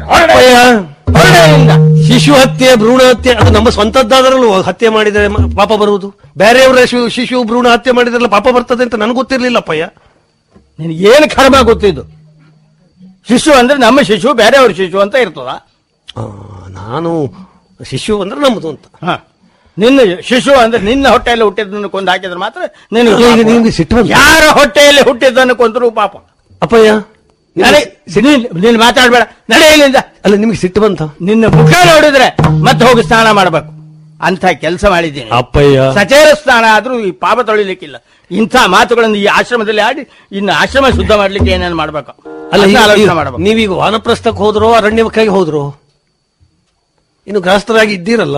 ಶಿಶು ಹತ್ಯೆ, ಭ್ರೂಣ ಹತ್ಯೆ ಅದು ನಮ್ಮ ಸ್ವಂತದ್ದಾದ್ರಲ್ಲೂ ಹತ್ಯೆ ಮಾಡಿದರೆ ಪಾಪ ಬರುವುದು. ಬೇರೆಯವರ ಶಿಶು ಭ್ರೂಣ ಹತ್ಯೆ ಮಾಡಿದ್ರಲ್ಲ ಪಾಪ ಬರ್ತದೆ ಅಂತ ನನಗೆ ಗೊತ್ತಿರ್ಲಿಲ್ಲಪ್ಪಯ್ಯ. ನಿನಗೇನು ಕರ್ಮ ಗೊತ್ತಿದ್ದು? ಶಿಶು ಅಂದ್ರೆ ನಮ್ಮ ಶಿಶು, ಬೇರೆಯವ್ರ ಶಿಶು ಅಂತ ಇರ್ತದ. ನಾನು ಶಿಶು ಅಂದ್ರೆ ನಮ್ಮದು ಅಂತ. ನಿನ್ನ ಶಿಶು ಅಂದ್ರೆ ನಿನ್ನ ಹೊಟ್ಟೆಯಲ್ಲಿ ಹುಟ್ಟಿದ್ದನ್ನು ಕೊಂದು ಹಾಕಿದ್ರೆ ಮಾತ್ರ ನಿನಗೆ ಸಿಟ್ಟು. ಯಾರ ಹೊಟ್ಟೆಯಲ್ಲಿ ಹುಟ್ಟಿದ್ದನ್ನು ಕೊಂದರೂ ಪಾಪ. ಅಪ್ಪಯ್ಯ ನೀನು ಮಾತಾಡ್ಬೇಡ, ನಡೆಯಲಿಂದ. ಅಲ್ಲ, ನಿಮ್ಗೆ ಸಿಟ್ಟು ಬಂತ? ನಿನ್ನ ಮುಖ ನೋಡಿದ್ರೆ ಮತ್ತೆ ಹೋಗಿ ಸ್ನಾನ ಮಾಡಬೇಕು ಅಂತ ಕೆಲಸ ಮಾಡಿದ್ದೀನಿ ಅಪ್ಪಯ್ಯ. ಸಚೇರ ಸ್ನಾನ ಆದ್ರೂ ಈ ಪಾಪ ತೊಳಿಲಿಕ್ಕಿಲ್ಲ. ಇಂಥ ಮಾತುಗಳನ್ನು ಈ ಆಶ್ರಮದಲ್ಲಿ ಆಡಿ ಇನ್ನು ಆಶ್ರಮ ಶುದ್ಧ ಮಾಡ್ಲಿಕ್ಕೆ ಏನೇನು ಮಾಡ್ಬೇಕು ಆಲೋಚನೆ ಮಾಡಬೇಕು. ನೀವೀಗ ವಾನಪ್ರಸ್ಥಕ್ಕೆ ಹೋದ್ರೋ ಅರಣ್ಯಕ್ಕಾಗಿ ಹೋದ್ರು? ಇನ್ನು ಗೃಹಸ್ಥರಾಗಿ ಇದ್ದೀರಲ್ಲ.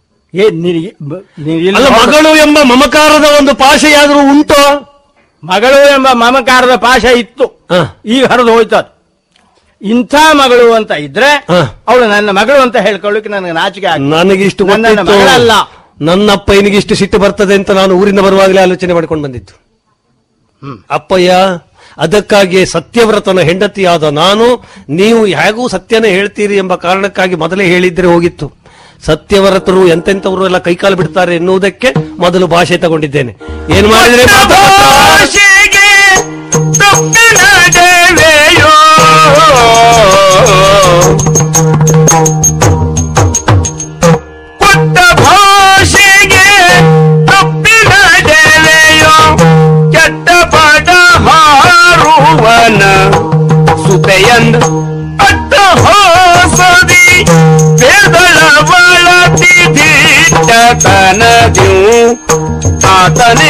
ಮಗಳು ಎಂಬ ಮಮಕಾರದ ಒಂದು ಪಾಶೆಯಾದ್ರೂ ಉಂಟು? ಮಗಳು ಎಂಬ ಮಮಕಾರದ ಪಾಶ ಇತ್ತು, ಈಗ ಹರಿದು ಹೋಯ್ತು. ಇಂಥ ಮಗಳು ಅಂತ ಇದ್ರೆ ಅವಳು ನನ್ನ ಮಗಳು ಅಂತ ಹೇಳ್ಕೊಳ್ಳಿಕ್ಕೆ ನನಗೆ ನಾಚಿಕೆ ಆಗ. ನನಗಿಷ್ಟು ಮಗಳಲ್ಲ, ನನ್ನಪ್ಪಯ್ಯನಿಗಿಷ್ಟು ಸಿಟ್ಟು ಬರ್ತದೆ ಅಂತ ನಾನು ಊರಿಂದ ಬರುವಾಗಲೇ ಆಲೋಚನೆ ಮಾಡಿಕೊಂಡು ಬಂದಿದ್ದು. ಅಪ್ಪಯ್ಯ, ಅದಕ್ಕಾಗಿ ಸತ್ಯವ್ರತನ ಹೆಂಡತಿಯಾದ ನಾನು, ನೀವು ಹೇಗೂ ಸತ್ಯನೇ ಹೇಳ್ತೀರಿ ಎಂಬ ಕಾರಣಕ್ಕಾಗಿ ಮೊದಲೇ ಹೇಳಿದ್ರೆ ಹೋಗಿತ್ತು. ಸತ್ಯವ್ರತರು ಎಂತೆಂಥವರು ಎಲ್ಲ ಕೈಕಾಲು ಬಿಡ್ತಾರೆ ಎನ್ನುವುದಕ್ಕೆ ಮೊದಲು ಭಾಷೆ ತಗೊಂಡಿದ್ದೇನೆ. ಏನ್ ಮಾಡಿದ್ರೆ ಕೊಟ್ಟ ಭಾಷೆಗೆ ತಪ್ಪಿನಡೆವೆಯೋ, ಕೆಟ್ಟ ಪಡ ಹಾರುವನ ಸುತೆಯಂದ ಅಟ್ಟ ಹಾಸದಿ ಬೇದಳ ಬಳತಿ ದಿಟ್ಟತನದ್ಯೂ ಆತನೇ.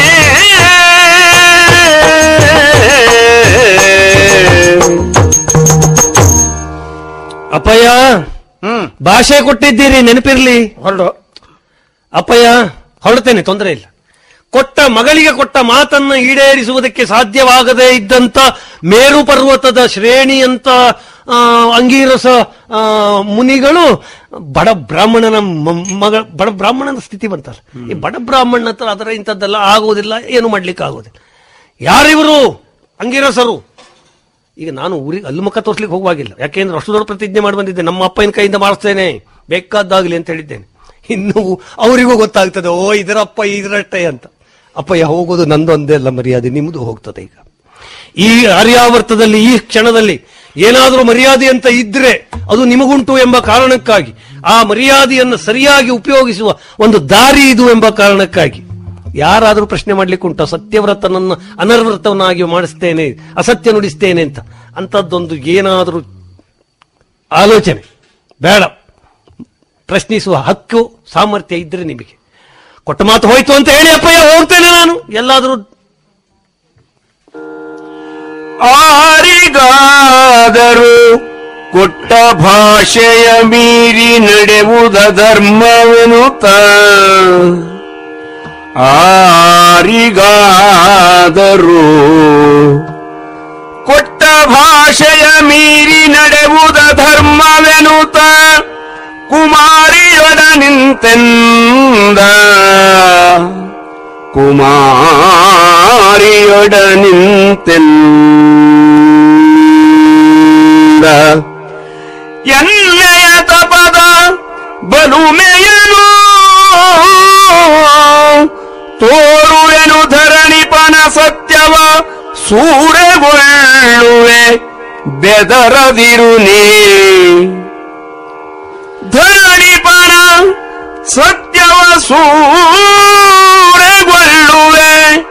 ಅಪ್ಪಯ್ಯ, ಭಾಷೆ ಕೊಟ್ಟಿದ್ದೀರಿ, ನೆನಪಿರ್ಲಿ. ಹೊರಡು ಅಪ್ಪಯ್ಯ, ಹೊರಡ್ತೇನೆ, ತೊಂದರೆ ಇಲ್ಲ. ಕೊಟ್ಟ ಮಗಳಿಗೆ ಕೊಟ್ಟ ಮಾತನ್ನು ಈಡೇರಿಸುವುದಕ್ಕೆ ಸಾಧ್ಯವಾಗದೇ ಇದ್ದಂತ ಮೇರು ಪರ್ವತದ ಶ್ರೇಣಿಯಂತ ಅಂಗೀರಸ ಮುನಿಗಳು ಬಡ ಬ್ರಾಹ್ಮಣನ ಬಡ ಬ್ರಾಹ್ಮಣನ ಸ್ಥಿತಿ ಬಂತಲ್ಲ. ಈ ಬಡ ಬ್ರಾಹ್ಮಣನ ಹತ್ರ ಅದರ ಇಂಥದ್ದೆಲ್ಲ ಆಗುವುದಿಲ್ಲ, ಏನು ಮಾಡ್ಲಿಕ್ಕೆ ಆಗುವುದಿಲ್ಲ. ಯಾರಿವರು ಅಂಗೀರಸರು? ಈಗ ನಾನು ಊರಿಗೆ ಅಲ್ಲು ಮುಖ ತೋರ್ಸ್ಲಿಕ್ಕೆ ಹೋಗುವಾಗಿಲ್ಲ, ಯಾಕೆಂದ್ರೆ ಅಷ್ಟು ದೊಡ್ಡ ಪ್ರತಿಜ್ಞೆ ಮಾಡಿ ಬಂದಿದ್ದೆ, ನಮ್ಮ ಅಪ್ಪನ ಕೈಯಿಂದ ಮಾಡಿಸ್ತೇನೆ, ಬೇಕಾದ್ದಾಗಲಿ ಅಂತ ಹೇಳಿದ್ದೇನೆ. ಇನ್ನು ಅವರಿಗೂ ಗೊತ್ತಾಗ್ತದೆ, ಓ ಇದರಪ್ಪ ಇದರಷ್ಟೇ ಅಂತ. ಅಪ್ಪಯ್ಯ, ಹೋಗೋದು ನಂದೊಂದೇ ಅಲ್ಲ ಮರ್ಯಾದೆ, ನಿಮ್ಮದು ಹೋಗ್ತದೆ. ಈಗ ಈ ಆರ್ಯಾವರ್ತದಲ್ಲಿ ಈ ಕ್ಷಣದಲ್ಲಿ ಏನಾದರೂ ಮರ್ಯಾದೆ ಅಂತ ಇದ್ರೆ ಅದು ನಿಮಗುಂಟು ಎಂಬ ಕಾರಣಕ್ಕಾಗಿ, ಆ ಮರ್ಯಾದೆಯನ್ನು ಸರಿಯಾಗಿ ಉಪಯೋಗಿಸುವ ಒಂದು ದಾರಿ ಇದು ಎಂಬ ಕಾರಣಕ್ಕಾಗಿ ಯಾರಾದರೂ ಪ್ರಶ್ನೆ ಮಾಡ್ಲಿಕ್ಕೆ ಉಂಟು? ಸತ್ಯವ್ರತನನ್ನು ಅನರ್ವ್ರತವನ್ನಾಗಿ ಮಾಡಿಸ್ತೇನೆ, ಅಸತ್ಯ ನುಡಿಸ್ತೇನೆ ಅಂತ. ಅಂಥದ್ದೊಂದು ಏನಾದರೂ ಆಲೋಚನೆ ಬೇಡ. ಪ್ರಶ್ನಿಸುವ ಹಕ್ಕು ಸಾಮರ್ಥ್ಯ ಇದ್ರೆ ನಿಮಗೆ. ಕೊಟ್ಟ ಮಾತು ಹೋಯ್ತು ಅಂತ ಹೇಳಿ ಅಪ್ಪಯ್ಯ ಹೋಗ್ತೇನೆ ನಾನು. ಎಲ್ಲಾದರೂ ಆರಿಗಾದರೂ ಕೊಟ್ಟ ಭಾಷೆಯ ಮೀರಿ ನಡೆಯುವುದ ಧರ್ಮವೆನುತ, ಆರಿಗಾದರೂ ಕೊಟ್ಟ ಭಾಷೆಯ ಮೀರಿ ನಡೆಯುವುದ ಧರ್ಮವೆನುತ, ಕುಮಾರಿಯೊಡ ನಿಂತೆಂದ, ಕುಮಾರಿಯೊಡ ನಿಂತೆಂದ, ಎನ್ನೆಯ ತಪದ ಬಲುಮೆಯನು ತೋರು ಸೂರೆಗೊಳ್ಳುವೆ ಬೆದರದಿರು ನೀ ಧರಣಿಪಣ ಸತ್ಯವ ಸೂರೆಗೊಳ್ಳುವೆ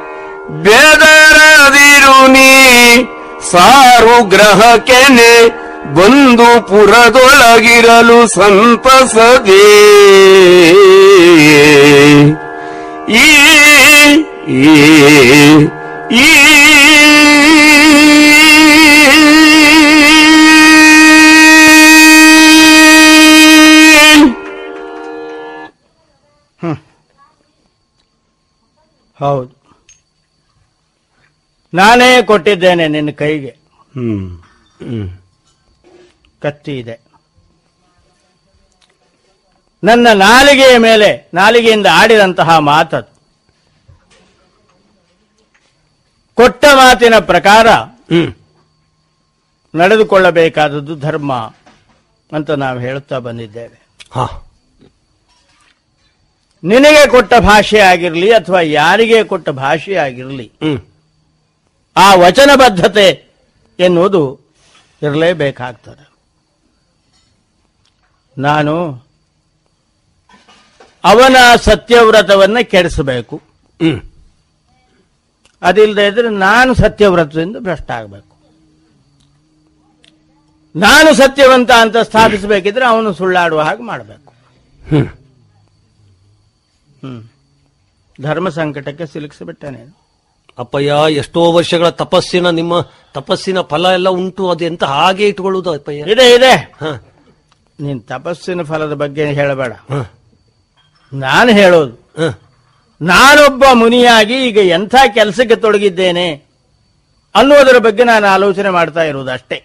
ಬೆದರದಿರು ನೀ ಸಾರು ಗ್ರಹಕ್ಕೆನೆ ಬಂದು ಪುರದೊಳಗಿರಲು ಸಂತಸದೇ ಈ ಹೌದು, ನಾನೇ ಕೊಟ್ಟಿದ್ದೇನೆ ನಿನ್ನ ಕೈಗೆ. ಕತ್ತಿ ಇದೆ ನನ್ನ ನಾಲಿಗೆಯ ಮೇಲೆ, ನಾಲಿಗೆಯಿಂದ ಆಡಿದಂತಹ ಮಾತದು. ಕೊಟ್ಟ ಮಾತಿನ ಪ್ರಕಾರ ನಡೆದುಕೊಳ್ಳಬೇಕಾದದ್ದು ಧರ್ಮ ಅಂತ ನಾವು ಹೇಳುತ್ತಾ ಬಂದಿದ್ದೇವೆ. ನಿನಗೆ ಕೊಟ್ಟ ಭಾಷೆ ಆಗಿರಲಿ ಅಥವಾ ಯಾರಿಗೆ ಕೊಟ್ಟ ಭಾಷೆ ಆಗಿರಲಿ, ಆ ವಚನಬದ್ಧತೆ ಎನ್ನುವುದು ಇರಲೇಬೇಕಾಗ್ತದೆ. ನಾನು ಅವನ ಸತ್ಯವ್ರತವನ್ನ ಕೆಡಿಸಬೇಕು, ಅದಿಲ್ಲದೆ ಇದ್ರೆ ನಾನು ಸತ್ಯವ್ರತದಿಂದ ಭ್ರಷ್ಟ ಆಗಬೇಕು. ನಾನು ಸತ್ಯವಂತ ಅಂತ ಸ್ಥಾಪಿಸಬೇಕಿದ್ರೆ ಅವನು ಸುಳ್ಳಾಡುವ ಹಾಗೆ ಮಾಡಬೇಕು. ಧರ್ಮ ಸಂಕಟಕ್ಕೆ ಸಿಲುಕಿಸಿಬಿಟ್ಟೆ. ಅಪ್ಪಯ್ಯ, ಎಷ್ಟೋ ವರ್ಷಗಳ ನಿಮ್ಮ ತಪಸ್ಸಿನ ಫಲ ಎಲ್ಲ ಉಂಟು, ಅದೆಂತ ಹಾಗೆ ಇಟ್ಕೊಳ್ಳುವುದು ಅಪ್ಪಯ್ಯ? ಇದೆ. ನೀನ್ ತಪಸ್ಸಿನ ಫಲದ ಬಗ್ಗೆ ಹೇಳಬೇಡ. ನಾನು ಹೇಳೋದು, ನಾನೊಬ್ಬ ಮುನಿಯಾಗಿ ಈಗ ಎಂಥ ಕೆಲಸಕ್ಕೆ ತೊಡಗಿದ್ದೇನೆ ಅನ್ನುವುದರ ಬಗ್ಗೆ ನಾನು ಆಲೋಚನೆ ಮಾಡ್ತಾ ಇರುವುದು ಅಷ್ಟೇ.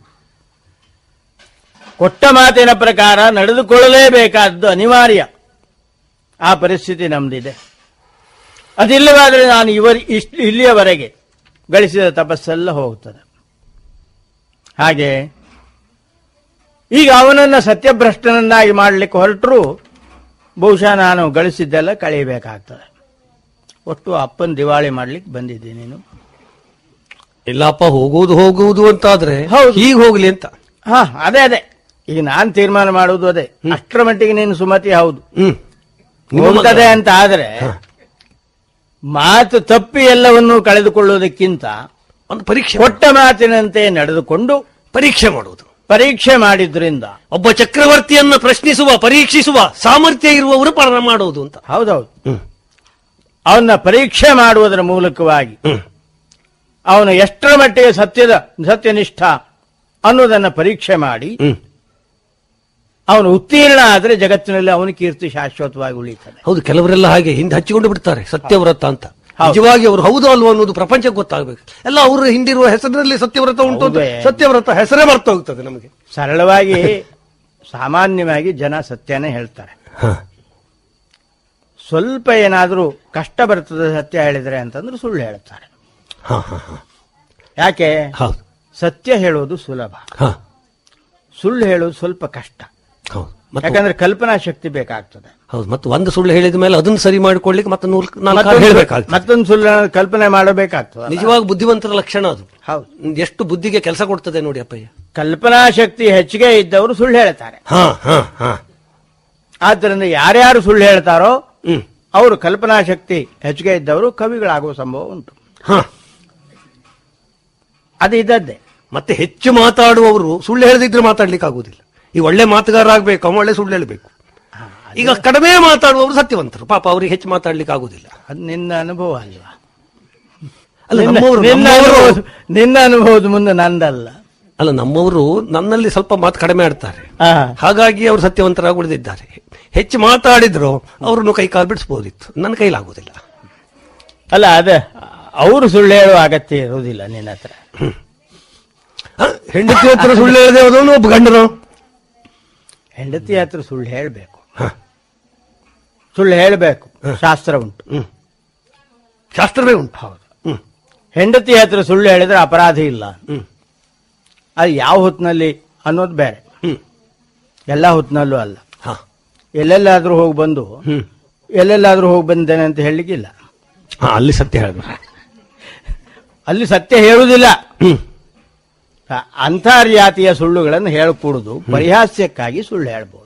ಕೊಟ್ಟ ಮಾತಿನ ಪ್ರಕಾರ ನಡೆದುಕೊಳ್ಳಲೇಬೇಕಾದ್ದು ಅನಿವಾರ್ಯ. ಆ ಪರಿಸ್ಥಿತಿ ನಮ್ದಿದೆ. ಅದಿಲ್ಲವಾದರೆ ನಾನು ಇಲ್ಲಿಯವರೆಗೆ ಗಳಿಸಿದ ತಪಸ್ಸೆಲ್ಲ ಹೋಗುತ್ತದೆ. ಹಾಗೆ ಈಗ ಅವನನ್ನ ಸತ್ಯಭ್ರಷ್ಟನನ್ನಾಗಿ ಮಾಡಲಿಕ್ಕೆ ಹೊರಟರು ಬಹುಶಃ ನಾನು ಗಳಿಸಿದ್ದೆಲ್ಲ ಕಳೆಯಬೇಕಾಗ್ತದೆ. ಒಟ್ಟು ಅಪ್ಪನ ದಿವಾಳಿ ಮಾಡ್ಲಿಕ್ಕೆ ಬಂದಿದ್ದೀನಿ. ನೀನು ಇಲ್ಲಪ್ಪ, ಹೋಗುವುದು ಅಂತಾದ್ರೆ ಹೀಗೆ ಹೋಗ್ಲಿ ಅಂತ. ಅದೇ ಈಗ ನಾನು ತೀರ್ಮಾನ ಮಾಡುವುದು ಅದೇ. ಅಷ್ಟರ ಮಟ್ಟಿಗೆ ನೀನು ಸುಮತಿ ಹೌದು ಹೋಗ್ತದೆ ಅಂತ ಆದ್ರೆ ಮಾತು ತಪ್ಪಿ ಎಲ್ಲವನ್ನೂ ಕಳೆದುಕೊಳ್ಳುವುದಕ್ಕಿಂತ ಒಂದು ಪರೀಕ್ಷೆ, ಕೊಟ್ಟ ಮಾತಿನಂತೆ ನಡೆದುಕೊಂಡು ಪರೀಕ್ಷೆ ಮಾಡಿದ್ರಿಂದ ಒಬ್ಬ ಚಕ್ರವರ್ತಿಯನ್ನು ಪರೀಕ್ಷಿಸುವ ಸಾಮರ್ಥ್ಯ ಇರುವವರು ಪಾಲನ ಮಾಡುವುದು ಅಂತ. ಹೌದೌದು. ಅವನ್ನ ಪರೀಕ್ಷೆ ಮಾಡುವುದರ ಮೂಲಕವಾಗಿ ಅವನು ಎಷ್ಟರ ಮಟ್ಟಿಗೆ ಸತ್ಯನಿಷ್ಠ ಅನ್ನೋದನ್ನ ಪರೀಕ್ಷೆ ಮಾಡಿ ಅವನು ಉತ್ತೀರ್ಣ ಆದರೆ ಜಗತ್ತಿನಲ್ಲಿ ಅವನ ಕೀರ್ತಿ ಶಾಶ್ವತವಾಗಿ ಉಳಿಯುತ್ತದೆ. ಹೌದು, ಕೆಲವರೆಲ್ಲ ಹಾಗೆ ಹಿಂದೆ ಹಚ್ಚಿಕೊಂಡು ಬಿಡ್ತಾರೆ ಸತ್ಯವ್ರತ ಅಂತ. ನಿಜವಾಗಿ ಅವರು ಹೌದು ಅಲ್ವೋ ಅನ್ನೋದು ಪ್ರಪಂಚಕ್ಕೆ ಗೊತ್ತಾಗಬೇಕು. ಎಲ್ಲ ಅವರು ಹಿಂದಿರುವ ಹೆಸರಿನಲ್ಲಿ ಸತ್ಯವ್ರತ ಉಂಟು, ಸತ್ಯವ್ರತ ಹೆಸರೇ ಮರ್ತ ಹೋಗ್ತದೆ ನಮಗೆ. ಸರಳವಾಗಿ ಸಾಮಾನ್ಯವಾಗಿ ಜನ ಸತ್ಯನೇ ಹೇಳ್ತಾರೆ. ಸ್ವಲ್ಪ ಏನಾದರೂ ಕಷ್ಟ ಬರ್ತದೆ ಸತ್ಯ ಹೇಳಿದ್ರೆ ಅಂತಂದ್ರೆ ಸುಳ್ಳು ಹೇಳ್ತಾರೆ. ಯಾಕೆ? ಸತ್ಯ ಹೇಳೋದು ಸುಲಭ, ಸುಳ್ಳು ಹೇಳೋದು ಸ್ವಲ್ಪ ಕಷ್ಟ. ಯಾಕಂದ್ರೆ ಕಲ್ಪನಾ ಶಕ್ತಿ ಬೇಕಾಗ್ತದೆ. ಹೌದು, ಮತ್ತು ಒಂದು ಸುಳ್ಳು ಹೇಳಿದ ಮೇಲೆ ಅದನ್ನು ಸರಿ ಮಾಡಿಕೊಳ್ಳಿಕ್ಕೆ ಮತ್ತೊಂದು ಸುಳ್ಳು ಕಲ್ಪನೆ ಮಾಡಬೇಕಾಗ್ತದೆ. ನಿಜವಾಗಿ ಬುದ್ಧಿವಂತರ ಲಕ್ಷಣ ಅದು. ಹೌದು, ಎಷ್ಟು ಬುದ್ಧಿಗೆ ಕೆಲಸ ಕೊಡ್ತದೆ ನೋಡಿ ಅಪ್ಪಯ್ಯ. ಕಲ್ಪನಾ ಶಕ್ತಿ ಹೆಚ್ಚಿಗೆ ಇದ್ದವರು ಸುಳ್ಳು ಹೇಳ್ತಾರೆ. ಆದ್ದರಿಂದ ಯಾರ್ಯಾರು ಸುಳ್ಳು ಹೇಳ್ತಾರೋ ಅವರು ಕಲ್ಪನಾ ಶಕ್ತಿ ಹೆಚ್ಚಿಗೆ ಇದ್ದವರು ಕವಿಗಳಾಗುವ ಸಂಭವ ಉಂಟು. ಅದು ಇದ್ದದ್ದೇ. ಮತ್ತೆ ಹೆಚ್ಚು ಮಾತಾಡುವವರು ಸುಳ್ಳು ಹೇಳದಿದ್ರೆ ಮಾತಾಡ್ಲಿಕ್ಕೆ ಆಗುದಿಲ್ಲ. ಈ ಒಳ್ಳೆ ಮಾತುಗಾರ ಆಗ್ಬೇಕು, ಒಳ್ಳೆ ಸುಳ್ಳು ಹೇಳಬೇಕು. ಈಗ ಕಡಿಮೆ ಮಾತಾಡುವವರು ಸತ್ಯವಂತರು, ಪಾಪ ಅವ್ರಿಗೆ ಹೆಚ್ಚು ಮಾತಾಡ್ಲಿಕ್ಕೆ ಆಗುದಿಲ್ಲ. ಅದು ನಿನ್ನ ಅನುಭವ ಅಲ್ವಾ? ನಿನ್ನ ಅನುಭವದ ಮುಂದೆ ನಂದಲ್ಲ. ಅಲ್ಲ, ನಮ್ಮವರು ನನ್ನಲ್ಲಿ ಸ್ವಲ್ಪ ಮಾತು ಕಡಿಮೆ ಆಡ್ತಾರೆ, ಹಾಗಾಗಿ ಅವರು ಸತ್ಯವಂತರಾಗಿ ಉಳಿದಿದ್ದಾರೆ. ಹೆಚ್ಚು ಮಾತಾಡಿದ್ರು ಅವ್ರನ್ನು ಕೈ ಕಾಲು ಬಿಡಿಸಬಹುದಿತ್ತು, ನನ್ನ ಕೈಲಾಗುದಿಲ್ಲ. ಅಲ್ಲ, ಅದೇ ಅವರು ಸುಳ್ಳು ಹೇಳುವ ಅಗತ್ಯ ಇರುವುದಿಲ್ಲ ನಿನ್ನ ಹತ್ರ. ಹೆಂಡತಿ ಹತ್ರ ಸುಳ್ಳು ಹೇಳದೆ ಹೋದವನು ಒಬ್ಬ ಗಂಡನು. ಹೆಂಡತಿ ಹತ್ರ ಸುಳ್ಳು ಹೇಳಬೇಕು, ಸುಳ್ಳು ಹೇಳಬೇಕು. ಶಾಸ್ತ್ರ ಉಂಟು, ಶಾಸ್ತ್ರವೇ ಉಂಟು. ಹೌದು. ಹೆಂಡತಿ ಹತ್ರ ಸುಳ್ಳು ಹೇಳಿದ್ರೆ ಅಪರಾಧ ಇಲ್ಲ. ಅದು ಯಾವ ಹೊತ್ತಿನಲ್ಲಿ ಅನ್ನೋದು ಬೇರೆ, ಎಲ್ಲ ಹೊತ್ತಿನಲ್ಲೂ ಅಲ್ಲ. ಎಲ್ಲೆಲ್ಲಾದ್ರೂ ಹೋಗಿ ಬಂದೇನೆ ಅಂತ ಹೇಳಲಿಕ್ಕಿಲ್ಲ. ಅಲ್ಲಿ ಸತ್ಯ ಹೇಳಬೇಕು. ಅಲ್ಲಿ ಸತ್ಯ ಹೇಳುವುದಿಲ್ಲ. ಅಂತರ್ಜಾತೀಯ ಸುಳ್ಳುಗಳನ್ನು ಹೇಳಕೂಡುದು, ಪರಿಹಾಸ್ಯಕ್ಕಾಗಿ ಸುಳ್ಳು ಹೇಳ್ಬೋದು.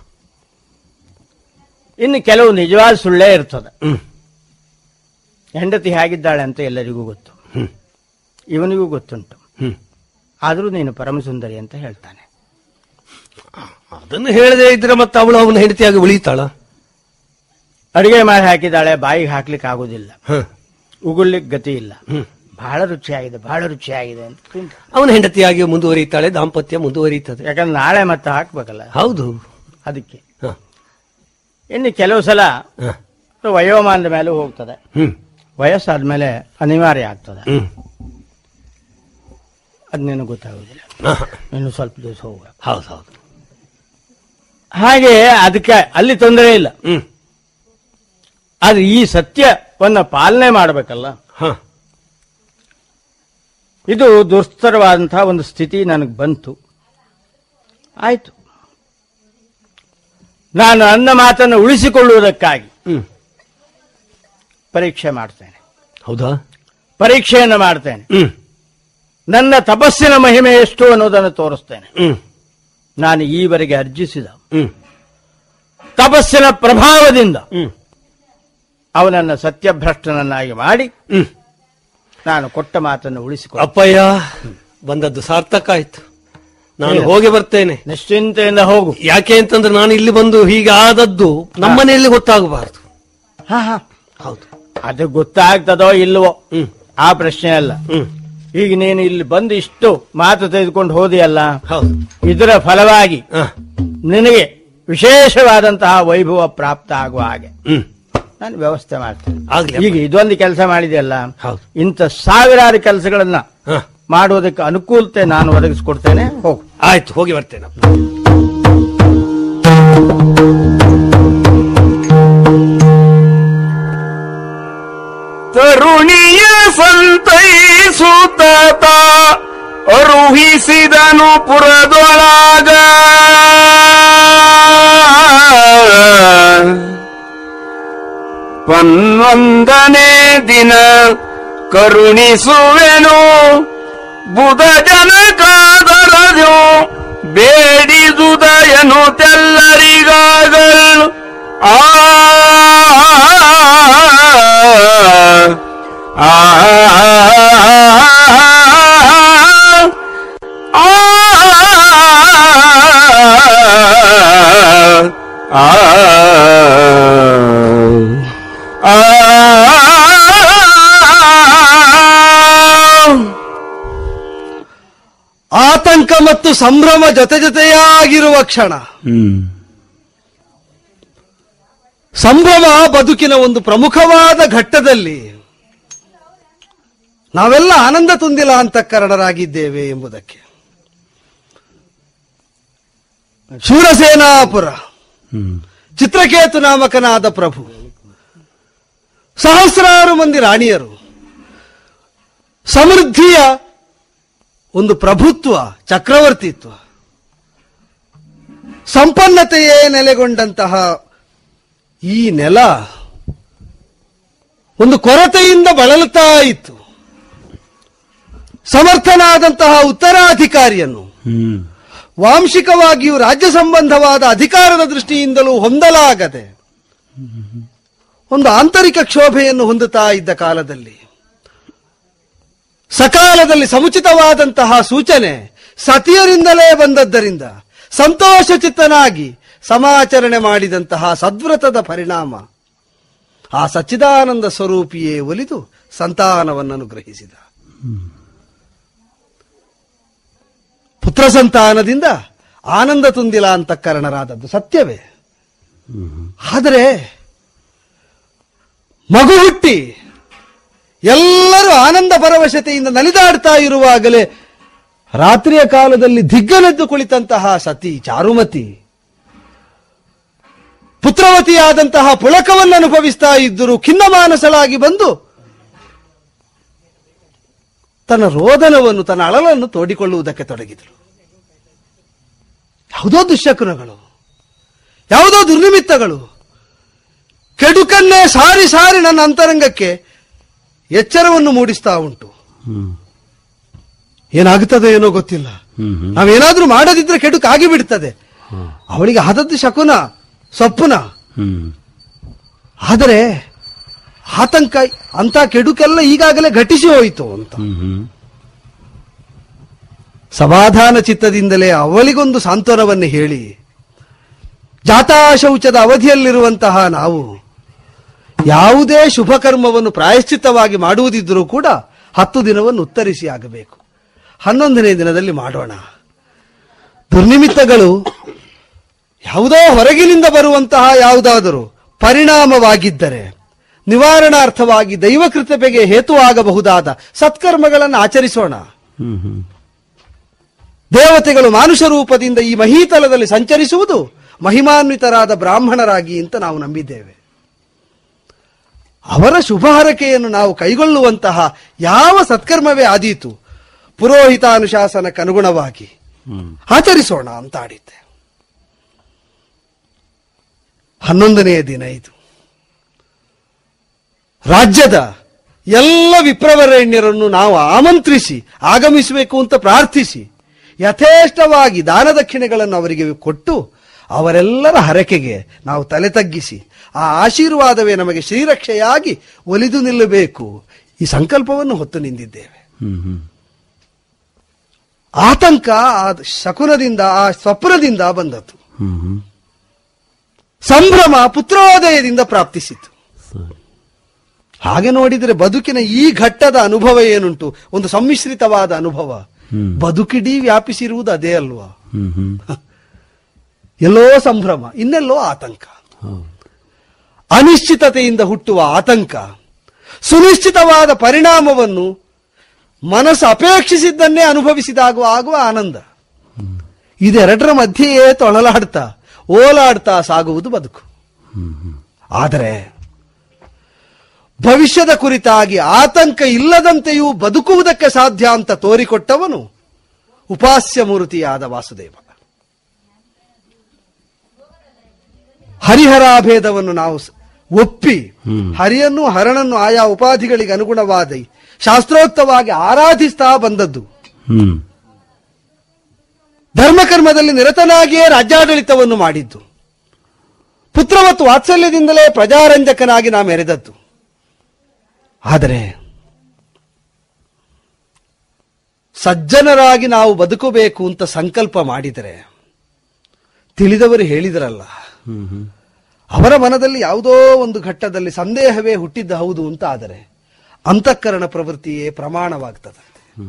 ಇನ್ನು ಕೆಲವು ನಿಜವಾದ ಸುಳ್ಳೇ ಇರ್ತದೆ. ಹೆಂಡತಿ ಹೇಗಿದ್ದಾಳೆ ಅಂತ ಎಲ್ಲರಿಗೂ ಗೊತ್ತು, ಇವನಿಗೂ ಗೊತ್ತುಂಟು. ಆದರೂ ನೀನು ಪರಮಸುಂದರಿ ಅಂತ ಹೇಳ್ತಾನೆ. ಅದನ್ನು ಹೇಳದೇ ಇದ್ರೆ ಮತ್ತೆ ಅವಳು ಅವನ ಹೆಂಡತಿಯಾಗಿ ಉಳಿತಾಳ? ಅಡಿಗೆ ಮಾಡಿ ಹಾಕಿದ್ದಾಳೆ, ಬಾಯಿಗೆ ಹಾಕ್ಲಿಕ್ಕೆ ಆಗುದಿಲ್ಲ, ಉಗುಳ್ಲಿಕ್ಕೆ ಗತಿ ಇಲ್ಲ, ಬಹಳ ರುಚಿಯಾಗಿದೆ ಬಹಳ ರುಚಿಯಾಗಿದೆ ಅಂತ ತಿಂತ ಅವನ ಹೆಂಡತಿಯಾಗಿ ಮುಂದುವರಿತಾಳೆ, ದಾಂಪತ್ಯ ಮುಂದುವರಿಯುತ್ತದೆ. ಯಾಕಂದ್ರೆ ನಾಳೆ ಮತ್ತೆ ಹಾಕ್ಬೇಕಲ್ಲ. ಹೌದು. ಅದಕ್ಕೆ ಇನ್ನು ಕೆಲವು ಸಲ ವಯೋಮಾನದ ಮೇಲೆ ಹೋಗ್ತದೆ, ವಯಸ್ಸಾದ್ಮೇಲೆ ಅನಿವಾರ್ಯ ಆಗ್ತದೆ. ಅದ್ನೇನು ಗೊತ್ತಾಗುದಿಲ್ಲ, ಇನ್ನು ಸ್ವಲ್ಪ ದಿವಸ ಹೋಗ್ಬೇಕು. ಹೌದು ಹೌದು. ಹಾಗೆ ಅದಕ್ಕೆ ಅಲ್ಲಿ ತೊಂದರೆ ಇಲ್ಲ. ಆದ್ರೆ ಈ ಸತ್ಯವನ್ನ ಪಾಲನೆ ಮಾಡಬೇಕಲ್ಲ. ಇದು ದುಸ್ತರವಾದಂತಹ ಒಂದು ಸ್ಥಿತಿ ನನಗೆ ಬಂತು. ಆಯ್ತು, ನಾನು ನನ್ನ ಮಾತನ್ನು ಉಳಿಸಿಕೊಳ್ಳುವುದಕ್ಕಾಗಿ ಪರೀಕ್ಷೆ ಮಾಡ್ತೇನೆ. ಹೌದಾ? ಪರೀಕ್ಷೆಯನ್ನು ಮಾಡ್ತೇನೆ. ನನ್ನ ತಪಸ್ಸಿನ ಮಹಿಮೆ ಎಷ್ಟು ಅನ್ನೋದನ್ನು ತೋರಿಸ್ತೇನೆ. ನಾನು ಈವರೆಗೆ ಅರ್ಜಿಸಿದ ತಪಸ್ಸಿನ ಪ್ರಭಾವದಿಂದ ಅವನನ್ನು ಸತ್ಯಭ್ರಷ್ಟನನ್ನಾಗಿ ಮಾಡಿ ನಾನು ಕೊಟ್ಟ ಮಾತನ್ನು ಉಳಿಸಿಕೊಳ್ಳ. ಅಪ್ಪಯ್ಯ, ಬಂದದ್ದು ಸಾರ್ಥಕ ಆಯ್ತು. ನಾನು ಹೋಗಿ ಬರ್ತೇನೆ. ನಿಶ್ಚಿಂತೆಯಿಂದ ಹೋಗು. ಯಾಕೆ ಅಂತಂದ್ರೆ ನಾನು ಇಲ್ಲಿ ಬಂದು ಹೀಗೆ ಆದದ್ದು ನಮ್ಮನೆಯಲ್ಲಿ ಗೊತ್ತಾಗಬಾರದು. ಹೌದು. ಅದು ಗೊತ್ತಾಗ್ತದೋ ಇಲ್ವೋ ಆ ಪ್ರಶ್ನೆ ಅಲ್ಲ. ಈಗ ನೀನು ಇಲ್ಲಿ ಬಂದು ಇಷ್ಟು ಮಾತು ತೆಗೆದುಕೊಂಡು ಹೋದಿಯಲ್ಲ, ಇದರ ಫಲವಾಗಿ ನಿನಗೆ ವಿಶೇಷವಾದಂತಹ ವೈಭವ ಪ್ರಾಪ್ತ ಆಗುವ ಹಾಗೆ ನಾನು ವ್ಯವಸ್ಥೆ ಮಾಡ್ತೇನೆ. ಈಗ ಇದೊಂದು ಕೆಲಸ ಮಾಡಿದೆಯಲ್ಲ, ಇಂಥ ಸಾವಿರಾರು ಕೆಲಸಗಳನ್ನ ಮಾಡುವುದಕ್ಕೆ ಅನುಕೂಲತೆ ನಾನು ಒದಗಿಸಿಕೊಡ್ತೇನೆ. ಹೋಗು. ಆಯ್ತು, ಹೋಗಿ ಬರ್ತೇನೆ. ತರುಣಿಯ ಸಂತೈಸುತ್ತ ಅರುಹಿಸಿದನು ಪುರದೊಳಗ. ಪನ್ನೊಂದನೇ ದಿನ ಕರುಣಿಸುವೆನು ಬುಧ ಜನಕಾದರದು ಬೇಡಿದುದಯನು ತೆಲ್ಲರಿಗಾಗಲ್. ಆ ಆತಂಕ ಮತ್ತು ಸಂಭ್ರಮ ಜೊತೆ ಜೊತೆಯಾಗಿರುವ ಕ್ಷಣ. ಸಂಭ್ರಮ ಬದುಕಿನ ಒಂದು ಪ್ರಮುಖವಾದ ಘಟ್ಟದಲ್ಲಿ ನಾವೆಲ್ಲ ಆನಂದ ತುಂದಿಲ ಅಂತಃಕರಣರಾಗಿದ್ದೇವೆ ಎಂಬುದಕ್ಕೆ. ಶೂರಸೇನಾಪುರ ಚಿತ್ರಕೇತು ನಾಮಕನಾದ ಪ್ರಭು, ಸಹಸ್ರಾರು ಮಂದಿ ರಾಣಿಯರು, ಸಮೃದ್ಧಿಯ ಒಂದು ಪ್ರಭುತ್ವ, ಚಕ್ರವರ್ತಿತ್ವ, ಸಂಪನ್ನತೆಯೇ ನೆಲೆಗೊಂಡಂತಹ ಈ ನೆಲ ಒಂದು ಕೊರತೆಯಿಂದ ಬಳಲುತ್ತಾ ಇತ್ತು. ಸಮರ್ಥನಾದಂತಹ ಉತ್ತರಾಧಿಕಾರಿಯನ್ನು ವಾಂಶಿಕವಾಗಿಯೂ ರಾಜ್ಯ ಸಂಬಂಧವಾದ ಅಧಿಕಾರದ ದೃಷ್ಟಿಯಿಂದಲೂ ಹೊಂದಲಾಗದೆ ಒಂದು ಆಂತರಿಕ ಕ್ಷೋಭೆಯನ್ನು ಹೊಂದುತ್ತಾ ಇದ್ದ ಕಾಲದಲ್ಲಿ ಸಕಾಲದಲ್ಲಿ ಸಮುಚಿತವಾದಂತಹ ಸೂಚನೆ ಸತಿಯರಿಂದಲೇ ಬಂದದ್ದರಿಂದ ಸಂತೋಷಚಿತ್ತನಾಗಿ ಸಮಾಚರಣೆ ಮಾಡಿದಂತಹ ಸದ್ವ್ರತದ ಪರಿಣಾಮ ಆ ಸಚ್ಚಿದಾನಂದ ಸ್ವರೂಪಿಯೇ ಒಲಿದು ಸಂತಾನವನ್ನು ಅನುಗ್ರಹಿಸಿದ. ಪುತ್ರ ಸಂತಾನದಿಂದ ಆನಂದ ತುಂದಿಲ ಅಂತಃಕರಣರಾದದ್ದು ಸತ್ಯವೇ. ಆದರೆ ಮಗು ಹುಟ್ಟಿ ಎಲ್ಲರೂ ಆನಂದ ಪರವಶತೆಯಿಂದ ನಲಿದಾಡ್ತಾ ಇರುವಾಗಲೇ ರಾತ್ರಿಯ ಕಾಲದಲ್ಲಿ ದಿಗ್ಗನೆದ್ದು ಕುಳಿತಂತಹ ಸತಿ ಚಾರುಮತಿ ಪುತ್ರವತಿಯಾದಂತಹ ಪುಳಕವನ್ನು ಅನುಭವಿಸ್ತಾ ಇದ್ದರು ಖಿನ್ನಮಾನಸಲಾಗಿ ಬಂದು ತನ್ನ ರೋದನವನ್ನು, ತನ್ನ ಅಳಲನ್ನು ತೋಡಿಕೊಳ್ಳುವುದಕ್ಕೆ ತೊಡಗಿದರು. ಯಾವುದೋ ದುಶ್ಶಕುನಗಳು, ಯಾವುದೋ ದುರ್ನಿಮಿತ್ತಗಳು ಕೆಡುಕನ್ನೇ ಸಾರಿ ಸಾರಿ ನನ್ನ ಅಂತರಂಗಕ್ಕೆ ಎಚ್ಚರವನ್ನು ಮೂಡಿಸ್ತಾ ಉಂಟು. ಏನಾಗುತ್ತದೆ ಏನೋ ಗೊತ್ತಿಲ್ಲ. ನಾವೇನಾದ್ರೂ ಮಾಡದಿದ್ರೆ ಕೆಡುಕಾಗಿ ಬಿಡ್ತದೆ. ಅವಳಿಗೆ ಆದದ್ದು ಶಕುನ ಸ್ವಪ್ನ. ಆದರೆ ಆತಂಕ ಅಂತ ಕೆಡುಕೆಲ್ಲ ಈಗಾಗಲೇ ಘಟಿಸಿ ಹೋಯಿತು ಅಂತ ಸಮಾಧಾನ ಚಿತ್ತದಿಂದಲೇ ಅವಳಿಗೊಂದು ಸಾಂತ್ವನವನ್ನು ಹೇಳಿ, ಜಾತಾಶೌಚದ ಅವಧಿಯಲ್ಲಿರುವಂತಹ ನಾವು ಯಾವುದೇ ಶುಭ ಕರ್ಮವನ್ನು ಪ್ರಾಯಶ್ಚಿತ್ತವಾಗಿ ಮಾಡುವುದಿದ್ದರೂ ಕೂಡ 10 ದಿನವನ್ನು ಉತ್ತರಿಸಿ ಆಗಬೇಕು. 11ನೇ ದಿನದಲ್ಲಿ ಮಾಡೋಣ. ದುರ್ನಿಮಿತ್ತಗಳು ಯಾವುದೋ ಹೊರಗಿನಿಂದ ಬರುವಂತಹ ಯಾವುದಾದರೂ ಪರಿಣಾಮವಾಗಿದ್ದರೆ ನಿವಾರಣಾರ್ಥವಾಗಿ ದೈವ ಕೃತಜ್ಞತೆಗೆ ಹೇತುವಾಗಬಹುದಾದ ಸತ್ಕರ್ಮಗಳನ್ನು ಆಚರಿಸೋಣ. ದೇವತೆಗಳು ಮಾನುಷ ರೂಪದಿಂದ ಈ ಮಹೀತಲದಲ್ಲಿ ಸಂಚರಿಸುವುದು ಮಹಿಮಾನ್ವಿತರಾದ ಬ್ರಾಹ್ಮಣರಾಗಿ ಅಂತ ನಾವು ನಂಬಿದ್ದೇವೆ. ಅವರ ಶುಭ ಹರಕೆಯನ್ನು ನಾವು ಕೈಗೊಳ್ಳುವಂತಹ ಯಾವ ಸತ್ಕರ್ಮವೇ ಆದೀತು ಪುರೋಹಿತಾನುಶಾಸನಕ್ಕನುಗುಣವಾಗಿ ಆಚರಿಸೋಣ ಅಂತ ಆಡಿದ್ದೆ. 11ನೇ ದಿನ ಇದು. ರಾಜ್ಯದ ಎಲ್ಲ ವಿಪ್ರವರೇಣ್ಯರನ್ನು ನಾವು ಆಮಂತ್ರಿಸಿ ಆಗಮಿಸಬೇಕು ಅಂತ ಪ್ರಾರ್ಥಿಸಿ ಯಥೇಷ್ಟವಾಗಿ ದಾನ ದಕ್ಷಿಣೆಗಳನ್ನು ಅವರಿಗೆ ಕೊಟ್ಟು ಅವರೆಲ್ಲರ ಹರಕೆಗೆ ನಾವು ತಲೆ ತಗ್ಗಿಸಿ ಆ ಆಶೀರ್ವಾದವೇ ನಮಗೆ ಶ್ರೀರಕ್ಷೆಯಾಗಿ ಒಲಿದು ನಿಲ್ಲಬೇಕು ಈ ಸಂಕಲ್ಪವನ್ನು ಹೊತ್ತು ನಿಂತಿದ್ದೇವೆ. ಆತಂಕ ಆ ಶಕುನದಿಂದ ಆ ಸ್ವಪ್ನದಿಂದ ಬಂದದ್ದು. ಸಂಭ್ರಮ ಪುತ್ರೋದಯದಿಂದ ಪ್ರಾಪ್ತಿಸಿತು. ಹಾಗೆ ನೋಡಿದರೆ ಬದುಕಿನ ಈ ಘಟ್ಟದ ಅನುಭವ ಏನುಂಟು, ಒಂದು ಸಮ್ಮಿಶ್ರಿತವಾದ ಅನುಭವ. ಬದುಕಿಡೀ ವ್ಯಾಪಿಸಿರುವುದು ಅದೇ ಅಲ್ವಾ. ಎಲ್ಲೋ ಸಂಭ್ರಮ, ಇನ್ನೆಲ್ಲೋ ಆತಂಕ. ಅನಿಶ್ಚಿತತೆಯಿಂದ ಹುಟ್ಟುವ ಆತಂಕ, ಸುನಿಶ್ಚಿತವಾದ ಪರಿಣಾಮವನ್ನು ಮನಸ್ಸು ಅಪೇಕ್ಷಿಸಿದ್ದನ್ನೇ ಅನುಭವಿಸಿದಾಗ ಆಗುವ ಆನಂದ. ಇದೆರಡರ ಮಧ್ಯೆಯೇ ತೊಳಲಾಡ್ತಾ ಓಲಾಡ್ತಾ ಸಾಗುವುದು ಬದುಕು. ಆದರೆ ಭವಿಷ್ಯದ ಕುರಿತಾಗಿ ಆತಂಕ ಇಲ್ಲದಂತೆಯೂ ಬದುಕುವುದಕ್ಕೆ ಸಾಧ್ಯ ಅಂತ ತೋರಿಕೊಟ್ಟವನು ಉಪಾಸ್ಯ ಮೂರ್ತಿಯಾದ ವಾಸುದೇವ. ಹರಿಹರಾಭೇದವನ್ನು ನಾವು ಒಪ್ಪಿ ಹರಿಯನ್ನು ಹರನನ್ನು ಆಯಾ ಉಪಾಧಿಗಳಿಗೆ ಅನುಗುಣವಾದ ಶಾಸ್ತ್ರೋಕ್ತವಾಗಿ ಆರಾಧಿಸ್ತಾ ಬಂದದ್ದು. ಧರ್ಮಕರ್ಮದಲ್ಲಿ ನಿರತನಾಗಿಯೇ ರಾಜ್ಯಾಡಳಿತವನ್ನು ಮಾಡಿದ್ದು. ಪುತ್ರ ಮತ್ತು ವಾತ್ಸಲ್ಯದಿಂದಲೇ ಪ್ರಜಾರಂಜಕನಾಗಿ ನಾ ಮೆರೆದದ್ದು. ಆದರೆ ಸಜ್ಜನರಾಗಿ ನಾವು ಬದುಕಬೇಕು ಅಂತ ಸಂಕಲ್ಪ ಮಾಡಿದರೆ, ತಿಳಿದವರು ಹೇಳಿದರಲ್ಲ, ಅವರ ಮನದಲ್ಲಿ ಯಾವುದೋ ಒಂದು ಘಟ್ಟದಲ್ಲಿ ಸಂದೇಹವೇ ಹುಟ್ಟಿದ್ದ ಹೌದು ಅಂತ ಆದರೆ ಅಂತಃಕರಣ ಪ್ರವೃತ್ತಿಯೇ ಪ್ರಮಾಣವಾಗ್ತದೆ.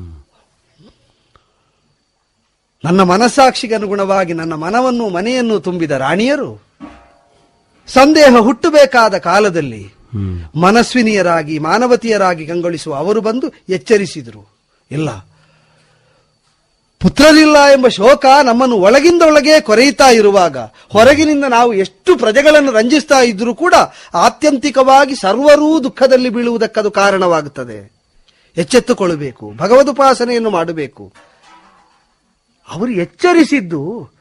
ನನ್ನ ಮನಸ್ಸಾಕ್ಷಿಗೆ ಅನುಗುಣವಾಗಿ ನನ್ನ ಮನವನ್ನು ಮನೆಯನ್ನು ತುಂಬಿದ ರಾಣಿಯರು ಸಂದೇಹ ಹುಟ್ಟಬೇಕಾದ ಕಾಲದಲ್ಲಿ ಮನಸ್ವಿನಿಯರಾಗಿ ಮಾನವತಿಯರಾಗಿ ಕಂಗೊಳಿಸುವ ಅವರು ಬಂದು ಎಚ್ಚರಿಸಿದರು. ಇಲ್ಲ, ಪುತ್ರರಿಲ್ಲ ಎಂಬ ಶೋಕ ನಮ್ಮನ್ನು ಒಳಗಿಂದೊಳಗೆ ಕೊರೆಯುತ್ತಾ ಇರುವಾಗ ಹೊರಗಿನಿಂದ ನಾವು ಎಷ್ಟು ಪ್ರಜೆಗಳನ್ನು ರಂಜಿಸ್ತಾ ಇದ್ರೂ ಕೂಡ ಆತ್ಯಂತಿಕವಾಗಿ ಸರ್ವರೂ ದುಃಖದಲ್ಲಿ ಬೀಳುವುದಕ್ಕದು ಕಾರಣವಾಗುತ್ತದೆ. ಎಚ್ಚೆತ್ತುಕೊಳ್ಳಬೇಕು, ಭಗವದುಪಾಸನೆಯನ್ನು ಮಾಡಬೇಕು. ಅವರು ಎಚ್ಚರಿಸಿದ್ದು